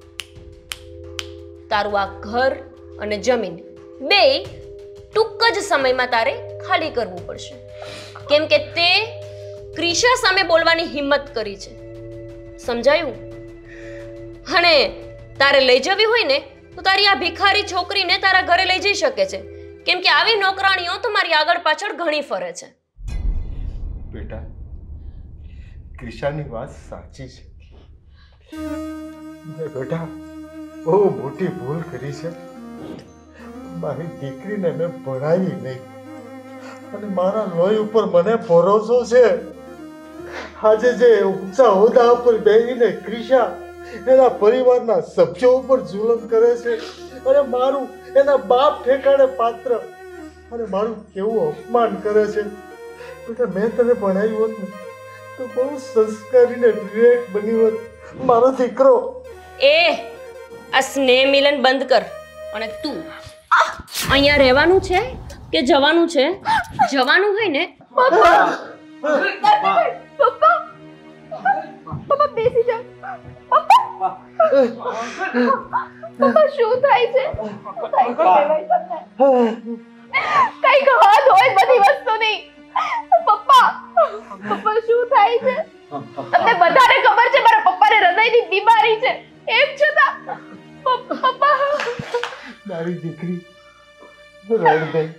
તારું આ ઘર અને જમીન બે ટૂંક જ સમયમાં તારે ખાલી કરવું પડશે. કેમ કે તે ક્રિશા સામે બોલવાની હિંમત કરી છે. સમજાયું? અને તારે લઈ જવી હોય ને તો તારી આ ભિખારી છોકરીને તારા ઘરે લઈ જઈ શકે છે, કેમ કે આવી નોકરાણીઓ તમારી આગળ પાછળ ઘણી ફરે છે. બેટા, ક્રિશાની વાત સાચી છે. મેં બેટા બહુ મોટી ભૂલ કરી છે. મારી દીકરીને મેં ભણાવી નહીં અને મારા લોહી ઉપર મને ભરોસો છે. આજે જે ઊંચા હોદ્દા ઉપર બેસીને ક્રિશા એના પરિવારના સભ્યો ઉપર જુલમ કરે છે અને મારું એના બાપ ઠેકાણે પાત્ર અને મારું કેવું અપમાન કરે છે. બેટા મેં તને ભણાવી હોત ને તો બહુ સંસ્કારી ને વિવેક બની હોત મારો દીકરો. એ આ સ્નેહ મિલન બંધ કર. અને તું અહીંયા રહેવાનું છે કે જવાનું છે? જવાનું હોય ને પપ્પા પપ્પા પપ્પા બેસી જાઓ. પપ્પા પપ્પા શું થાય છે? કઈ વાત હોય બધી વસ્તુ નહીં. પપ્પા પપ્પા શું થાય છે? તમને બધાને ખબર છે મારા પપ્પાને હૃદયની બીમારી છે, એમ છતાં પપ્પા મારી દીકરી રડ ગઈ.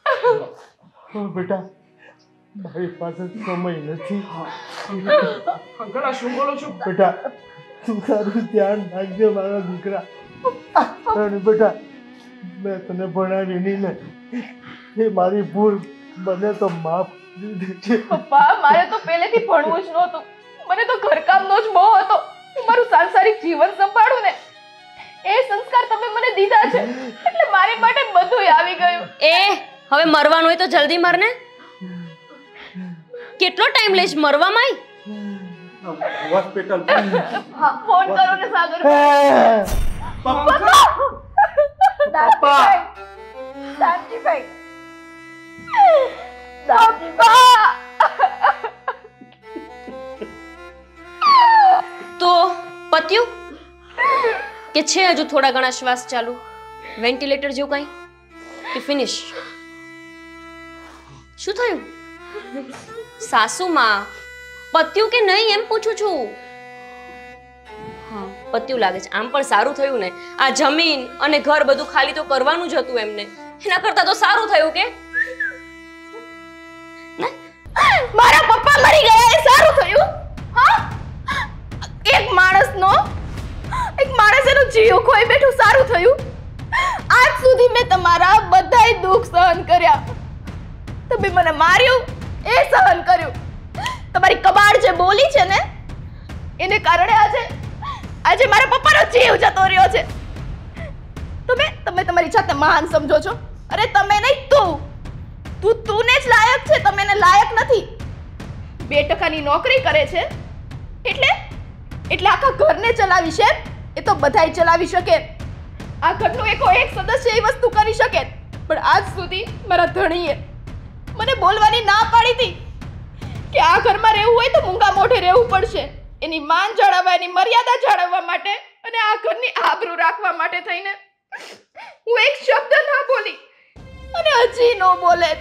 બેટા મારી પાસે સમય નથી. અંકલ આ શું બોલો છો? બેટા તું તારું ધ્યાન રાખજે મારા દીકરા. અને બેટા મેં તને ભણાવી નહીં ને એ મારી ભૂલ બને તો માફ કરી દેજે. પપ્પા મારે તો પહેલેથી ભણવું જ નહોતું. મને તો ઘરકામનો જ બહુ હતો. હું મારું સાંસારિક જીવન સંભાળું ને એ સંસ્કાર તમે મને દીધા છે એટલે મારી માટે બધું આવી ગયું. એ હવે મરવાનું હોય તો જલ્દી મર ને. કેટલો ટાઈમ લઈશ મરવામાં? હોસ્પિટલ હા ફોન કરો ને સાગર. પપ્પા શાંતિભાઈ પપ્પા તો પત્યું કે છે હજુ થોડા ઘણા શ્વાસ ચાલુ? વેન્ટિલેટર જેવું કઈ કે ફિનિશ? શું થયું? સાસુમાં પત્યું કે નહીં એમ પૂછું છું. હા પત્યું લાગે છે. આમ પણ સારું થયું ને, આ જમીન અને ઘર બધું ખાલી તો કરવાનું જ હતું એમને. એના કરતા તો સારું થયું કે મારા પપ્પા મરી ગયા એ સારું થયું. હા એક માણસનો એક માણસ એનો જીવ ખોઈ બેઠું સારું થયું. આજ સુધી મેં તમારા બધાય દુઃખ સહન કર્યા. તમે મને માર્યું એ સહન કર્યું. તમારી કબાડ જે બોલી છે ને એને કારણે આજે આજે મારા પપ્પાનો જીવ જતો રહ્યો છે. તમે તમે તમારી જાતને મહાન સમજો છો. અરે તમે નહીં તું તું તુને જ લાયક છે, તમે એને લાયક નથી. બે ટકાની નોકરી કરે છે એટલે એટલે આખા ઘરને ચલાવી છે. એ તો બધાય ચલાવી શકે. આ ઘરનું એકો એક સદસ્ય એ વસ્તુ કરી શકે, પણ આજ સુધી મારા ધણીએ મને બોલવાની ના પાડી હતી કે આ ઘરમાં રહેવું હોય તો મૂંગા મોઢે રહેવું પડશે. એની માન જાળવવા, એની મર્યાદા જાળવવા માટે અને આ ઘરની આબરૂ રાખવા માટે થઈને હું એક શબ્દ ના બોલી અને હજી નો બોલે.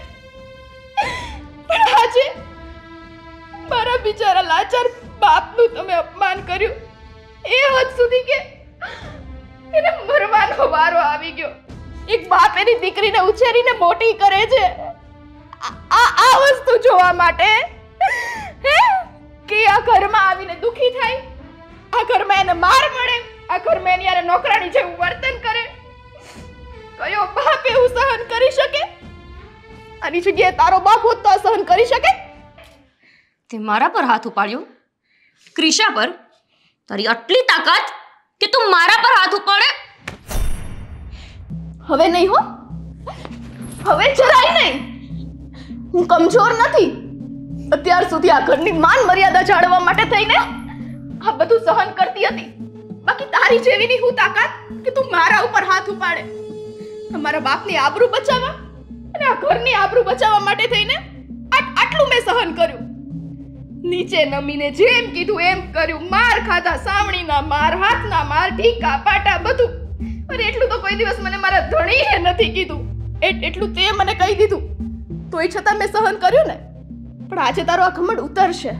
પણ આજે મારા બિચારા લાચાર બાપનું તમે અપમાન કર્યું એ હદ સુધી કે એને મરવાનો વારો આવી ગયો. એક બાપ એની દીકરીને ઉછેરીને મોટી કરે છે આ આ વસ્તુ જોવા માટે હે કે આ ઘરમાં આવીને દુખી થાય, આ ઘરમાં એને માર મળે, આ ઘરમાં એની યારે નોકરાણી જેવું વર્તન કરે. કયો બાપ એવું સહન કરી શકે? આની જગ્યાએ તારો બાપ હોત તો સહન કરી શકે? તે મારા પર હાથ ઉપાડ્યો? ક્રિશા પર? તારી આટલી તાકાત કે તું મારા પર હાથ ઉપાડે? હવે નહીં હો, હવે જરાય નહીં. હું કમજોર નથી. અત્યાર સુધી આ ઘરની માન મર્યાદા જાળવવા માટે થઈને આ બધું સહન કરતી હતી. બાકી તારી જેવી ની હું તાકાત કે તું મારા ઉપર હાથ ઉપાડે. તમારા બાપની આબરૂ બચાવવા અને આ ઘરની આબરૂ બચાવવા માટે થઈને આટલું મેં સહન કર્યું. નીચે નમીને જેમ કીધું એમ કર્યું. માર ખાધા, સાવણીના માર, હાથના માર, ઢીકા પાટા બધું. અરે એટલું તો કોઈ દિવસ મને મારા ધણીએ નથી કીધું. એટલું તે મને કહી દીધું. તોય છતાં મેં સહન કર્યું ને. પણ આજે તારો આ ઘમંડ ઉતરશે.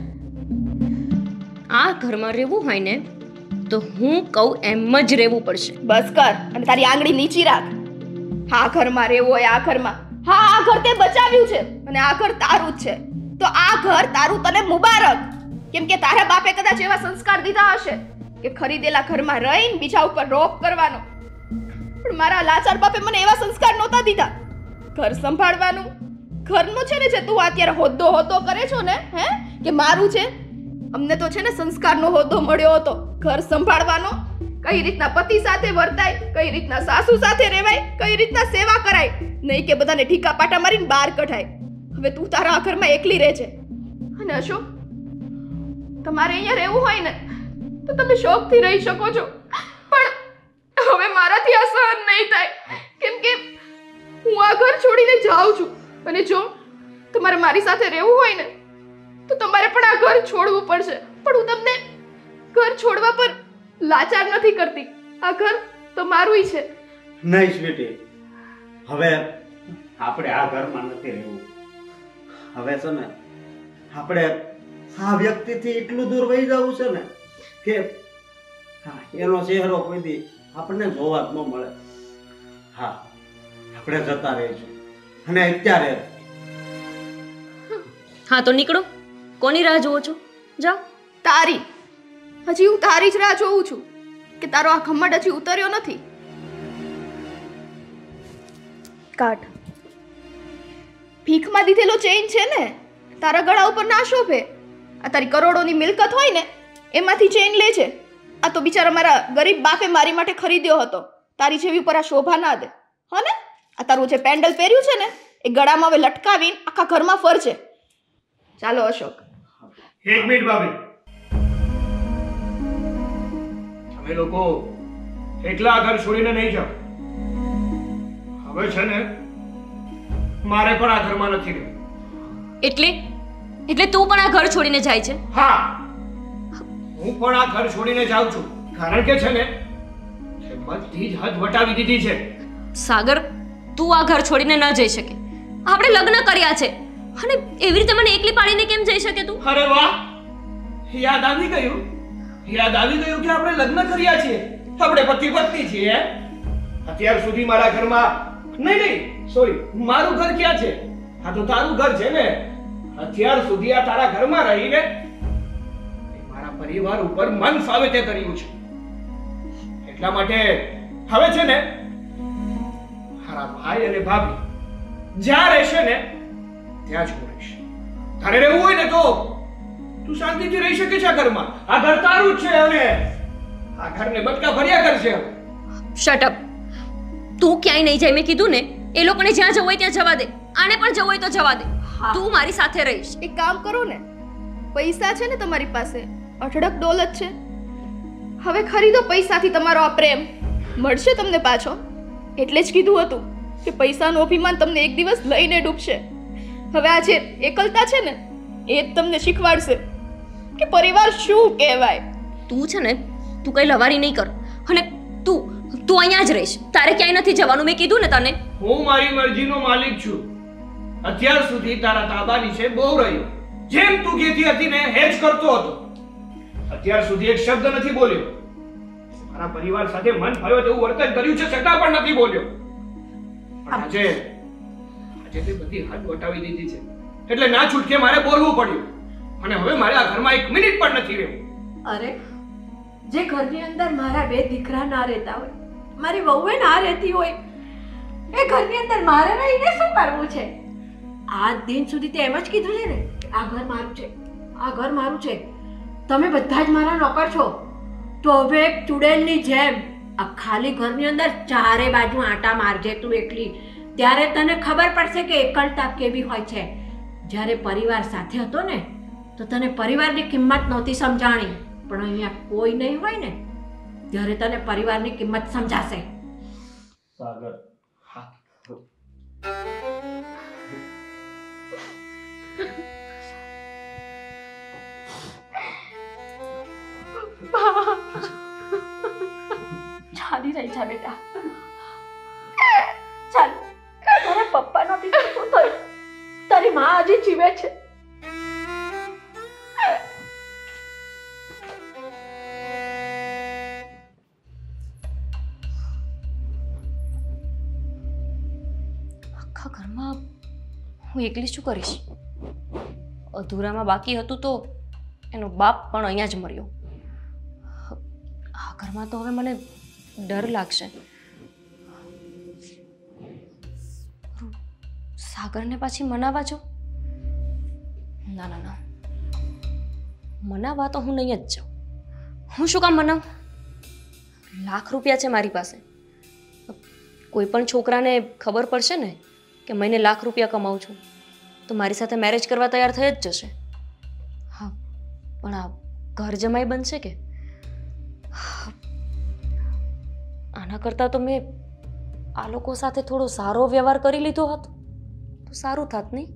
આ ઘરમાં રહેવું હોય ને તો હું કહું એમ જ રહેવું પડશે. બસ કર અને તારી આંગળી નીચી રાખ. આ ઘરમાં રહેવું હોય આ ઘરમાં. હા, આ ઘર તે બચાવ્યું છે અને આ ઘર તારું જ છે. તો આ ઘર તારું તને મુબારક. કેમ કે તારા બાપે કદાચ એવા સંસ્કાર દીધા હશે કે ખરીદેલા ઘરમાં રહીને બીજા ઉપર રોપ કરવાનો. પણ મારા લાચાર બાપે મને એવા સંસ્કાર નહોતા દીધા. ઘર સંભાળવાનું, ઘરનું છે ને જે તું અત્યારે હોદ્દો હોદ્દો કરે છો ને, હે કે મારું છે, અમને તો છે ને સંસ્કારનો હોદ્દો મળ્યો હતો. ઘર સંભાળવાનો, કઈ રીતના પતિ સાથે વર્તાય, કઈ રીતના સાસુ સાથે રહેવાય, કઈ રીતના સેવા કરાય, નહીં કે બધાને ઠીકા પાટા મારીને બહાર કઢાય. હવે તું તારા આ ઘરમાં એકલી રહે છે. અને અશોક, તમારે અહીંયા રહેવું હોય ને તો તમે શોખથી રહી શકો છો, પણ હવે મારાથી આ સહન નહીં થાય. કેમ કે હું આ ઘર છોડીને જાઉં છું અને જો તમારે મારી સાથે રહેવું હોય ને તો તમારે પણ આ ઘર છોડવું પડશે. પણ હું તમને ઘર છોડવા પર લાચાર નથી કરતી. આ ઘર તો મારું છે. નહીં સ્વીટી, હવે આપણે આ ઘરમાં નથી રહેવું. હવે છે ને આપણે આ વ્યક્તિથી એટલું દૂર વહી જવું છે ને કે હા, એનો ચહેરો કોઈ દી આપણને જોવા જ ન મળે. હા, આપણે જતા રહીશું અને અત્યારે હા તો નીકળો. કોની રાહ જુઓ છો? જાઓ. તારી. હજી હું તારી જ રાહ જોઉં છું કે તારો આ ઘમંડ હજી ઉતર્યો નથી. કાઢ. ભીખમાં દીધેલો ચેઇન છે ને, તારા ગળા ઉપર ના શોભે. આ તારી કરોડોની મિલકત હોય ને એમાંથી ચેઇન લે છે. આ તો બિચારા મારા ગરીબ બાપે મારી માટે ખરીદ્યો હતો. તારી જેવી ઉપર આ શોભા ના દે. હા ને, આ તારું જે પેન્ડલ પહેર્યું છે ને એ ગળામાં હવે લટકાવીને આખા ઘરમાં ફરજે. ચાલો અશોક. એક મિનિટ ભાભી, તમે લોકો એકલા આ ઘર છોડીને નહીં જાઓ. હવે છે ને મારે પણ આ ઘરમાં નથી રહેવું. એટલે એટલે તું પણ આ ઘર છોડીને જાય છે? હા, હું પણ આ ઘર છોડીને જાઉં છું. કારણ કે છે ને બધી જ હદ વટાવી દીધી છે. સાગર, તું આ ઘર છોડીને ન જઈ શકે. આપણે લગ્ન કર્યા છે અને એવી રીતે મને એકલી પાડીને કેમ જઈ શકે તું? અરે વાહ, યાદ આવી ગયું. યાદ આવી ગયું કે આપણે લગ્ન કર્યા છીએ. આપણે પતિ પત્ની છીએ. અત્યાર સુધી મારા ઘરમાં નહીં નહીં સોરી મારું ઘર ક્યાં છે? આ તો તારું ઘર છે ને. અત્યાર સુધી આ તારા ઘરમાં રહીને મારા પરિવાર ઉપર મન ફાવે તે કર્યું છે. એટલા માટે હવે છે ને મારા ભાઈ અને ભાભી જ્યાં રહેશે ને ત્યાં જ હું રહીશ. તારે રહેવું હોય ને તો તું શાંતિથી રહી શકે છે આ ઘરમાં. આ ઘર તારું જ છે અને આ ઘરને બટકા ભર્યા કરશે. Shut up. તું ક્યાંય નહીં જાય, મેં કીધું ને. એ લોકોને જ્યાં જવું હોય ત્યાં જવા દે. આને પણ જવું હોય તો જવા દે. તું મારી સાથે રહીશ. એક કામ કરો ને, પૈસા છે ને તમારી પાસે, અઢળક દોલત છે. હવે ખરીદો પૈસાથી તમારો આ પ્રેમ. મળશે તમને પાછો. એટલે જ કીધું હતું કે પૈસાનું અભિમાન તમને એક દિવસ લઈને ડૂબશે. હવે આ જે એકલતા છે ને એ જ તમને શીખવાડશે કે પરિવાર શું કહેવાય. તું છે ને તું કઈ લવારી નહીં કર. અને તું તું અહીંયા જ રહીશ. તારે ક્યાંય નથી જવાનું, મેં કીધું ને તને. હું મારી મરજીનો માલિક છું. અત્યાર સુધી તારા તાબા નીચે બહુ રહ્યો. જેમ તું કહેતી હતી ને એ જ કરતો હતો. અત્યાર સુધી એક શબ્દ નથી બોલ્યો. મારા પરિવાર સાથે મન ફાવ્યો તેવું વર્તન કર્યું છે છતાં પણ નથી બોલ્યો. પણ આજે આજે તે બધી હદ વટાવી દીધી છે. એટલે ના છૂટકે મારે બોલવું પડ્યું. અને હવે મારે આ ઘરમાં એક મિનિટ પણ નથી રહેવું. અરે, જે ઘરની અંદર મારા બે દીકરા ના રહેતા હોય, મારી વહુએ ના રહેતી હોય, એ ઘરની અંદર મારે રહીને શું કરવું છે? આજ દિન સુધી તે એમ જ કીધું છે ને કે આ ઘર મારું છે, આ ઘર મારું છે. તમે બધા જ મારા નોકર છો. તો હવે એક ચુડેલની જેમ આ ખાલી ઘરની અંદર ચારે બાજુ આંટા મારજે તું એકલી. ત્યારે તને ખબર પડશે કે એકલતા કેવી હોય છે. જ્યારે પરિવાર સાથે હતો ને તો તને પરિવારની કિંમત નહોતી સમજાણી, પણ અહીંયા કોઈ નહીં હોય ને ત્યારે તને પરિવારની કિંમત સમજાશે. સાગર, હા, ચાલી રહી છે બેટા. ચાલ, તારા પપ્પા નથી તો શું થયું? તારી માં હજી જીવે છે. હું એકલી શું કરીશ? અધૂરામાં બાકી હતું તો એનો બાપ પણ અહીંયા જ મર્યો. આ ઘરમાં તો હવે મને ડર લાગશે. સાગરને પાછી મનાવા જો? ના ના ના, મનાવા તો હું નહીં જ જાઉં. હું શું કામ મનાવું? લાખ રૂપિયા છે મારી પાસે. કોઈ પણ છોકરાને ખબર પડશે ને કે મહિને લાખ રૂપિયા કમાઉં છું તો મારી સાથે મેરેજ કરવા તૈયાર થઈ જ જશે. હા, પણ આ ઘર જમાઈ બનશે કે? આના કરતાં તો મેં આ લોકો સાથે થોડો સારો વ્યવહાર કરી લીધો હોત તો સારું થાત નહીં?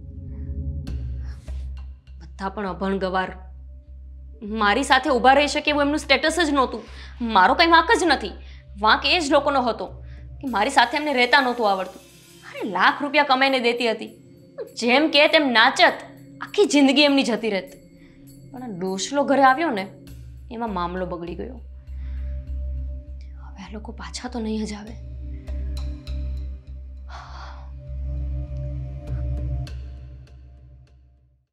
બધા પણ અભણ ગવાર, મારી સાથે ઊભા રહી શકે એવું એમનું સ્ટેટસ જ નહોતું. મારો કંઈ વાંક જ નથી. વાંક એ જ લોકોનો હતો કે મારી સાથે એમને રહેતા નહોતું આવડતું. અરે લાખ રૂપિયા કમાઈને દેતી હતી, જેમ કે તેમ નાચત, આખી જિંદગી એમની જતી રહેત. પણ આ ડોશલો ઘરે આવ્યો ને એમાં મામલો બગડી ગયો. હવે આ લોકો પાછા તો નહીં જ આવે.